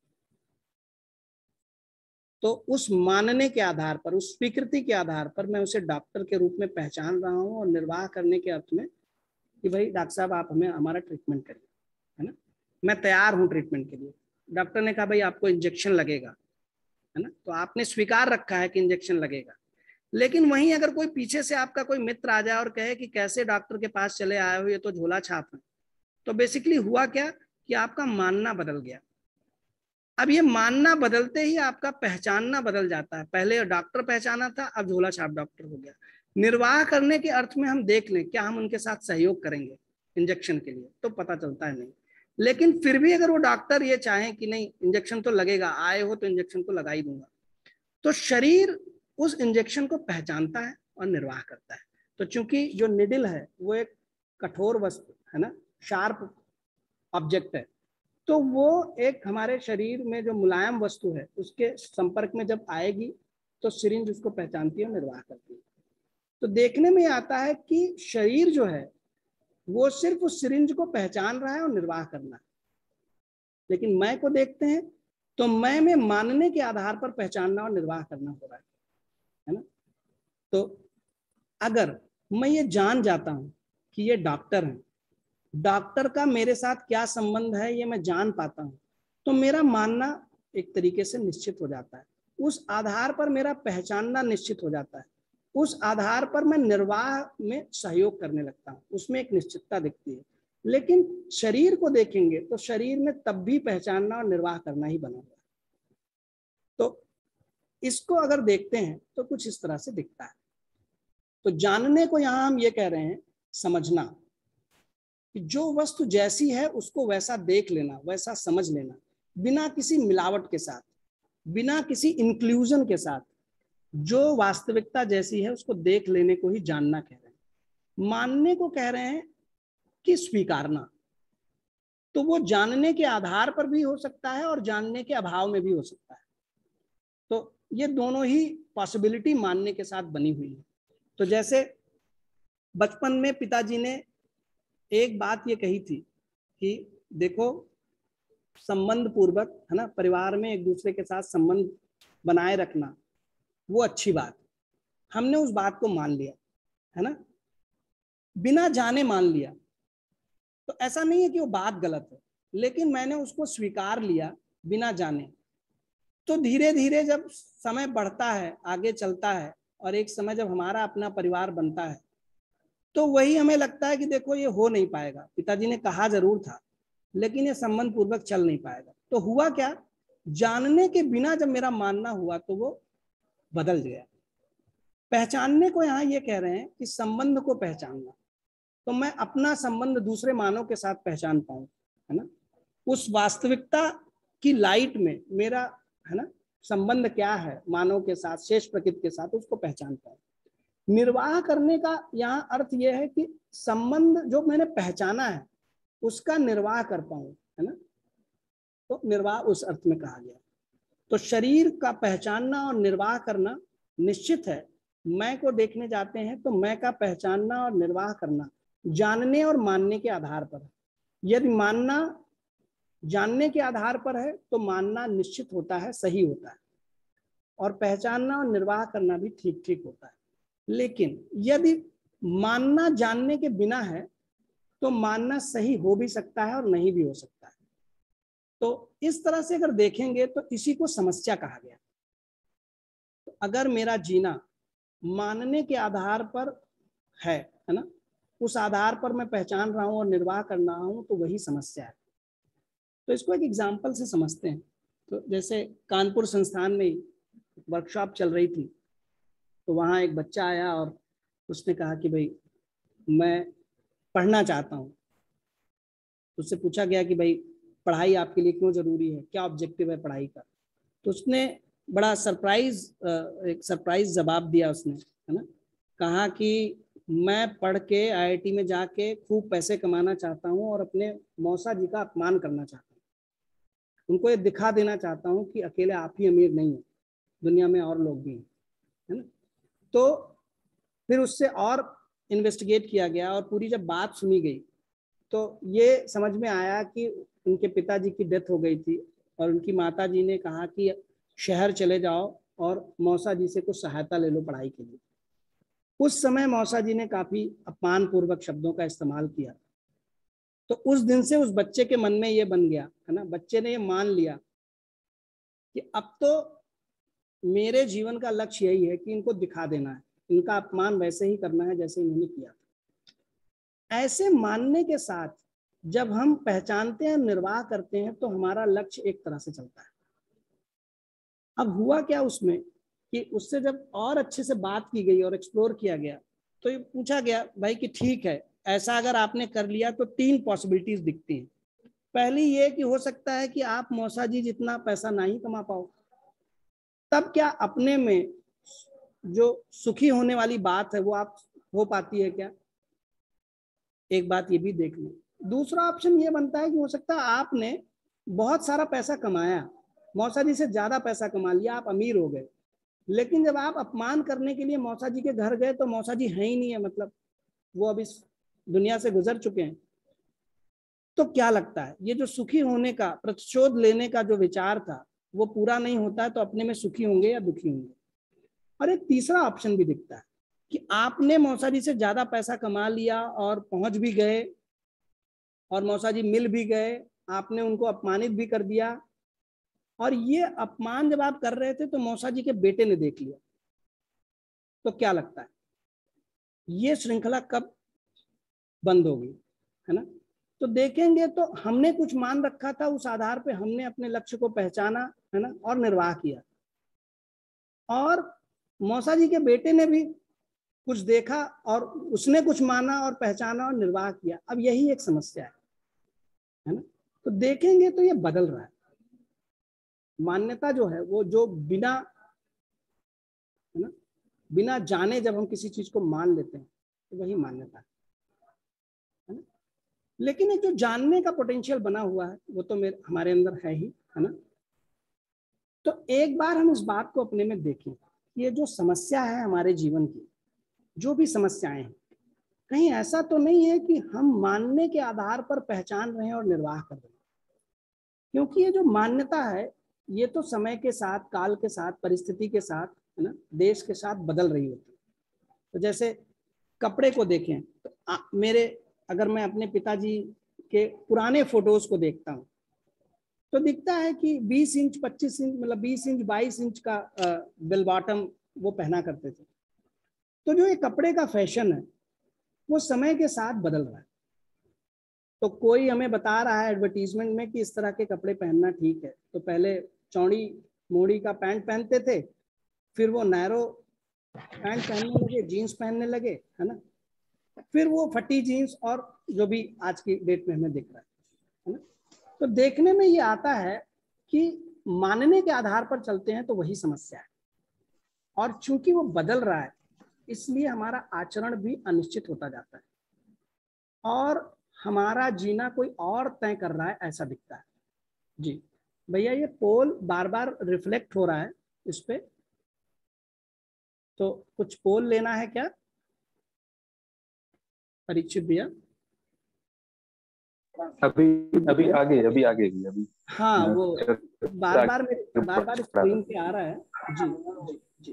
तो उस मानने के आधार पर, उस स्वीकृति के आधार पर मैं उसे डॉक्टर के रूप में पहचान रहा हूँ और निर्वाह करने के अर्थ में कि भाई डॉक्टर साहब आप हमें हमारा ट्रीटमेंट करिए है ना, मैं तैयार हूँ ट्रीटमेंट के लिए। डॉक्टर ने कहा भाई आपको इंजेक्शन लगेगा है ना, तो आपने स्वीकार रखा है कि इंजेक्शन लगेगा। लेकिन वहीं अगर कोई पीछे से आपका कोई मित्र आ जाए और कहे कि कैसे डॉक्टर के पास चले आए हो, ये तो झोला छाप है, तो बेसिकली हुआ क्या कि आपका मानना बदल गया। अब ये मानना बदलते ही आपका पहचानना बदल जाता है। पहले डॉक्टर पहचाना था, अब झोला छाप डॉक्टर हो गया। निर्वाह करने के अर्थ में हम देख लें क्या हम उनके साथ सहयोग करेंगे इंजेक्शन के लिए, तो पता चलता है नहीं। लेकिन फिर भी अगर वो डॉक्टर ये चाहे कि नहीं इंजेक्शन तो लगेगा, आए हो तो इंजेक्शन को लगा ही दूंगा, तो शरीर उस इंजेक्शन को पहचानता है और निर्वाह करता है। तो चूंकि जो निडल है वो एक कठोर वस्तु है ना, शार्प ऑब्जेक्ट है, तो वो एक हमारे शरीर में जो मुलायम वस्तु है उसके संपर्क में जब आएगी तो सिरिंज उसको पहचानती है और निर्वाह करती है। तो देखने में आता है कि शरीर जो है वो सिर्फ उस सिरिंज को पहचान रहा है और निर्वाह करना है। लेकिन मैं को देखते हैं तो मैं में मानने के आधार पर पहचानना और निर्वाह करना हो रहा है ना। तो अगर मैं ये जान जाता हूं कि ये डॉक्टर है, डॉक्टर का मेरे साथ क्या संबंध है ये मैं जान पाता हूं, तो मेरा मानना एक तरीके से निश्चित हो जाता है। उस आधार पर मेरा पहचानना निश्चित हो जाता है। उस आधार पर मैं निर्वाह में सहयोग करने लगता हूं, उसमें एक निश्चितता दिखती है। लेकिन शरीर को देखेंगे तो शरीर में तब भी पहचानना और निर्वाह करना ही बना हुआ है। तो इसको अगर देखते हैं तो कुछ इस तरह से दिखता है। तो जानने को यहां हम ये कह रहे हैं समझना, कि जो वस्तु जैसी है उसको वैसा देख लेना, वैसा समझ लेना, बिना किसी मिलावट के साथ, बिना किसी इंक्लूजन के साथ, जो वास्तविकता जैसी है उसको देख लेने को ही जानना कह रहे हैं। मानने को कह रहे हैं कि स्वीकारना। तो वो जानने के आधार पर भी हो सकता है और जानने के अभाव में भी हो सकता है। तो ये दोनों ही पॉसिबिलिटी मानने के साथ बनी हुई है। तो जैसे बचपन में पिताजी ने एक बात ये कही थी कि देखो संबंध पूर्वक है ना, परिवार में एक दूसरे के साथ संबंध बनाए रखना वो अच्छी बात। हमने उस बात को मान लिया है ना, बिना जाने मान लिया। तो ऐसा नहीं है कि वो बात गलत है, लेकिन मैंने उसको स्वीकार लिया बिना जाने। तो धीरे धीरे जब समय बढ़ता है, आगे चलता है, और एक समय जब हमारा अपना परिवार बनता है, तो वही हमें लगता है कि देखो ये हो नहीं पाएगा। पिताजी ने कहा जरूर था लेकिन ये संबंध पूर्वक चल नहीं पाएगा। तो हुआ क्या, जानने के बिना जब मेरा मानना हुआ तो वो बदल गया। पहचानने को यहाँ ये कह रहे हैं कि संबंध को पहचानना, तो मैं अपना संबंध दूसरे मानव के साथ पहचान पाऊं है ना, उस वास्तविकता की लाइट में मेरा है ना, संबंध क्या है मानव के साथ, शेष प्रकृति के साथ, उसको पहचान पाऊं। निर्वाह करने का यहाँ अर्थ यह है कि संबंध जो मैंने पहचाना है उसका निर्वाह कर पाऊं, है ना, तो निर्वाह उस अर्थ में कहा गया। तो शरीर का पहचानना और निर्वाह करना निश्चित है। मैं को देखने जाते हैं तो मैं का पहचानना और निर्वाह करना जानने और मानने के आधार पर है। यदि मानना जानने के आधार पर है तो मानना निश्चित होता है, सही होता है, और पहचानना और निर्वाह करना भी ठीक ठीक होता है। लेकिन यदि मानना जानने के बिना है तो मानना सही हो भी सकता है और नहीं भी हो सकता है। तो इस तरह से अगर देखेंगे तो इसी को समस्या कहा गया। तो अगर मेरा जीना मानने के आधार पर है ना, उस आधार पर मैं पहचान रहा हूं और निर्वाह कर रहा हूं, तो वही समस्या है। तो इसको एक एग्जाम्पल से समझते हैं। तो जैसे कानपुर संस्थान में वर्कशॉप चल रही थी, तो वहाँ एक बच्चा आया और उसने कहा कि भाई मैं पढ़ना चाहता हूँ। उससे पूछा गया कि भाई पढ़ाई आपके लिए क्यों जरूरी है, क्या ऑब्जेक्टिव है पढ़ाई का। तो उसने बड़ा एक सरप्राइज जवाब दिया उसने, है ना, कहा कि मैं पढ़ के IIT में जाके खूब पैसे कमाना चाहता हूँ और अपने मौसा जी का अपमान करना चाहता हूँ, उनको ये दिखा देना चाहता हूँ कि अकेले आप ही अमीर नहीं है, दुनिया में और लोग भी हैं, है ना। तो फिर उससे और इन्वेस्टिगेट किया गया और पूरी जब बात सुनी गई तो ये समझ में आया कि उनके पिताजी की डेथ हो गई थी और उनकी माता जी ने कहा कि शहर चले जाओ और मौसा जी से कुछ सहायता ले लो पढ़ाई के लिए। उस समय मौसा जी ने काफी अपमान पूर्वक शब्दों का इस्तेमाल किया। तो उस दिन से उस बच्चे के मन में ये बन गया, है ना, बच्चे ने ये मान लिया कि अब तो मेरे जीवन का लक्ष्य यही है कि इनको दिखा देना है, इनका अपमान वैसे ही करना है जैसे इन्होंने किया था। ऐसे मानने के साथ जब हम पहचानते हैं, निर्वाह करते हैं, तो हमारा लक्ष्य एक तरह से चलता है। अब हुआ क्या उसमें कि उससे जब और अच्छे से बात की गई और एक्सप्लोर किया गया तो ये पूछा गया भाई कि ठीक है, ऐसा अगर आपने कर लिया तो 3 पॉसिबिलिटीज दिखती हैं। पहली ये कि हो सकता है कि आप मौसा जी जितना पैसा नहीं कमा पाओ, तब क्या अपने में जो सुखी होने वाली बात है वो आप हो पाती है क्या, एक बात ये भी देख लो। दूसरा ऑप्शन ये बनता है कि हो सकता है आपने बहुत सारा पैसा कमाया, मौसा जी से ज्यादा पैसा कमा लिया, आप अमीर हो गए, लेकिन जब आप अपमान करने के लिए मौसा जी के घर गए तो मौसा जी है ही नहीं है, मतलब वो अब इस दुनिया से गुजर चुके हैं। तो क्या लगता है ये जो सुखी होने का, प्रतिशोध लेने का जो विचार था वो पूरा नहीं होता है, तो अपने में सुखी होंगे या दुखी होंगे। और एक तीसरा ऑप्शन भी दिखता है कि आपने मौसा जी से ज्यादा पैसा कमा लिया और पहुंच भी गए और मौसा जी मिल भी गए, आपने उनको अपमानित भी कर दिया, और ये अपमान जब आप कर रहे थे तो मौसा जी के बेटे ने देख लिया। तो क्या लगता है ये श्रृंखला कब बंद होगी, है ना। तो देखेंगे तो हमने कुछ मान रखा था, उस आधार पे हमने अपने लक्ष्य को पहचाना, है ना, और निर्वाह किया, और मौसा जी के बेटे ने भी कुछ देखा और उसने कुछ माना और पहचाना और निर्वाह किया। अब यही एक समस्या है ना। तो देखेंगे तो ये बदल रहा है। मान्यता जो है वो जो बिना, है ना, बिना जाने जब हम किसी चीज को मान लेते हैं तो वही मान्यता है ना। लेकिन एक जो जानने का पोटेंशियल बना हुआ है वो तो हमारे अंदर है ही, है ना। तो एक बार हम इस बात को अपने में देखें, ये जो समस्या है हमारे जीवन की, जो भी समस्याएं हैं, कहीं ऐसा तो नहीं है कि हम मानने के आधार पर पहचान रहे हैं और निर्वाह कर रहे हैं। क्योंकि ये जो मान्यता है ये तो समय के साथ, काल के साथ, परिस्थिति के साथ, है ना, देश के साथ बदल रही होती है। तो जैसे कपड़े को देखें तो अगर मैं अपने पिताजी के पुराने फोटोज को देखता हूँ तो दिखता है कि 20 इंच 25 इंच, मतलब 20 इंच 22 इंच का बेल बॉटम वो पहना करते थे। तो जो ये कपड़े का फैशन है वो समय के साथ बदल रहा है। तो कोई हमें बता रहा है एडवर्टीजमेंट में कि इस तरह के कपड़े पहनना ठीक है, तो पहले चौड़ी मोड़ी का पैंट पहनते थे, फिर वो नैरो पैंट पहनने लगे, जीन्स पहनने लगे, है ना, फिर वो फटी जीन्स और जो भी आज की डेट में हमें दिख रहा है ना। तो देखने में ये आता है कि मानने के आधार पर चलते हैं तो वही समस्या है, और चूंकि वो बदल रहा है इसलिए हमारा आचरण भी अनिश्चित होता जाता है और हमारा जीना कोई और तय कर रहा है ऐसा दिखता है। जी भैया, ये पोल बार बार रिफ्लेक्ट हो रहा है इस पे, तो कुछ पोल लेना है क्या परीक्षित भैया? अभी आगे अभी हाँ, वो बार बार स्क्रीन पे आ रहा है। जी जी जी,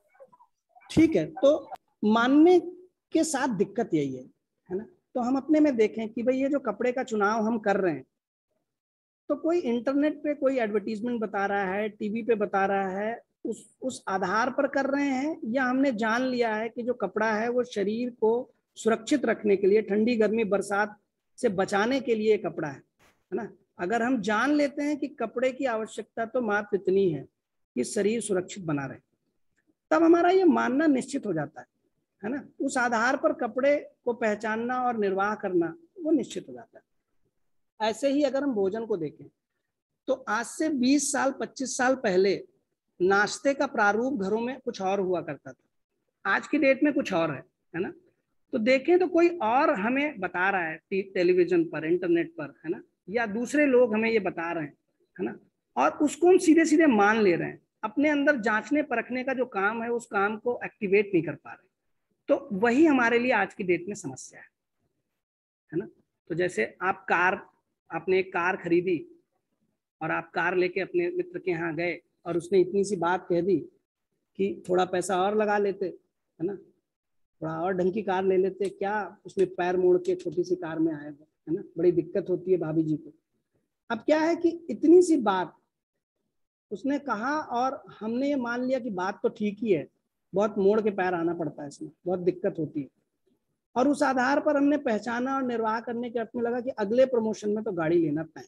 ठीक है। तो मानने के साथ दिक्कत यही है ना। तो हम अपने में देखें कि भाई ये जो कपड़े का चुनाव हम कर रहे हैं, तो कोई इंटरनेट पे कोई एडवर्टीजमेंट बता रहा है, टीवी पे बता रहा है, उस आधार पर कर रहे हैं, या हमने जान लिया है कि जो कपड़ा है वो शरीर को सुरक्षित रखने के लिए, ठंडी गर्मी बरसात से बचाने के लिए कपड़ा है ना। अगर हम जान लेते हैं कि कपड़े की आवश्यकता तो मात्र इतनी है कि शरीर सुरक्षित बना रहे, तब हमारा ये मानना निश्चित हो जाता है ना। उस आधार पर कपड़े को पहचानना और निर्वाह करना वो निश्चित हो जाता है। ऐसे ही अगर हम भोजन को देखें तो आज से 20 साल 25 साल पहले नाश्ते का प्रारूप घरों में कुछ और हुआ करता था, आज की डेट में कुछ और है ना। तो देखें तो कोई और हमें बता रहा है टेलीविजन पर, इंटरनेट पर, है ना, या दूसरे लोग हमें ये बता रहे हैं, है ना, और उसको हम सीधे सीधे मान ले रहे हैं। अपने अंदर जांचने परखने का जो काम है उस काम को एक्टिवेट नहीं कर पा रहे। तो वही हमारे लिए आज की डेट में समस्या है ना। तो जैसे आपने एक कार खरीदी और आप कार लेके अपने मित्र के यहाँ गए और उसने इतनी सी बात कह दी कि थोड़ा पैसा और लगा लेते, है ना, थोड़ा और ढंग की कार ले लेते, क्या उसने पैर मोड़ के छोटी सी कार में आए हो, है ना, बड़ी दिक्कत होती है भाभी जी को। अब क्या है कि इतनी सी बात उसने कहा और हमने ये मान लिया कि बात तो ठीक ही है, बहुत मोड़ के पैर आना पड़ता है, इसमें बहुत दिक्कत होती है, और उस आधार पर हमने पहचाना और निर्वाह करने के अर्थ में लगा कि अगले प्रमोशन में तो गाड़ी लेना तय।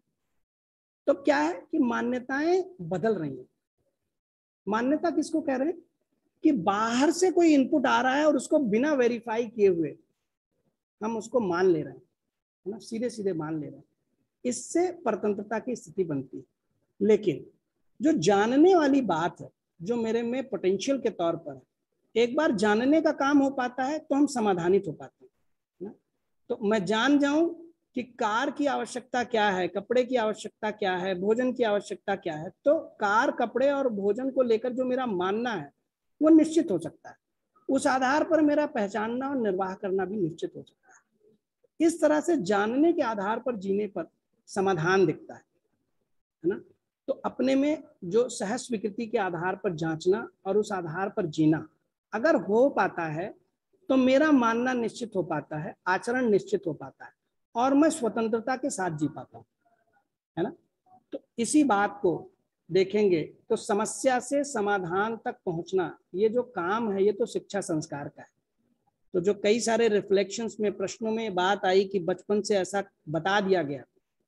तो क्या है कि मान्यताएं बदल रही हैं। मान्यता किसको कह रहे हैं कि बाहर से कोई इनपुट आ रहा है और उसको बिना वेरीफाई किए हुए हम उसको मान ले रहे हैं, है ना, सीधे सीधे मान ले रहे हैं। इससे परतंत्रता की स्थिति बनती है। लेकिन जो जानने वाली बात है, जो मेरे में पोटेंशियल के तौर पर है, एक बार जानने का काम हो पाता है तो हम समाधानित हो पाते हैं ना। तो मैं जान जाऊं कि कार की आवश्यकता क्या है, कपड़े की आवश्यकता क्या है, भोजन की आवश्यकता क्या है, तो कार, कपड़े और भोजन को लेकर जो मेरा मानना है वो निश्चित हो सकता है। उस आधार पर मेरा पहचानना और निर्वाह करना भी निश्चित हो सकता है। इस तरह से जानने के आधार पर जीने पर समाधान दिखता है ना। तो अपने में जो सहज स्वीकृति के आधार पर जांचना और उस आधार पर जीना अगर हो पाता है तो मेरा मानना निश्चित हो पाता है, आचरण निश्चित हो पाता है और मैं स्वतंत्रता के साथ जी पाता हूँ, है ना। तो इसी बात को देखेंगे तो समस्या से समाधान तक पहुंचना, ये जो काम है ये तो शिक्षा संस्कार का है। तो जो कई सारे रिफ्लेक्शंस में, प्रश्नों में बात आई कि बचपन से ऐसा बता दिया गया,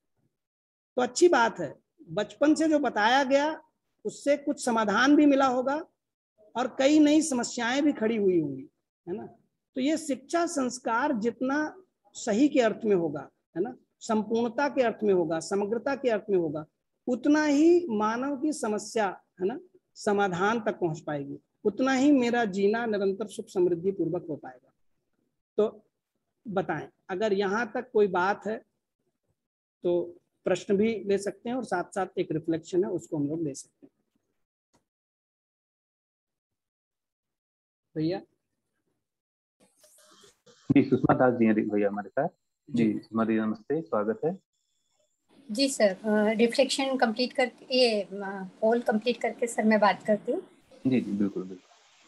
तो अच्छी बात है, बचपन से जो बताया गया उससे कुछ समाधान भी मिला होगा और कई नई समस्याएं भी खड़ी हुई होंगी, है ना। तो ये शिक्षा संस्कार जितना सही के अर्थ में होगा, है ना, संपूर्णता के अर्थ में होगा, समग्रता के अर्थ में होगा, उतना ही मानव की समस्या, है ना, समाधान तक पहुंच पाएगी, उतना ही मेरा जीना निरंतर सुख समृद्धि पूर्वक हो पाएगा। तो बताएं, अगर यहाँ तक कोई बात है तो प्रश्न भी ले सकते हैं और साथ साथ एक रिफ्लेक्शन है उसको हम लोग ले सकते हैं। भैया जी, सुषमा दास जी हैं भैया हमारे साथ। जी सुषमा दी, नमस्ते, स्वागत है जी सर। रिफ्लेक्शन कंप्लीट करके, ये पोल कंप्लीट करके सर मैं बात करती हूँ। जी जी बिल्कुल बिल्कुल।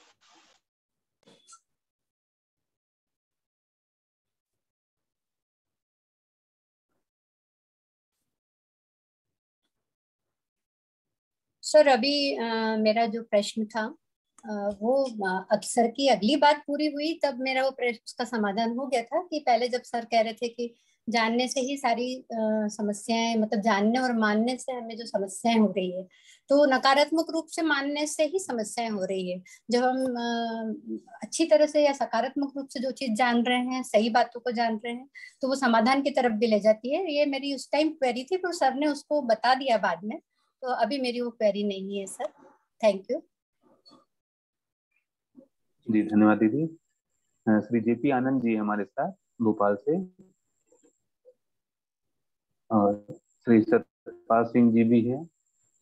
सर अभी मेरा जो प्रश्न था वो सर की अगली बात पूरी हुई तब मेरा वो प्रश्न, उसका समाधान हो गया था कि पहले जब सर कह रहे थे कि जानने से ही सारी समस्याएं, मतलब जानने और मानने से हमें जो समस्याएं हो रही है, तो नकारात्मक रूप से मानने से ही समस्याएं हो रही है। जब हम अच्छी तरह से या सकारात्मक रूप से जो चीज जान रहे हैं, सही बातों को जान रहे हैं, तो वो समाधान की तरफ भी ले जाती है। ये मेरी उस टाइम क्वेरी थी, तो सर ने उसको बता दिया बाद में, तो अभी मेरी वो क्वेरी नहीं है सर। थैंक यू जी। धन्यवाद दीदी। श्री जेपी आनंद जी हमारे साथ भोपाल से, और श्री सतपाल सिंह जी भी है।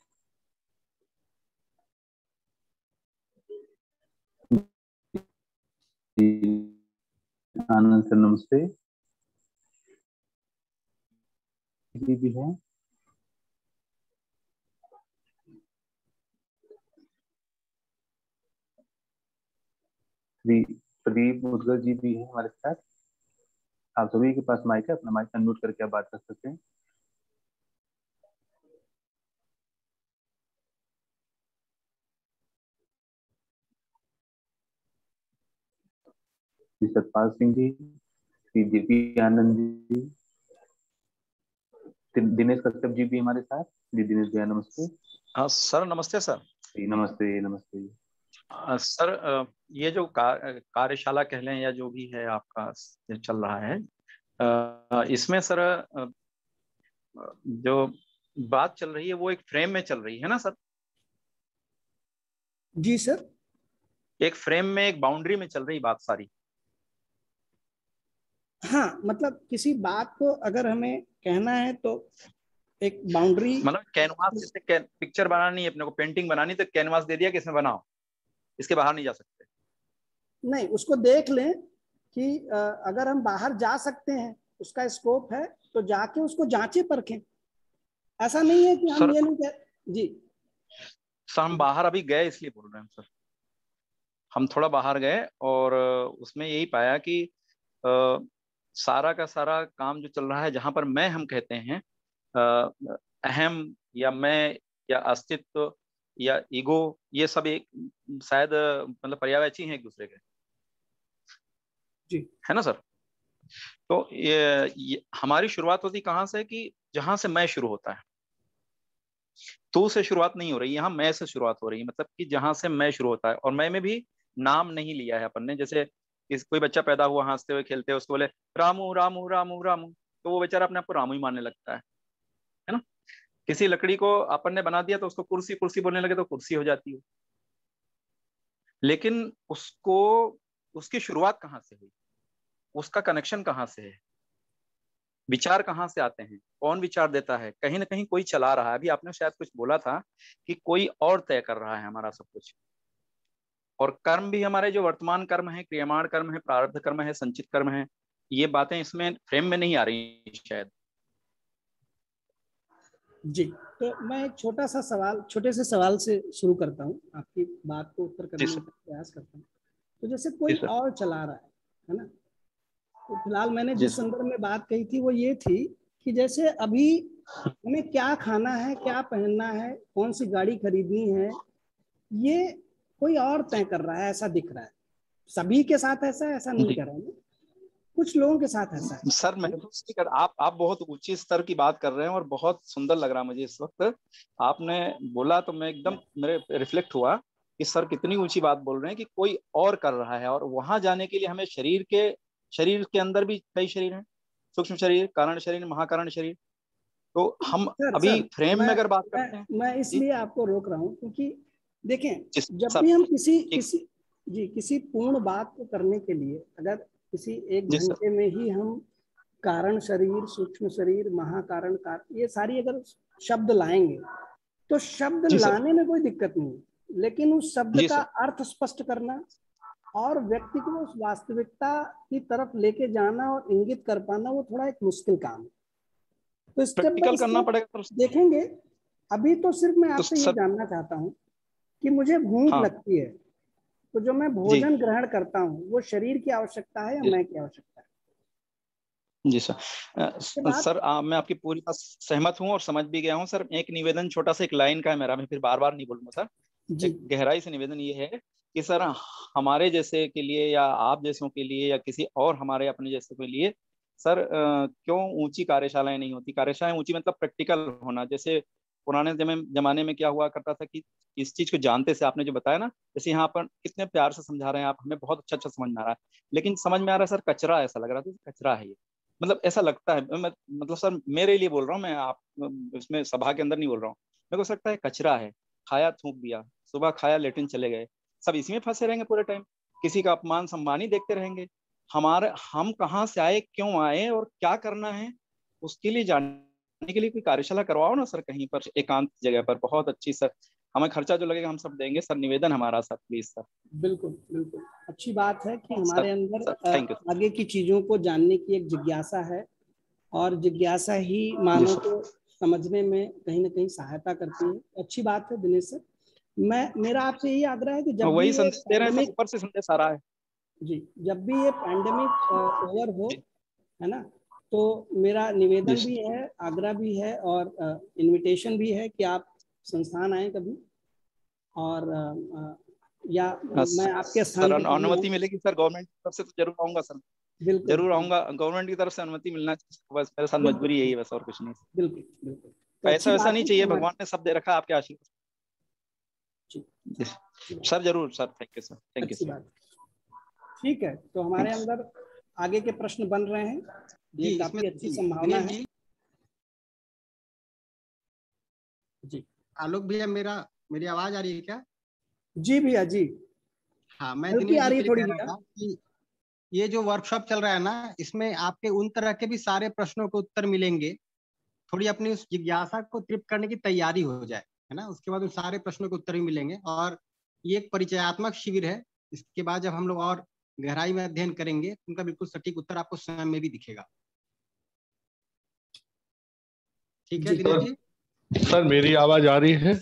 आनंद सर नमस्ते जी भी है। श्री प्रदीप मुदगल जी भी है हमारे साथ। आप सभी के पास माइक है, अपना माइक अनम्यूट करके आप बात कर सकते हैं। श्री सतपाल सिंह जी, श्री जेपी आनंद जी, दिनेश कश्यप जी भी हमारे साथ। जी दिनेश भैया नमस्ते। हाँ सर नमस्ते सर। नमस्ते नमस्ते। सर ये जो कार्यशाला कह लें या जो भी है आपका चल रहा है, इसमें सर जो बात चल रही है वो एक फ्रेम में चल रही है ना सर? जी सर, एक फ्रेम में, एक बाउंड्री में चल रही बात सारी। हाँ, मतलब किसी बात को अगर हमें कहना है तो एक बाउंड्री, मतलब कैनवास, जैसे पिक्चर बनानी है अपने को, पेंटिंग बनानी, तो कैनवास दे दिया कि इसमें बनाओ, इसके बाहर नहीं जा सकते। नहीं, उसको देख लें कि अगर हम बाहर जा सकते हैं, उसका स्कोप है, तो जाके उसको जांचे परखें। ऐसा नहीं है कि हम ये नहीं कह जी सर हम बाहर अभी गए इसलिए बोल रहे हैं सर। हम थोड़ा बाहर गए और उसमें यही पाया कि सारा का सारा काम जो चल रहा है, जहां पर मैं हम कहते हैं अहम या मैं या अस्तित्व या ईगो, ये सब एक शायद मतलब पर्यायवाची हैं एक दूसरे के, जी है ना सर? तो ये हमारी शुरुआत होती कहाँ से कि जहां से मैं शुरू होता है। तू से शुरुआत नहीं हो रही, यहाँ मैं से शुरुआत हो रही है। मतलब कि जहां से मैं शुरू होता है, और मैं में भी नाम नहीं लिया है अपन ने। जैसे कोई बच्चा पैदा हुआ हंसते हुए खेलते हुए, उसको बोले रामू रामू रामू रामू, तो वो बेचारा अपने आप को रामू ही मानने लगता है ना? किसी लकड़ी को अपन ने बना दिया तो उसको कुर्सी कुर्सी बोलने लगे तो कुर्सी हो जाती है। लेकिन उसको, उसकी शुरुआत कहाँ से हुई, उसका कनेक्शन कहाँ से है, विचार कहाँ से आते हैं, कौन विचार देता है? कहीं ना कहीं कोई चला रहा है। अभी आपने शायद कुछ बोला था कि कोई और तय कर रहा है हमारा सब कुछ। और कर्म भी हमारे जो वर्तमान कर्म है, क्रियमाण कर्म है, प्रारब्ध कर्म है, संचित कर्म है, ये बातें इसमें फ्रेम में नहीं आ रही शायद। जी, तो मैं एक छोटे से सवाल से शुरू करता हूँ, आपकी बात को उत्तर करने का प्रयास करता हूँ। तो जैसे कोई और चला रहा है ना, तो फिलहाल मैंने जिस संदर्भ में बात कही थी वो ये थी कि जैसे अभी हमें क्या खाना है, क्या पहनना है, कौन सी गाड़ी खरीदनी है, ये कोई और तय कर रहा है, ऐसा दिख रहा है। सभी के साथ ऐसा नहीं कर रहा है, कुछ लोगों के साथ ऐसा है। सर महसूस नहीं कर, आप बहुत ऊंची स्तर की बात कर रहे हैं और बहुत सुंदर लग रहा मुझे इस वक्त। आपने बोला तो मैं एकदम, मेरे रिफ्लेक्ट हुआ कि सर कितनी ऊंची बात बोल रहे हैं कि कोई और कर रहा है। और वहां जाने के लिए हमें शरीर के अंदर भी कई शरीर हैं, सूक्ष्म शरीर, कारण शरीर, महाकारण शरीर। तो हम अभी फ्रेम में अगर बात करते हैं, मैं इसलिए आपको रोक रहा हूँ क्योंकि देखें, जब भी हम किसी पूर्ण बात को करने के लिए अगर किसी एक घंटे में ही हम कारण शरीर, सूक्ष्म शरीर, महाकारण ये सारी अगर शब्द लाएंगे तो शब्द लाने में कोई दिक्कत नहीं है, लेकिन उस शब्द का अर्थ स्पष्ट करना और व्यक्ति को उस वास्तविकता की तरफ लेके जाना और इंगित कर पाना, वो थोड़ा एक मुश्किल काम है। तो स्टेप बाय स्टेप देखेंगे। अभी तो सिर्फ मैं आपसे ये जानना चाहता हूँ कि मुझे भूख लगती है, तो जो मैं भोजन ग्रहण करता हूँ वो शरीर की आवश्यकता है या मैं की आवश्यकता है? जी सर, मैं आपकी पूरी बात सहमत हूँ और समझ भी गया हूँ सर। एक निवेदन छोटा सा, एक लाइन का है मेरा, मैं फिर बार बार नहीं बोलूंगा सर। एक गहराई से निवेदन ये है कि सर हमारे जैसे के लिए या आप जैसों के लिए या किसी और हमारे अपने जैसे के लिए सर क्यों ऊंची कार्यशालाएं नहीं होती? कार्यशालाएं ऊंची मतलब प्रैक्टिकल होना। जैसे पुराने जमाने में क्या हुआ करता था कि इस चीज को जानते से, आपने जो बताया ना, जैसे यहाँ पर कितने प्यार से समझा रहे हैं आप, हमें बहुत अच्छा समझ में आ रहा है, लेकिन समझ में आ रहा है सर कचरा, ऐसा लग रहा था कचरा है ये, मतलब ऐसा लगता है। मतलब सर मेरे लिए बोल रहा हूँ मैं, आप इसमें सभा के अंदर नहीं बोल रहा हूँ, मेरे को लगता है कचरा है, खाया थूक दिया, सुबह खाया लेटिन चले गए, सब इसी में फंसे रहेंगे पूरे टाइम, किसी का अपमान सम्मान ही देखते रहेंगे। हम कहाँ से आए, क्यों आए और क्या करना है, उसके लिए जानने के लिए कोई कार्यशाला करवाओ ना सर, कहीं पर एकांत जगह पर, बहुत अच्छी सर। हमें खर्चा जो लगेगा हम सब देंगे सर, निवेदन हमारा सर, प्लीज सर। बिल्कुल बिल्कुल, अच्छी बात है कि हमारे अंदर थैंक यू। आगे की चीजों को जानने की एक जिज्ञासा है, और जिज्ञासा ही मानव को समझने में कहीं ना कहीं सहायता करती है। अच्छी बात है दिनेश सर। मेरा आपसे यही आग्रह है कि जब वही भी संदेश दे रहे हैं सर, ऊपर से संदेश आ रहा है जी, जब भी ये पैंडेमिक ओवर हो, है ना, तो मेरा निवेदन भी है, आग्रह भी है और इनविटेशन भी है कि आप संस्थान आए कभी, और या मैं आपके स्थान सर पर अनुमति मिलेगी सर गवर्नमेंट की तरफ से तो जरूर आऊंगा सर, बिल्कुल जरूर आऊंगा। गवर्नमेंट की तरफ से अनुमति मिलना चाहिए, बस मेरे साथ मजबूरी यही है बस, और कुछ नहीं। बिल्कुल बिल्कुल, तो ऐसा वैसा नहीं चाहिए, भगवान ने सब दे रखा, आपके आशीर्वाद। सर जरूर sir, thank you sir, thank you sir. ठीक है, तो हमारे अंदर आगे के प्रश्न बन रहे हैं, ये काफी अच्छी संभावना है जी। आलोक भैया, मेरी आवाज आ रही है क्या? जी भैया जी। हाँ, मैं हल्की आ रही है थोड़ी कह रहा था कि ये जो वर्कशॉप चल रहा है ना, इसमें आपके उन तरह के भी सारे प्रश्नों के उत्तर मिलेंगे। थोड़ी अपनी उस जिज्ञासा को तृप्त करने की तैयारी हो जाए, है ना, उसके बाद उन सारे प्रश्नों के उत्तर भी मिलेंगे। और ये एक परिचयात्मक शिविर है, इसके बाद जब हम लोग और गहराई में अध्ययन करेंगे, उनका बिल्कुल सटीक उत्तर आपको स्वयं में भी दिखेगा। ठीक है दिनेश जी? सर मेरी आवाज आ रही है?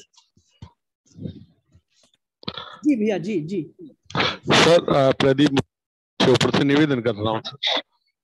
जी भैया जी जी। सर प्रदीप के ऊपर से निवेदन कर रहा हूँ सर।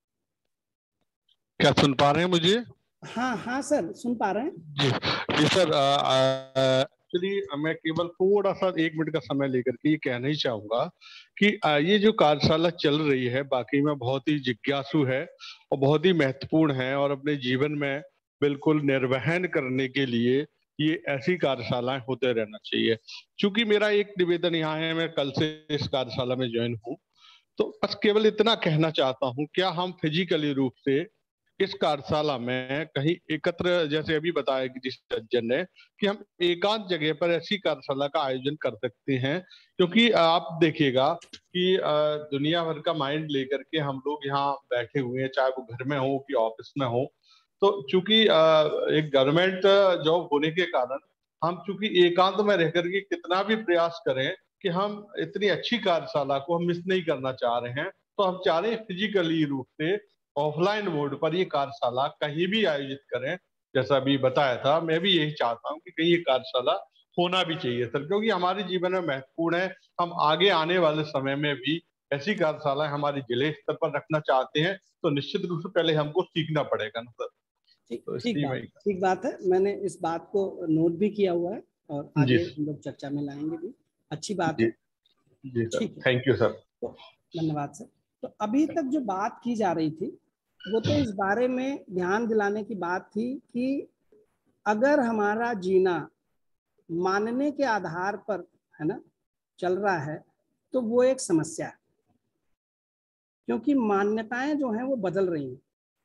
क्या सुन पा रहे हैं मुझे? हाँ हाँ सर, सुन पा रहे हैं जी सर। एक्चुअली मैं केवल थोड़ा सा 1 मिनट का समय लेकर के ये कहना ही चाहूंगा कि ये जो कार्यशाला चल रही है बाकी में बहुत ही जिज्ञासु है और बहुत ही महत्वपूर्ण है, और अपने जीवन में बिल्कुल निर्वहन करने के लिए ये ऐसी कार्यशालाएं होते रहना चाहिए। क्योंकि मेरा एक निवेदन यहाँ है, मैं कल से इस कार्यशाला में ज्वाइन हूँ, तो बस केवल इतना कहना चाहता हूँ, क्या हम फिजिकली रूप से इस कार्यशाला में कहीं एकत्र, जैसे अभी बताया कि जिस सज्जन ने, कि हम एकांत जगह पर ऐसी कार्यशाला का आयोजन कर सकते हैं। क्योंकि आप देखिएगा कि दुनिया भर का माइंड लेकर के हम लोग यहाँ बैठे हुए हैं, चाहे वो घर में हो कि ऑफिस में हो। तो चूंकि एक गवर्नमेंट जॉब होने के कारण हम चूंकि एकांत में रह करके कितना भी प्रयास करें कि हम इतनी अच्छी कार्यशाला को हम मिस नहीं करना चाह रहे हैं, तो हम चाह रहे हैं फिजिकली रूप से ऑफलाइन मोड पर ये कार्यशाला कहीं भी आयोजित करें। जैसा अभी बताया था, मैं भी यही चाहता हूँ कि कहीं ये कार्यशाला होना भी चाहिए सर, क्योंकि हमारे जीवन में महत्वपूर्ण है। हम आगे आने वाले समय में भी ऐसी कार्यशालाएं हमारे जिले स्तर पर रखना चाहते हैं, तो निश्चित रूप से पहले हमको सीखना पड़ेगा ना सर। तो ठीक बात है, मैंने इस बात को नोट भी किया हुआ है और आगे हम लोग चर्चा में लाएंगे भी। अच्छी बात है जी सर, थैंक यू सर। तो धन्यवाद सर। तो अभी तक जो बात की जा रही थी वो तो इस बारे में ध्यान दिलाने की बात थी कि अगर हमारा जीना मानने के आधार पर, है ना, चल रहा है तो वो एक समस्या है, क्योंकि मान्यताएं जो हैं वो बदल रही हैं।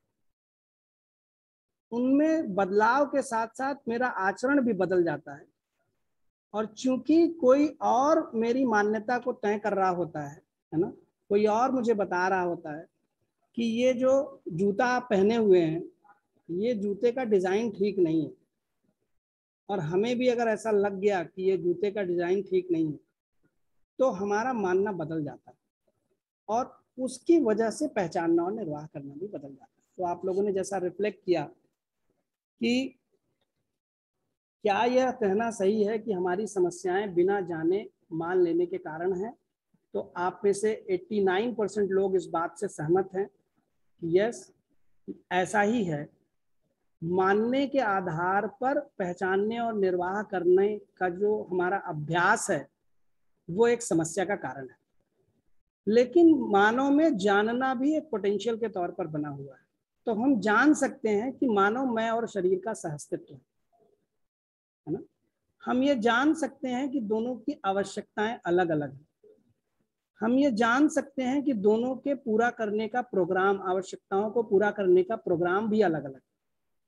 उनमें बदलाव के साथ साथ मेरा आचरण भी बदल जाता है, और चूंकि कोई और मेरी मान्यता को तय कर रहा होता है ना, कोई और मुझे बता रहा होता है कि ये जो जूता आप पहने हुए हैं, ये जूते का डिजाइन ठीक नहीं है, और हमें भी अगर ऐसा लग गया कि ये जूते का डिजाइन ठीक नहीं है, तो हमारा मानना बदल जाता है, और उसकी वजह से पहचानना और निर्वाह करना भी बदल जाता है। तो आप लोगों ने जैसा रिफ्लेक्ट किया कि क्या यह कहना सही है कि हमारी समस्याएं बिना जाने मान लेने के कारण है, तो आप में से 89% लोग इस बात से सहमत हैं कि यस, ऐसा ही है। मानने के आधार पर पहचानने और निर्वाह करने का जो हमारा अभ्यास है वो एक समस्या का कारण है। लेकिन मानव में जानना भी एक पोटेंशियल के तौर पर बना हुआ है। तो हम जान सकते हैं कि मानव मैं और शरीर का सहअस्तित्व है ना। हम ये जान सकते हैं कि दोनों की आवश्यकताएं अलग अलग हैं। हम ये जान सकते हैं कि दोनों के पूरा करने का प्रोग्राम, आवश्यकताओं को पूरा करने का प्रोग्राम भी अलग अलग है।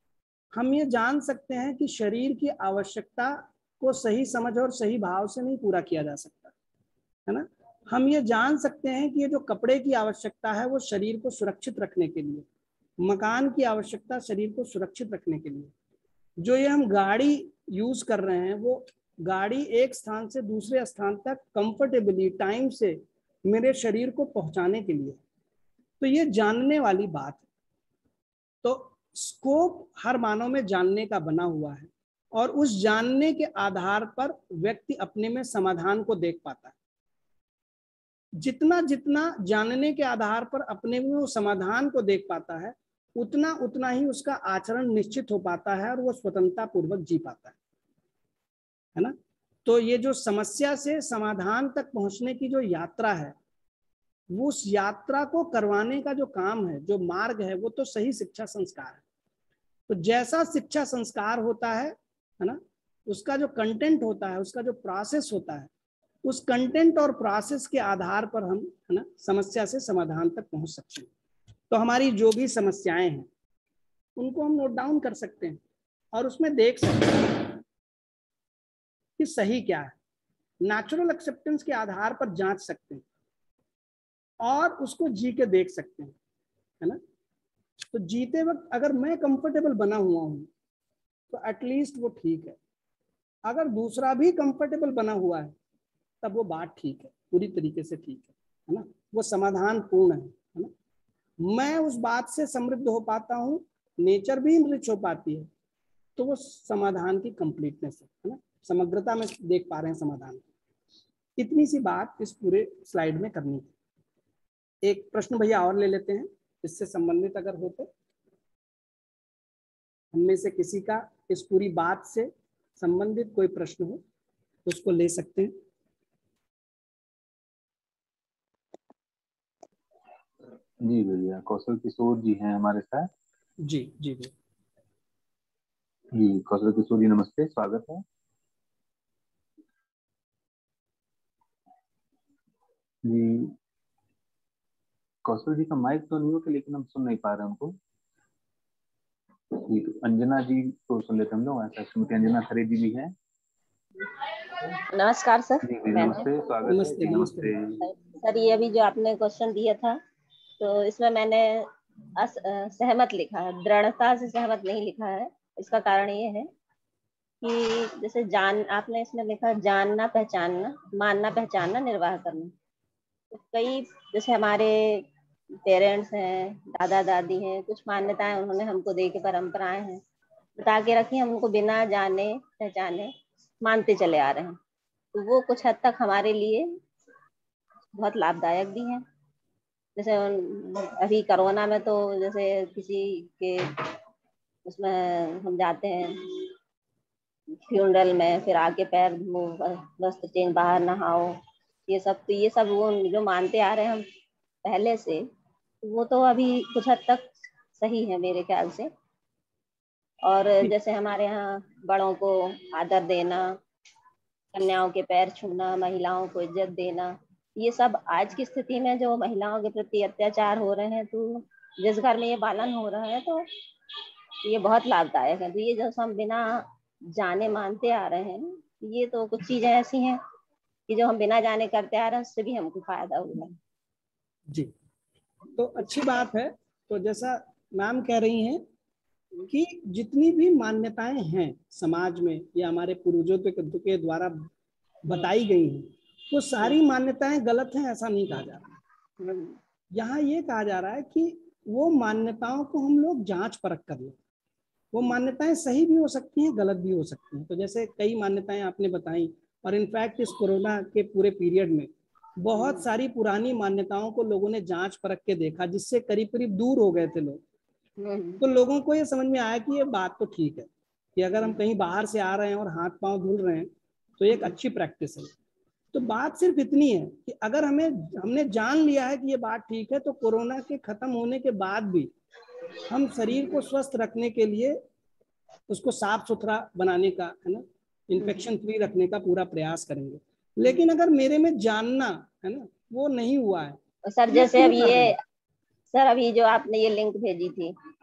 हम ये जान सकते हैं कि शरीर की आवश्यकता को सही समझ और सही भाव से नहीं पूरा किया जा सकता, है ना। हम ये जान सकते हैं कि ये जो कपड़े की आवश्यकता है वो शरीर को सुरक्षित रखने के लिए, मकान की आवश्यकता शरीर को सुरक्षित रखने के लिए, जो ये हम गाड़ी यूज कर रहे हैं वो गाड़ी एक स्थान से दूसरे स्थान तक कंफर्टेबली टाइम से मेरे शरीर को पहुंचाने के लिए, तो ये जानने वाली बात है। तो स्कोप हर मानव में जानने का बना हुआ है और उस जानने के आधार पर व्यक्ति अपने में समाधान को देख पाता है। जितना जितना जानने के आधार पर अपने में वो समाधान को देख पाता है, उतना उतना ही उसका आचरण निश्चित हो पाता है और वो स्वतंत्रता पूर्वक जी पाता है ना। तो ये जो समस्या से समाधान तक पहुंचने की जो यात्रा है, वो उस यात्रा को करवाने का जो काम है, जो मार्ग है, वो तो सही शिक्षा संस्कार है। तो जैसा शिक्षा संस्कार होता है ना, उसका जो कंटेंट होता है, उसका जो प्रोसेस होता है, उस कंटेंट और प्रोसेस के आधार पर हम, है ना, समस्या से समाधान तक पहुंच सकते हैं। तो हमारी जो भी समस्याएं हैं उनको हम नोट डाउन कर सकते हैं और उसमें देख सकते हैं कि सही क्या है। नेचुरल एक्सेप्टेंस के आधार पर जांच सकते हैं और उसको जी के देख सकते हैं, है ना। तो जीते वक्त अगर मैं कंफर्टेबल बना हुआ हूं तो एटलीस्ट वो ठीक है, अगर दूसरा भी कंफर्टेबल बना हुआ है तब वो बात ठीक है, पूरी तरीके से ठीक है ना, वो समाधान पूर्ण है ना। मैं उस बात से समृद्ध हो पाता हूँ, नेचर भी इनरिच हो पाती है, तो वो समाधान की कंप्लीटनेस है ना, समग्रता में देख पा रहे हैं समाधान। इतनी सी बात इस पूरे स्लाइड में करनी है। एक प्रश्न भैया और ले लेते हैं इससे संबंधित, अगर हो तो हम में से किसी का इस पूरी बात से संबंधित कोई प्रश्न हो तो उसको ले सकते हैं। जी भैया, कौशल किशोर जी हैं हमारे साथ। जी जी भैया। जी कौशल किशोर जी नमस्ते, स्वागत है। जी कौशल जी का माइक तो नहीं होता, लेकिन हम सुन नहीं पा रहे हैं उनको। जी तो अंजना जी को सुन लेते हम लोग, ऐसा श्रीमती अंजना खरे जी भी है। नमस्कार सर। जी नमस्ते, स्वागत है जी। नमस्ते सर, ये अभी जो आपने क्वेश्चन दिया था तो इसमें मैंने सहमत लिखा है, दृढ़ता से सहमत नहीं लिखा है। इसका कारण ये है कि जैसे आपने इसमें लिखा जानना पहचानना, मानना पहचानना, निर्वाह करना। तो कई जैसे हमारे पेरेंट्स हैं, दादा दादी हैं, कुछ मान्यताएं उन्होंने हमको दे के, परंपराएं हैं बता के रखी, हम उनको बिना जाने पहचाने मानते चले आ रहे हैं। तो वो कुछ हद तक हमारे लिए बहुत लाभदायक भी है। जैसे अभी कोरोना में तो जैसे किसी के उसमें हम जाते हैं फ्यूनरल में, फिर आके पैर धो, वस्त्र चेंज, बाहर नहाओ, ये सब तो ये सब वो जो मानते आ रहे हैं हम पहले से, वो तो अभी कुछ हद तक सही है मेरे ख्याल से। और जैसे हमारे यहाँ बड़ों को आदर देना, कन्याओं के पैर छूना, महिलाओं को इज्जत देना, ये सब आज की स्थिति में जो महिलाओं के प्रति अत्याचार हो रहे हैं, तो जिस घर में ये पालन हो रहा है तो ये बहुत लाभदायक है। तो ये जो हम बिना जाने मानते आ रहे हैं, ये तो कुछ चीजें ऐसी हैं कि जो हम बिना जाने करते आ रहे हैं, उससे भी हमको फायदा हुआ है। जी तो अच्छी बात है। तो जैसा मैम कह रही हैं कि जितनी भी मान्यताएं हैं समाज में या हमारे पूर्वजों के द्वारा बताई गई हैं, वो सारी मान्यताएं गलत हैं ऐसा नहीं कहा जा रहा। यहाँ ये कहा जा रहा है कि वो मान्यताओं को हम लोग जांच परख कर लें। वो मान्यताएं सही भी हो सकती हैं, गलत भी हो सकती हैं। तो जैसे कई मान्यताएं आपने बताई, और इनफैक्ट इस कोरोना के पूरे पीरियड में बहुत सारी पुरानी मान्यताओं को लोगों ने जांच परख के देखा, जिससे करीब करीब दूर हो गए थे लोग। तो लोगों को ये समझ में आया कि ये बात तो ठीक है कि अगर हम कहीं बाहर से आ रहे हैं और हाथ पांव धुल रहे हैं तो ये एक अच्छी प्रैक्टिस है। तो बात सिर्फ इतनी है कि अगर हमने जान लिया है कि ये बात ठीक है, तो कोरोना के खत्म होने के बाद भी हम शरीर को स्वस्थ रखने के लिए उसको साफ सुथरा बनाने का, है ना, इन्फेक्शन फ्री रखने का पूरा प्रयास करेंगे। लेकिन अगर मेरे में जानना, है ना, वो नहीं हुआ है। सर जैसे अभी अभी जो आपने ये लिंक भेजी थी,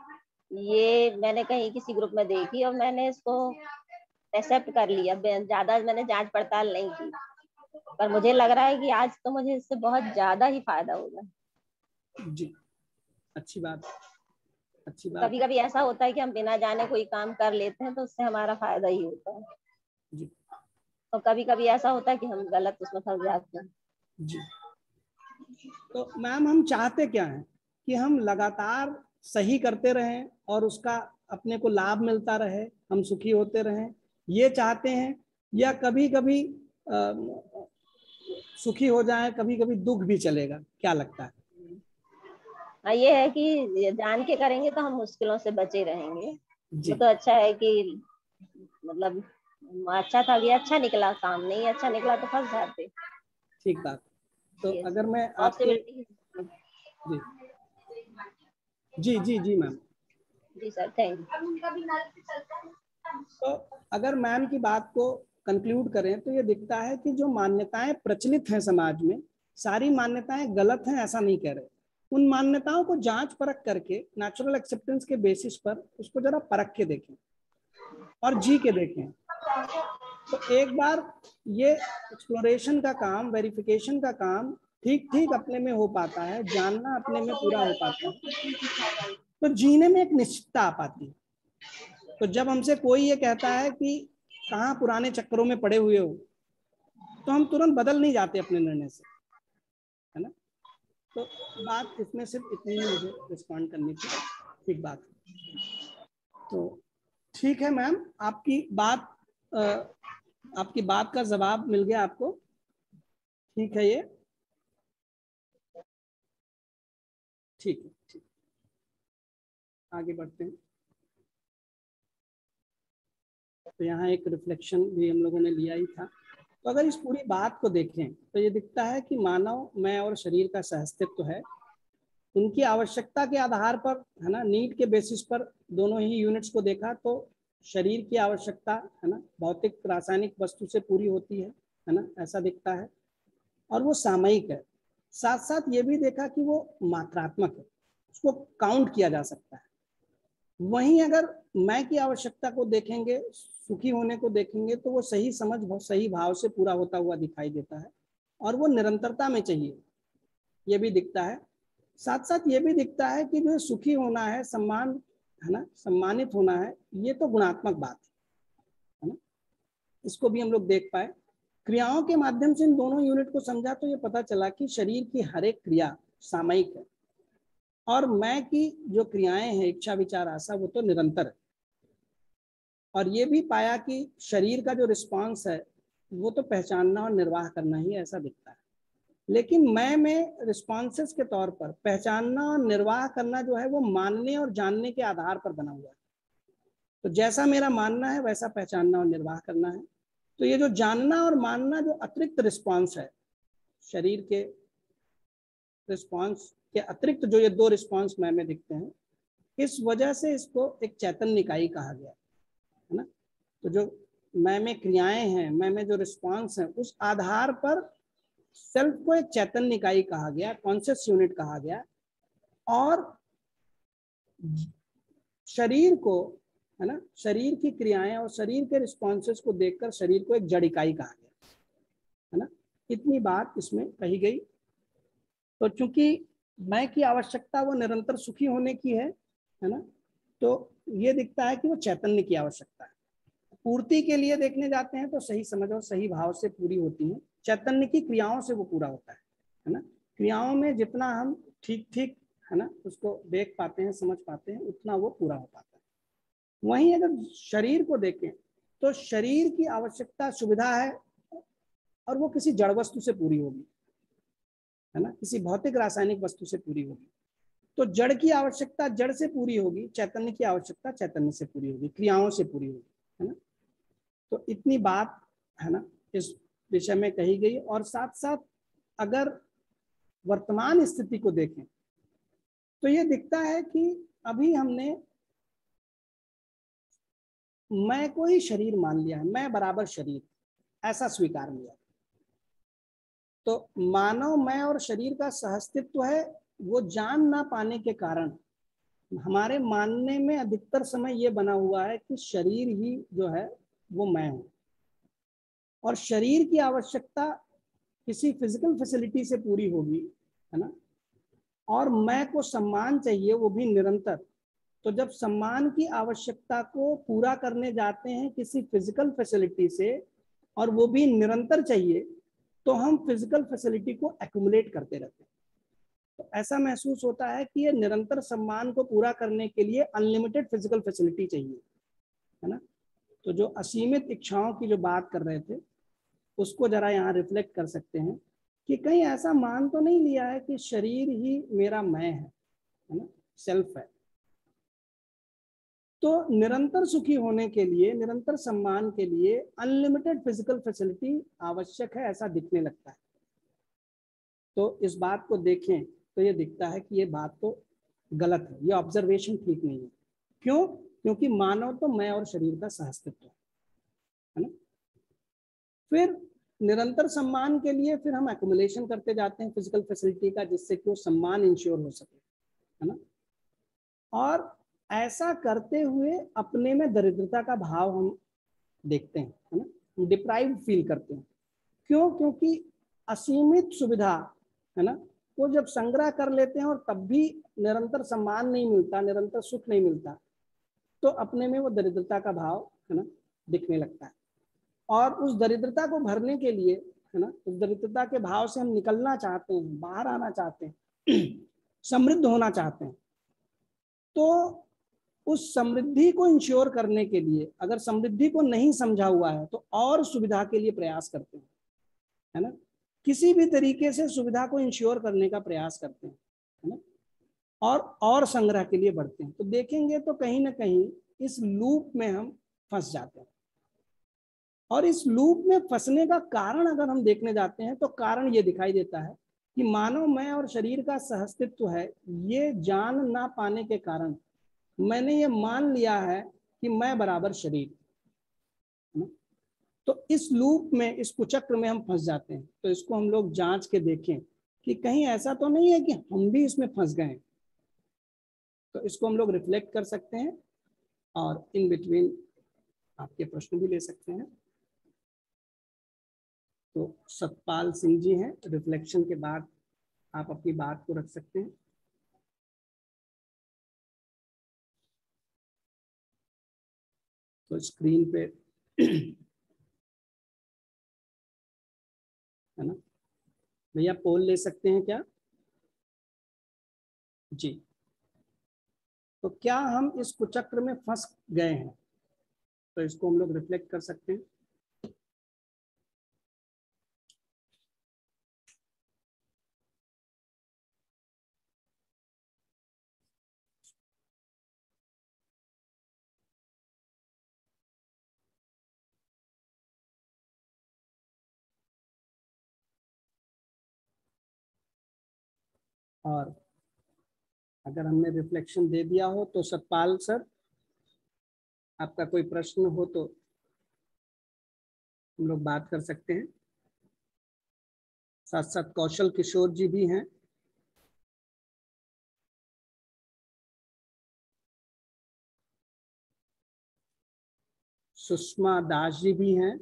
ये मैंने कहीं किसी ग्रुप में देखी और मैंने इसको एक्सेप्ट कर लिया। ज्यादा मैंने जांच पड़ताल नहीं की, पर मुझे लग रहा है कि आज तो मुझे इससे बहुत ज्यादा ही फायदा होगा। जी, अच्छी बात, अच्छी बात। कभी कभी ऐसा होता है कि हम बिना जाने कोई काम कर लेते हैं तो उससे हमारा फायदा ही होता है जी। और कभी कभी ऐसा होता है कि हम गलत उसमें फंस जाते हैं। जी, तो मैम हम चाहते क्या हैं कि हम लगातार सही करते रहें और उसका अपने को लाभ मिलता रहे, हम सुखी होते रहें, ये चाहते हैं, या कभी कभी सुखी हो जाए, कभी कभी दुख भी चलेगा, क्या लगता है? हाँ, ये है कि जान के करेंगे तो हम मुश्किलों से बचे रहेंगे। वो तो अच्छा है कि मतलब अच्छा था कि अच्छा निकला, काम नहीं अच्छा निकला तो फंस जाते। ठीक बात। तो अगर मैं आपके जी जी जी मैम जी सर, थैंक यू। तो अगर मैम की बात को कंक्लूड करें तो ये दिखता है कि जो मान्यताएं प्रचलित हैं समाज में, सारी मान्यताएं गलत हैं ऐसा नहीं कह रहे। उन मान्यताओं को जांच परख करके नेचुरल एक्सेप्टेंस के बेसिस पर उसको जरा परख के देखें और जी के देखें। तो एक बार ये एक्सप्लोरेशन का काम, वेरिफिकेशन का काम ठीक ठीक अपने में हो पाता है, जानना अपने में पूरा हो पाता है, तो जीने में एक निश्चितता आ पाती है। तो जब हमसे कोई ये कहता है कि कहाँ पुराने चक्करों में पड़े हुए हो, तो हम तुरंत बदल नहीं जाते अपने निर्णय से, है ना। तो बात इसमें सिर्फ इतनी ही मुझे रिस्पॉन्ड करनी थी। ठीक बात। तो ठीक है मैम, आपकी बात का जवाब मिल गया आपको। ठीक है, ये ठीक है, ठीक, आगे बढ़ते हैं। तो यहाँ एक रिफ्लेक्शन भी हम लोगों ने लिया ही था। तो अगर इस पूरी बात को देखें तो ये दिखता है कि मानव, मैं और शरीर का सहअस्तित्व है। उनकी आवश्यकता के आधार पर, है ना, नीड के बेसिस पर दोनों ही यूनिट्स को देखा तो शरीर की आवश्यकता, है ना, भौतिक रासायनिक वस्तु से पूरी होती है ना, ऐसा दिखता है, और वो सामयिक है। साथ साथ ये भी देखा कि वो मात्रात्मक है, उसको काउंट किया जा सकता है। वहीं अगर मैं की आवश्यकता को देखेंगे, सुखी होने को देखेंगे, तो वो सही समझ, सही भाव से पूरा होता हुआ दिखाई देता है और वो निरंतरता में चाहिए, ये भी दिखता है। साथ साथ ये भी दिखता है कि जो सुखी होना है, सम्मान, है ना, सम्मानित होना है, ये तो गुणात्मक बात है ना, इसको भी हम लोग देख पाए। क्रियाओं के माध्यम से इन दोनों यूनिट को समझा तो ये पता चला कि शरीर की हर एक क्रिया सामयिक है और मैं की जो क्रियाएं हैं, इच्छा विचार आशा, वो तो निरंतर है। और ये भी पाया कि शरीर का जो रिस्पांस है वो तो पहचानना और निर्वाह करना ही ऐसा दिखता है, लेकिन मैं में रिस्पॉन्सेस के तौर पर पहचानना और निर्वाह करना जो है वो मानने और जानने के आधार पर बना हुआ है। तो जैसा मेरा मानना है वैसा पहचानना और निर्वाह करना है। तो ये जो जानना और मानना जो अतिरिक्त रिस्पॉन्स है, शरीर के रिस्पॉन्स के अतिरिक्त जो ये दो रिस्पॉन्स मैं में दिखते हैं, इस वजह से इसको एक चैतन्य निकाय कहा गया है ना। तो जो मैं में क्रियाएं हैं, मैं में जो रिस्पॉन्स है, उस आधार पर सेल्फ को एक चैतन्य इकाई कहा गया, कॉन्शियस यूनिट कहा गया, और शरीर को, है ना, शरीर की क्रियाएं और शरीर के रिस्पॉन्सेस को देखकर शरीर को एक जड़ इकाई कहा गया, है ना। इतनी बात इसमें कही गई। तो चूंकि मैं की आवश्यकता वो निरंतर सुखी होने की है ना, तो ये दिखता है कि वो चैतन्य की आवश्यकता है। पूर्ति के लिए देखने जाते हैं तो सही समझ और सही भाव से पूरी होती है, चैतन्य की क्रियाओं से वो पूरा होता है ना। क्रियाओं में जितना हम ठीक ठीक, है ना, उसको देख पाते हैं, समझ पाते हैं, उतना वो पूरा हो पाता है। वहीं अगर शरीर को देखें तो शरीर की आवश्यकता सुविधा है और वो किसी जड़ वस्तु से पूरी होगी, है ना, किसी भौतिक रासायनिक वस्तु से पूरी होगी। तो जड़ की आवश्यकता जड़ से पूरी होगी, चैतन्य की आवश्यकता चैतन्य से पूरी होगी, क्रियाओं से पूरी होगी, है ना। तो इतनी बात, है ना, इस विषय में कही गई। और साथ साथ अगर वर्तमान स्थिति को देखें तो ये दिखता है कि अभी हमने मैं को ही शरीर मान लिया है, मैं बराबर शरीर, ऐसा स्वीकार लिया। तो मानव मैं और शरीर का सहअस्तित्व है, वो जान ना पाने के कारण हमारे मानने में अधिकतर समय ये बना हुआ है कि शरीर ही जो है वो मैं हूँ, और शरीर की आवश्यकता किसी फिजिकल फैसिलिटी से पूरी होगी, है ना, और मैं को सम्मान चाहिए, वो भी निरंतर। तो जब सम्मान की आवश्यकता को पूरा करने जाते हैं किसी फिजिकल फैसिलिटी से, और वो भी निरंतर चाहिए, तो हम फिजिकल फैसिलिटी को एक्युमुलेट करते रहते हैं। तो ऐसा महसूस होता है कि ये निरंतर सम्मान को पूरा करने के लिए अनलिमिटेड फिजिकल फैसिलिटी चाहिए, है ना। तो जो असीमित इच्छाओं की जो बात कर रहे थे, उसको जरा यहाँ रिफ्लेक्ट कर सकते हैं कि कहीं ऐसा मान तो नहीं लिया है कि शरीर ही मेरा मैं है ना, सेल्फ है। तो निरंतर सुखी होने के लिए, निरंतर सम्मान के लिए अनलिमिटेड फिजिकल फैसिलिटी आवश्यक है, ऐसा दिखने लगता है। तो इस बात को देखें तो ये दिखता है कि ये बात तो गलत है, ये ऑब्जर्वेशन ठीक नहीं है। क्यों? क्योंकि मानव तो मैं और शरीर का सहअस्तित्व है ना। फिर निरंतर सम्मान के लिए फिर हम एक्युमुलेशन करते जाते हैं फिजिकल फैसिलिटी का, जिससे कि वो सम्मान इंश्योर हो सके, है ना। और ऐसा करते हुए अपने में दरिद्रता का भाव हम देखते हैं, है ना, डिप्राइव्ड फील करते हैं। क्यों? क्योंकि असीमित सुविधा, है ना, वो जब संग्रह कर लेते हैं और तब भी निरंतर सम्मान नहीं मिलता, निरंतर सुख नहीं मिलता, तो अपने में वो दरिद्रता का भाव, है ना, दिखने लगता है। और उस दरिद्रता को भरने के लिए, है ना, उस दरिद्रता के भाव से हम निकलना चाहते हैं, बाहर आना चाहते हैं, समृद्ध होना चाहते हैं। तो उस समृद्धि को इंश्योर करने के लिए, अगर समृद्धि को नहीं समझा हुआ है तो और सुविधा के लिए प्रयास करते हैं, है ना, किसी भी तरीके से सुविधा को इंश्योर करने का प्रयास करते हैं, है ना, और संग्रह के लिए बढ़ते हैं। तो देखेंगे तो कहीं ना कहीं इस लूप में हम फंस जाते हैं। और इस लूप में फंसने का कारण अगर हम देखने जाते हैं तो कारण ये दिखाई देता है कि मानव मैं और शरीर का सहअस्तित्व है, ये जान ना पाने के कारण मैंने ये मान लिया है कि मैं बराबर शरीर। तो इस लूप में, इस कुचक्र में हम फंस जाते हैं। तो इसको हम लोग जांच के देखें कि कहीं ऐसा तो नहीं है कि हम भी इसमें फंस गए। तो इसको हम लोग रिफ्लेक्ट कर सकते हैं और इन बिटवीन आपके प्रश्न भी ले सकते हैं। तो सतपाल सिंह जी हैं, रिफ्लेक्शन के बाद आप अपनी बात को रख सकते हैं। तो स्क्रीन पे है ना भैया, पोल ले सकते हैं क्या जी? तो क्या हम इस कुचक्र में फंस गए हैं? तो इसको हम लोग रिफ्लेक्ट कर सकते हैं। और अगर हमने रिफ्लेक्शन दे दिया हो तो सतपाल सर, आपका कोई प्रश्न हो तो हम लोग बात कर सकते हैं। साथ साथ कौशल किशोर जी भी हैं। सुषमा दास जी भी हैं।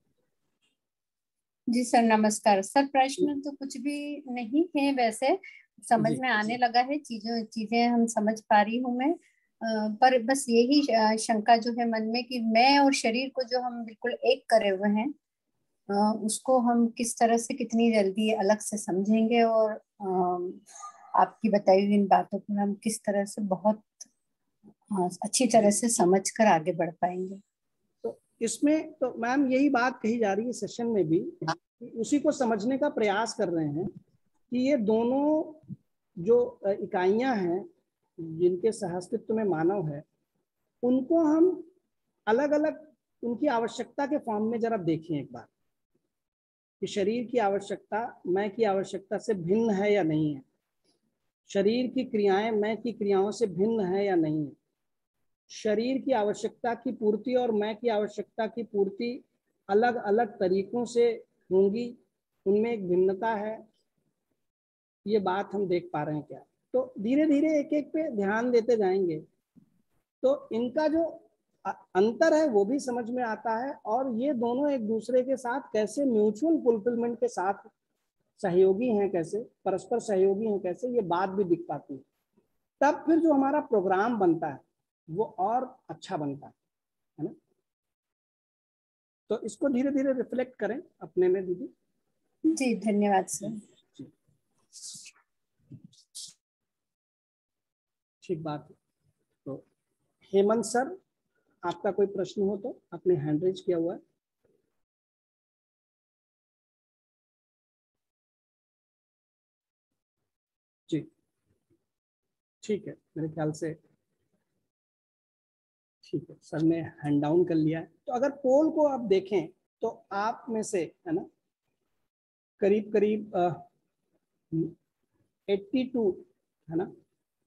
जी सर, नमस्कार सर। प्रश्न तो कुछ भी नहीं है, वैसे समझ में आने लगा है, चीजें हम समझ पा रही हूँ मैं। पर बस यही शंका जो है मन में कि मैं और शरीर को जो हम बिल्कुल एक करे हुए हैं, उसको हम किस तरह से कितनी जल्दी अलग से समझेंगे, और आपकी बताई हुई इन बातों को हम किस तरह से बहुत अच्छी तरह से समझ कर आगे बढ़ पाएंगे। तो इसमें तो मैम यही बात कही जा रही है सेशन में भी, उसी को समझने का प्रयास कर रहे हैं कि ये दोनों जो इकाइयां हैं जिनके सहअस्तित्व में मानव है, उनको हम अलग अलग उनकी आवश्यकता के फॉर्म में जरा देखें एक बार, कि शरीर की आवश्यकता मैं की आवश्यकता से भिन्न है या नहीं है, शरीर की क्रियाएं मैं की क्रियाओं से भिन्न है या नहीं है, शरीर की आवश्यकता की पूर्ति और मैं की आवश्यकता की पूर्ति अलग अलग तरीकों से होंगी, उनमें एक भिन्नता है, ये बात हम देख पा रहे हैं क्या? तो धीरे धीरे एक एक पे ध्यान देते जाएंगे तो इनका जो अंतर है वो भी समझ में आता है, और ये दोनों एक दूसरे के साथ कैसे म्यूचुअल फुलफिलमेंट के साथ सहयोगी हैं, कैसे परस्पर सहयोगी हैं, कैसे ये बात भी दिख पाती है। तब फिर जो हमारा प्रोग्राम बनता है वो और अच्छा बनता है ना। तो इसको धीरे धीरे रिफ्लेक्ट करें अपने में दीदी। जी धन्यवाद सर। ठीक बात है। तो हेमंत सर, आपका कोई प्रश्न हो तो आपने हैंड रेज किया हुआ है। जी ठीक है, मेरे ख्याल से ठीक है सर ने हैंड डाउन कर लिया है। तो अगर पोल को आप देखें तो आप में से है ना करीब करीब 82 है ना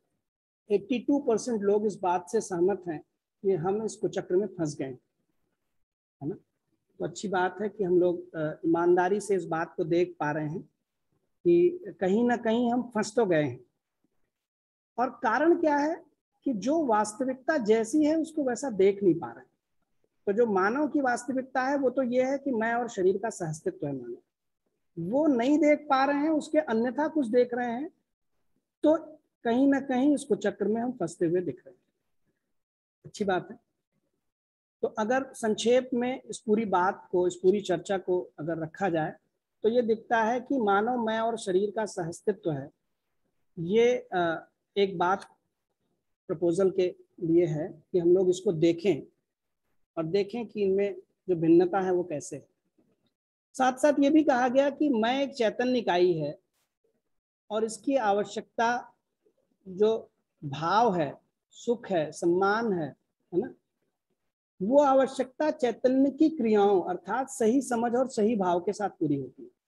82% लोग इस बात से सहमत हैं कि हम इस कुचक्र में फंस गए है ना। तो अच्छी बात है कि हम लोग ईमानदारी से इस बात को देख पा रहे हैं कि कहीं ना कहीं हम फंस तो गए हैं। और कारण क्या है कि जो वास्तविकता जैसी है उसको वैसा देख नहीं पा रहे। तो जो मानव की वास्तविकता है वो तो ये है कि मैं और शरीर का सहअस्तित्व है मानव, वो नहीं देख पा रहे हैं, उसके अन्यथा कुछ देख रहे हैं। तो कहीं ना कहीं इसको चक्र में हम फंसते हुए दिख रहे हैं। अच्छी बात है। तो अगर संक्षेप में इस पूरी बात को, इस पूरी चर्चा को अगर रखा जाए तो ये दिखता है कि मानव मैं और शरीर का सहअस्तित्व है। ये एक बात प्रपोजल के लिए है कि हम लोग इसको देखें और देखें कि इनमें जो भिन्नता है वो कैसे है। साथ साथ ये भी कहा गया कि मैं एक चैतन्य इकाई है और इसकी आवश्यकता जो भाव है, सुख है, सम्मान है ना, वो आवश्यकता चैतन्य की क्रियाओं अर्थात सही समझ और सही भाव के साथ पूरी होती है।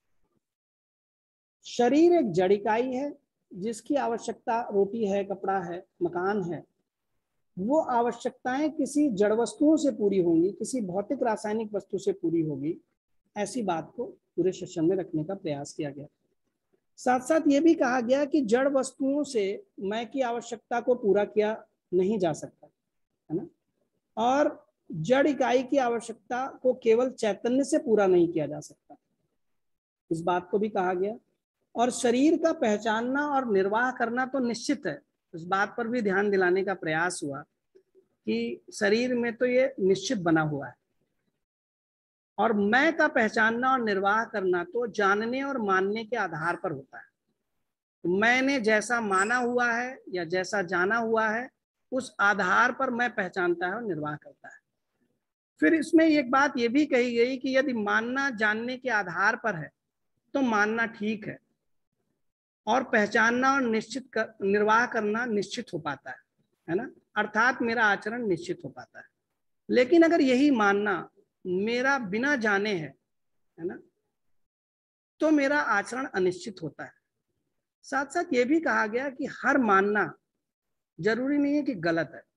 शरीर एक जड़ इकाई है जिसकी आवश्यकता रोटी है, कपड़ा है, मकान है। वो आवश्यकताएं किसी जड़ वस्तुओं से पूरी होंगी, किसी भौतिक रासायनिक वस्तु से पूरी होगी। ऐसी बात को पूरे सेशन में रखने का प्रयास किया गया। साथ साथ ये भी कहा गया कि जड़ वस्तुओं से मैं की आवश्यकता को पूरा किया नहीं जा सकता है ना, और जड़ इकाई की आवश्यकता को केवल चैतन्य से पूरा नहीं किया जा सकता, इस बात को भी कहा गया। और शरीर का पहचानना और निर्वाह करना तो निश्चित है, इस बात पर भी ध्यान दिलाने का प्रयास हुआ कि शरीर में तो ये निश्चित बना हुआ है, और मैं का पहचानना और निर्वाह करना तो जानने और मानने के आधार पर होता है। तो मैंने जैसा माना हुआ है या जैसा जाना हुआ है उस आधार पर मैं पहचानता है और निर्वाह करता है। फिर इसमें एक बात ये भी कही गई कि यदि मानना जानने के आधार पर है तो मानना ठीक है, और पहचानना और निर्वाह करना निश्चित हो पाता है ना, अर्थात मेरा आचरण निश्चित हो पाता है। लेकिन अगर यही मानना मेरा बिना जाने है ना, तो मेरा आचरण अनिश्चित होता है। साथ साथ ये भी कहा गया कि हर मानना जरूरी नहीं है कि गलत है।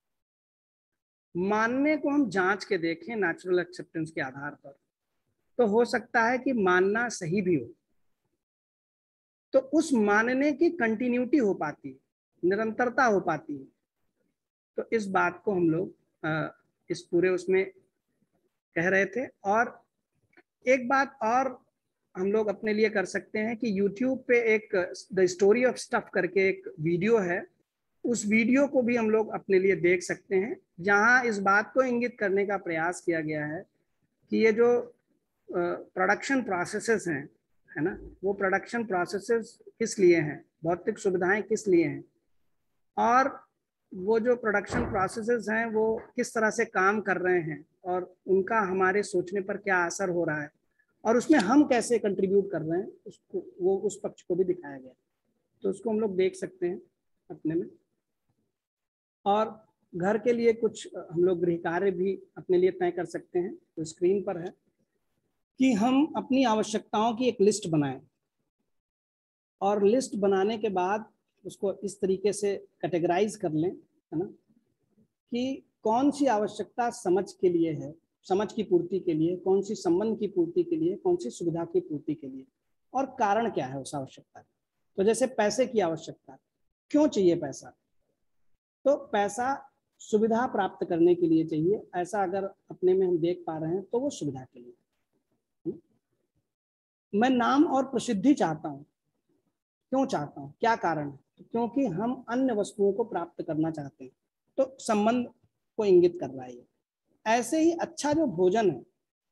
मानने को हम जांच के देखें नेचुरल एक्सेप्टेंस के आधार पर, तो हो सकता है कि मानना सही भी हो, तो उस मानने की कंटिन्यूटी हो पाती है, निरंतरता हो पाती है। तो इस बात को हम लोग इस पूरे उसमें कह रहे थे। और एक बात और हम लोग अपने लिए कर सकते हैं कि YouTube पे एक द स्टोरी ऑफ स्टफ करके एक वीडियो है, उस वीडियो को भी हम लोग अपने लिए देख सकते हैं, जहां इस बात को इंगित करने का प्रयास किया गया है कि ये जो प्रोडक्शन प्रोसेसेस हैं है ना, वो प्रोडक्शन प्रोसेसेस किस लिए हैं, भौतिक सुविधाएं किस लिए हैं, और वो जो प्रोडक्शन प्रोसेसेस हैं वो किस तरह से काम कर रहे हैं, और उनका हमारे सोचने पर क्या असर हो रहा है, और उसमें हम कैसे कंट्रीब्यूट कर रहे हैं, उसको वो उस पक्ष को भी दिखाया गया। तो उसको हम लोग देख सकते हैं अपने में। और घर के लिए कुछ हम लोग गृह कार्य भी अपने लिए तय कर सकते हैं। तो स्क्रीन पर है कि हम अपनी आवश्यकताओं की एक लिस्ट बनाएं, और लिस्ट बनाने के बाद उसको इस तरीके से कैटेगराइज कर लें है ना, कि कौन सी आवश्यकता समझ के लिए है, समझ की पूर्ति के लिए, कौन सी संबंध की पूर्ति के लिए, कौन सी सुविधा की पूर्ति के लिए, और कारण क्या है उस आवश्यकता का। तो जैसे पैसे की आवश्यकता, क्यों चाहिए पैसा? तो पैसा सुविधा प्राप्त करने के लिए चाहिए। ऐसा अगर अपने में हम देख पा रहे हैं तो वो सुविधा के लिए। मैं नाम और प्रसिद्धि चाहता हूँ। क्यों चाहता हूँ, क्या कारण है? तो क्योंकि हम अन्य वस्तुओं को प्राप्त करना चाहते हैं, तो संबंध को इंगित कर रहा है ये। ऐसे ही अच्छा जो भोजन है,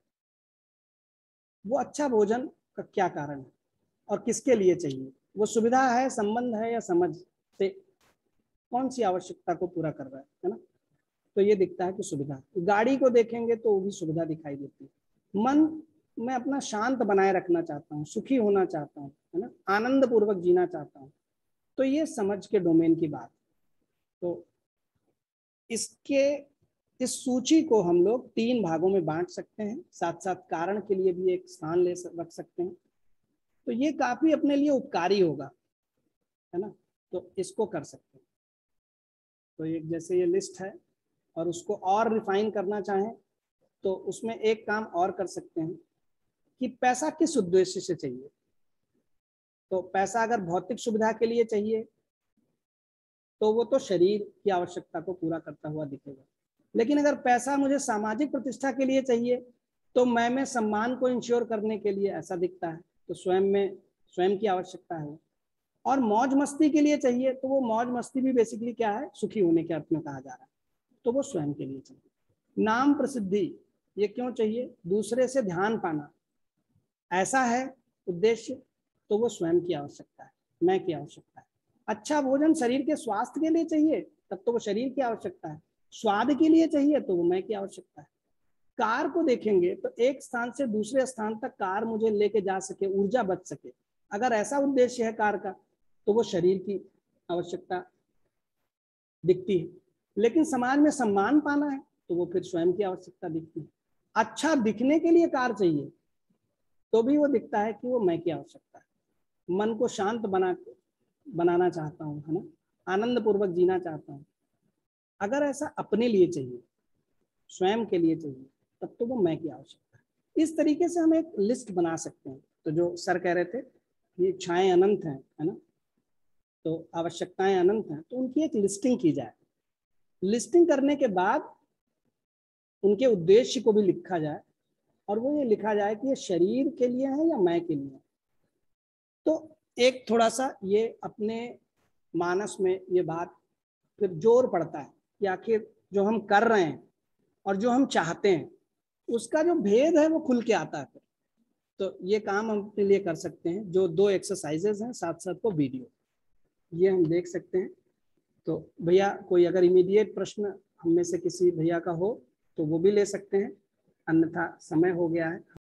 वो अच्छा भोजन का क्या कारण है और किसके लिए चाहिए? वो सुविधा है, संबंध है, या समझ से कौन सी आवश्यकता को पूरा कर रहा है ना? तो ये दिखता है कि सुविधा। गाड़ी को देखेंगे तो वो भी सुविधा दिखाई देती है। मन मैं अपना शांत बनाए रखना चाहता हूँ, सुखी होना चाहता हूँ, है ना, आनंद पूर्वक जीना चाहता हूँ, तो ये समझ के डोमेन की बात। तो इस सूची को हम लोग 3 भागों में बांट सकते हैं। साथ साथ कारण के लिए भी एक स्थान रख सकते हैं। तो ये काफी अपने लिए उपकारी होगा, है ना, तो इसको कर सकते हैं। तो एक जैसे ये लिस्ट है, और उसको और रिफाइन करना चाहें तो उसमें एक काम और कर सकते हैं कि पैसा किस उद्देश्य से चाहिए। तो पैसा अगर भौतिक सुविधा के लिए चाहिए तो वो तो शरीर की आवश्यकता को पूरा करता हुआ दिखेगा। लेकिन अगर पैसा मुझे सामाजिक प्रतिष्ठा के लिए चाहिए तो मैं में सम्मान को इंश्योर करने के लिए ऐसा दिखता है, तो स्वयं की आवश्यकता है। और मौज मस्ती के लिए चाहिए तो वो मौज मस्ती भी बेसिकली क्या है, सुखी होने के अर्थ में कहा जा रहा है, तो वो स्वयं के लिए चाहिए। नाम प्रसिद्धि ये क्यों चाहिए? दूसरे से ध्यान पाना, ऐसा है उद्देश्य, तो वो स्वयं की आवश्यकता है, मैं की आवश्यकता है। अच्छा भोजन शरीर के स्वास्थ्य के लिए चाहिए, तब तो वो शरीर की आवश्यकता है। स्वाद के लिए चाहिए तो वो मैं की आवश्यकता है। कार को देखेंगे तो एक स्थान से दूसरे स्थान तक कार मुझे लेके जा सके, ऊर्जा बच सके, अगर ऐसा उद्देश्य है कार का तो वो शरीर की आवश्यकता दिखती है। लेकिन समाज में सम्मान पाना है तो वो फिर स्वयं की आवश्यकता दिखती है। अच्छा दिखने के लिए कार चाहिए तो भी वो दिखता है कि वो मैं की आवश्यकता है। मन को शांत बनाना चाहता हूँ, है ना, आनंद पूर्वक जीना चाहता हूँ, अगर ऐसा अपने लिए चाहिए, स्वयं के लिए चाहिए, तब तो वो मैं की आवश्यकता है। इस तरीके से हम एक लिस्ट बना सकते हैं। तो जो सर कह रहे थे ये इच्छाएं अनंत हैं, है ना, तो आवश्यकताएं अनंत हैं, तो उनकी एक लिस्टिंग की जाए। लिस्टिंग करने के बाद उनके उद्देश्य को भी लिखा जाए, और वो ये लिखा जाए कि ये शरीर के लिए है या मैं के लिए। तो एक थोड़ा सा ये अपने मानस में ये बात फिर जोर पड़ता है कि आखिर जो हम कर रहे हैं और जो हम चाहते हैं उसका जो भेद है वो खुल के आता है फिर। तो ये काम हम अपने लिए कर सकते हैं। जो 2 एक्सरसाइजेज हैं, साथ साथ वो वीडियो, ये हम देख सकते हैं। तो भैया कोई अगर इमीडिएट प्रश्न हम में से किसी भैया का हो तो वो भी ले सकते हैं, अन्यथा समय हो गया है।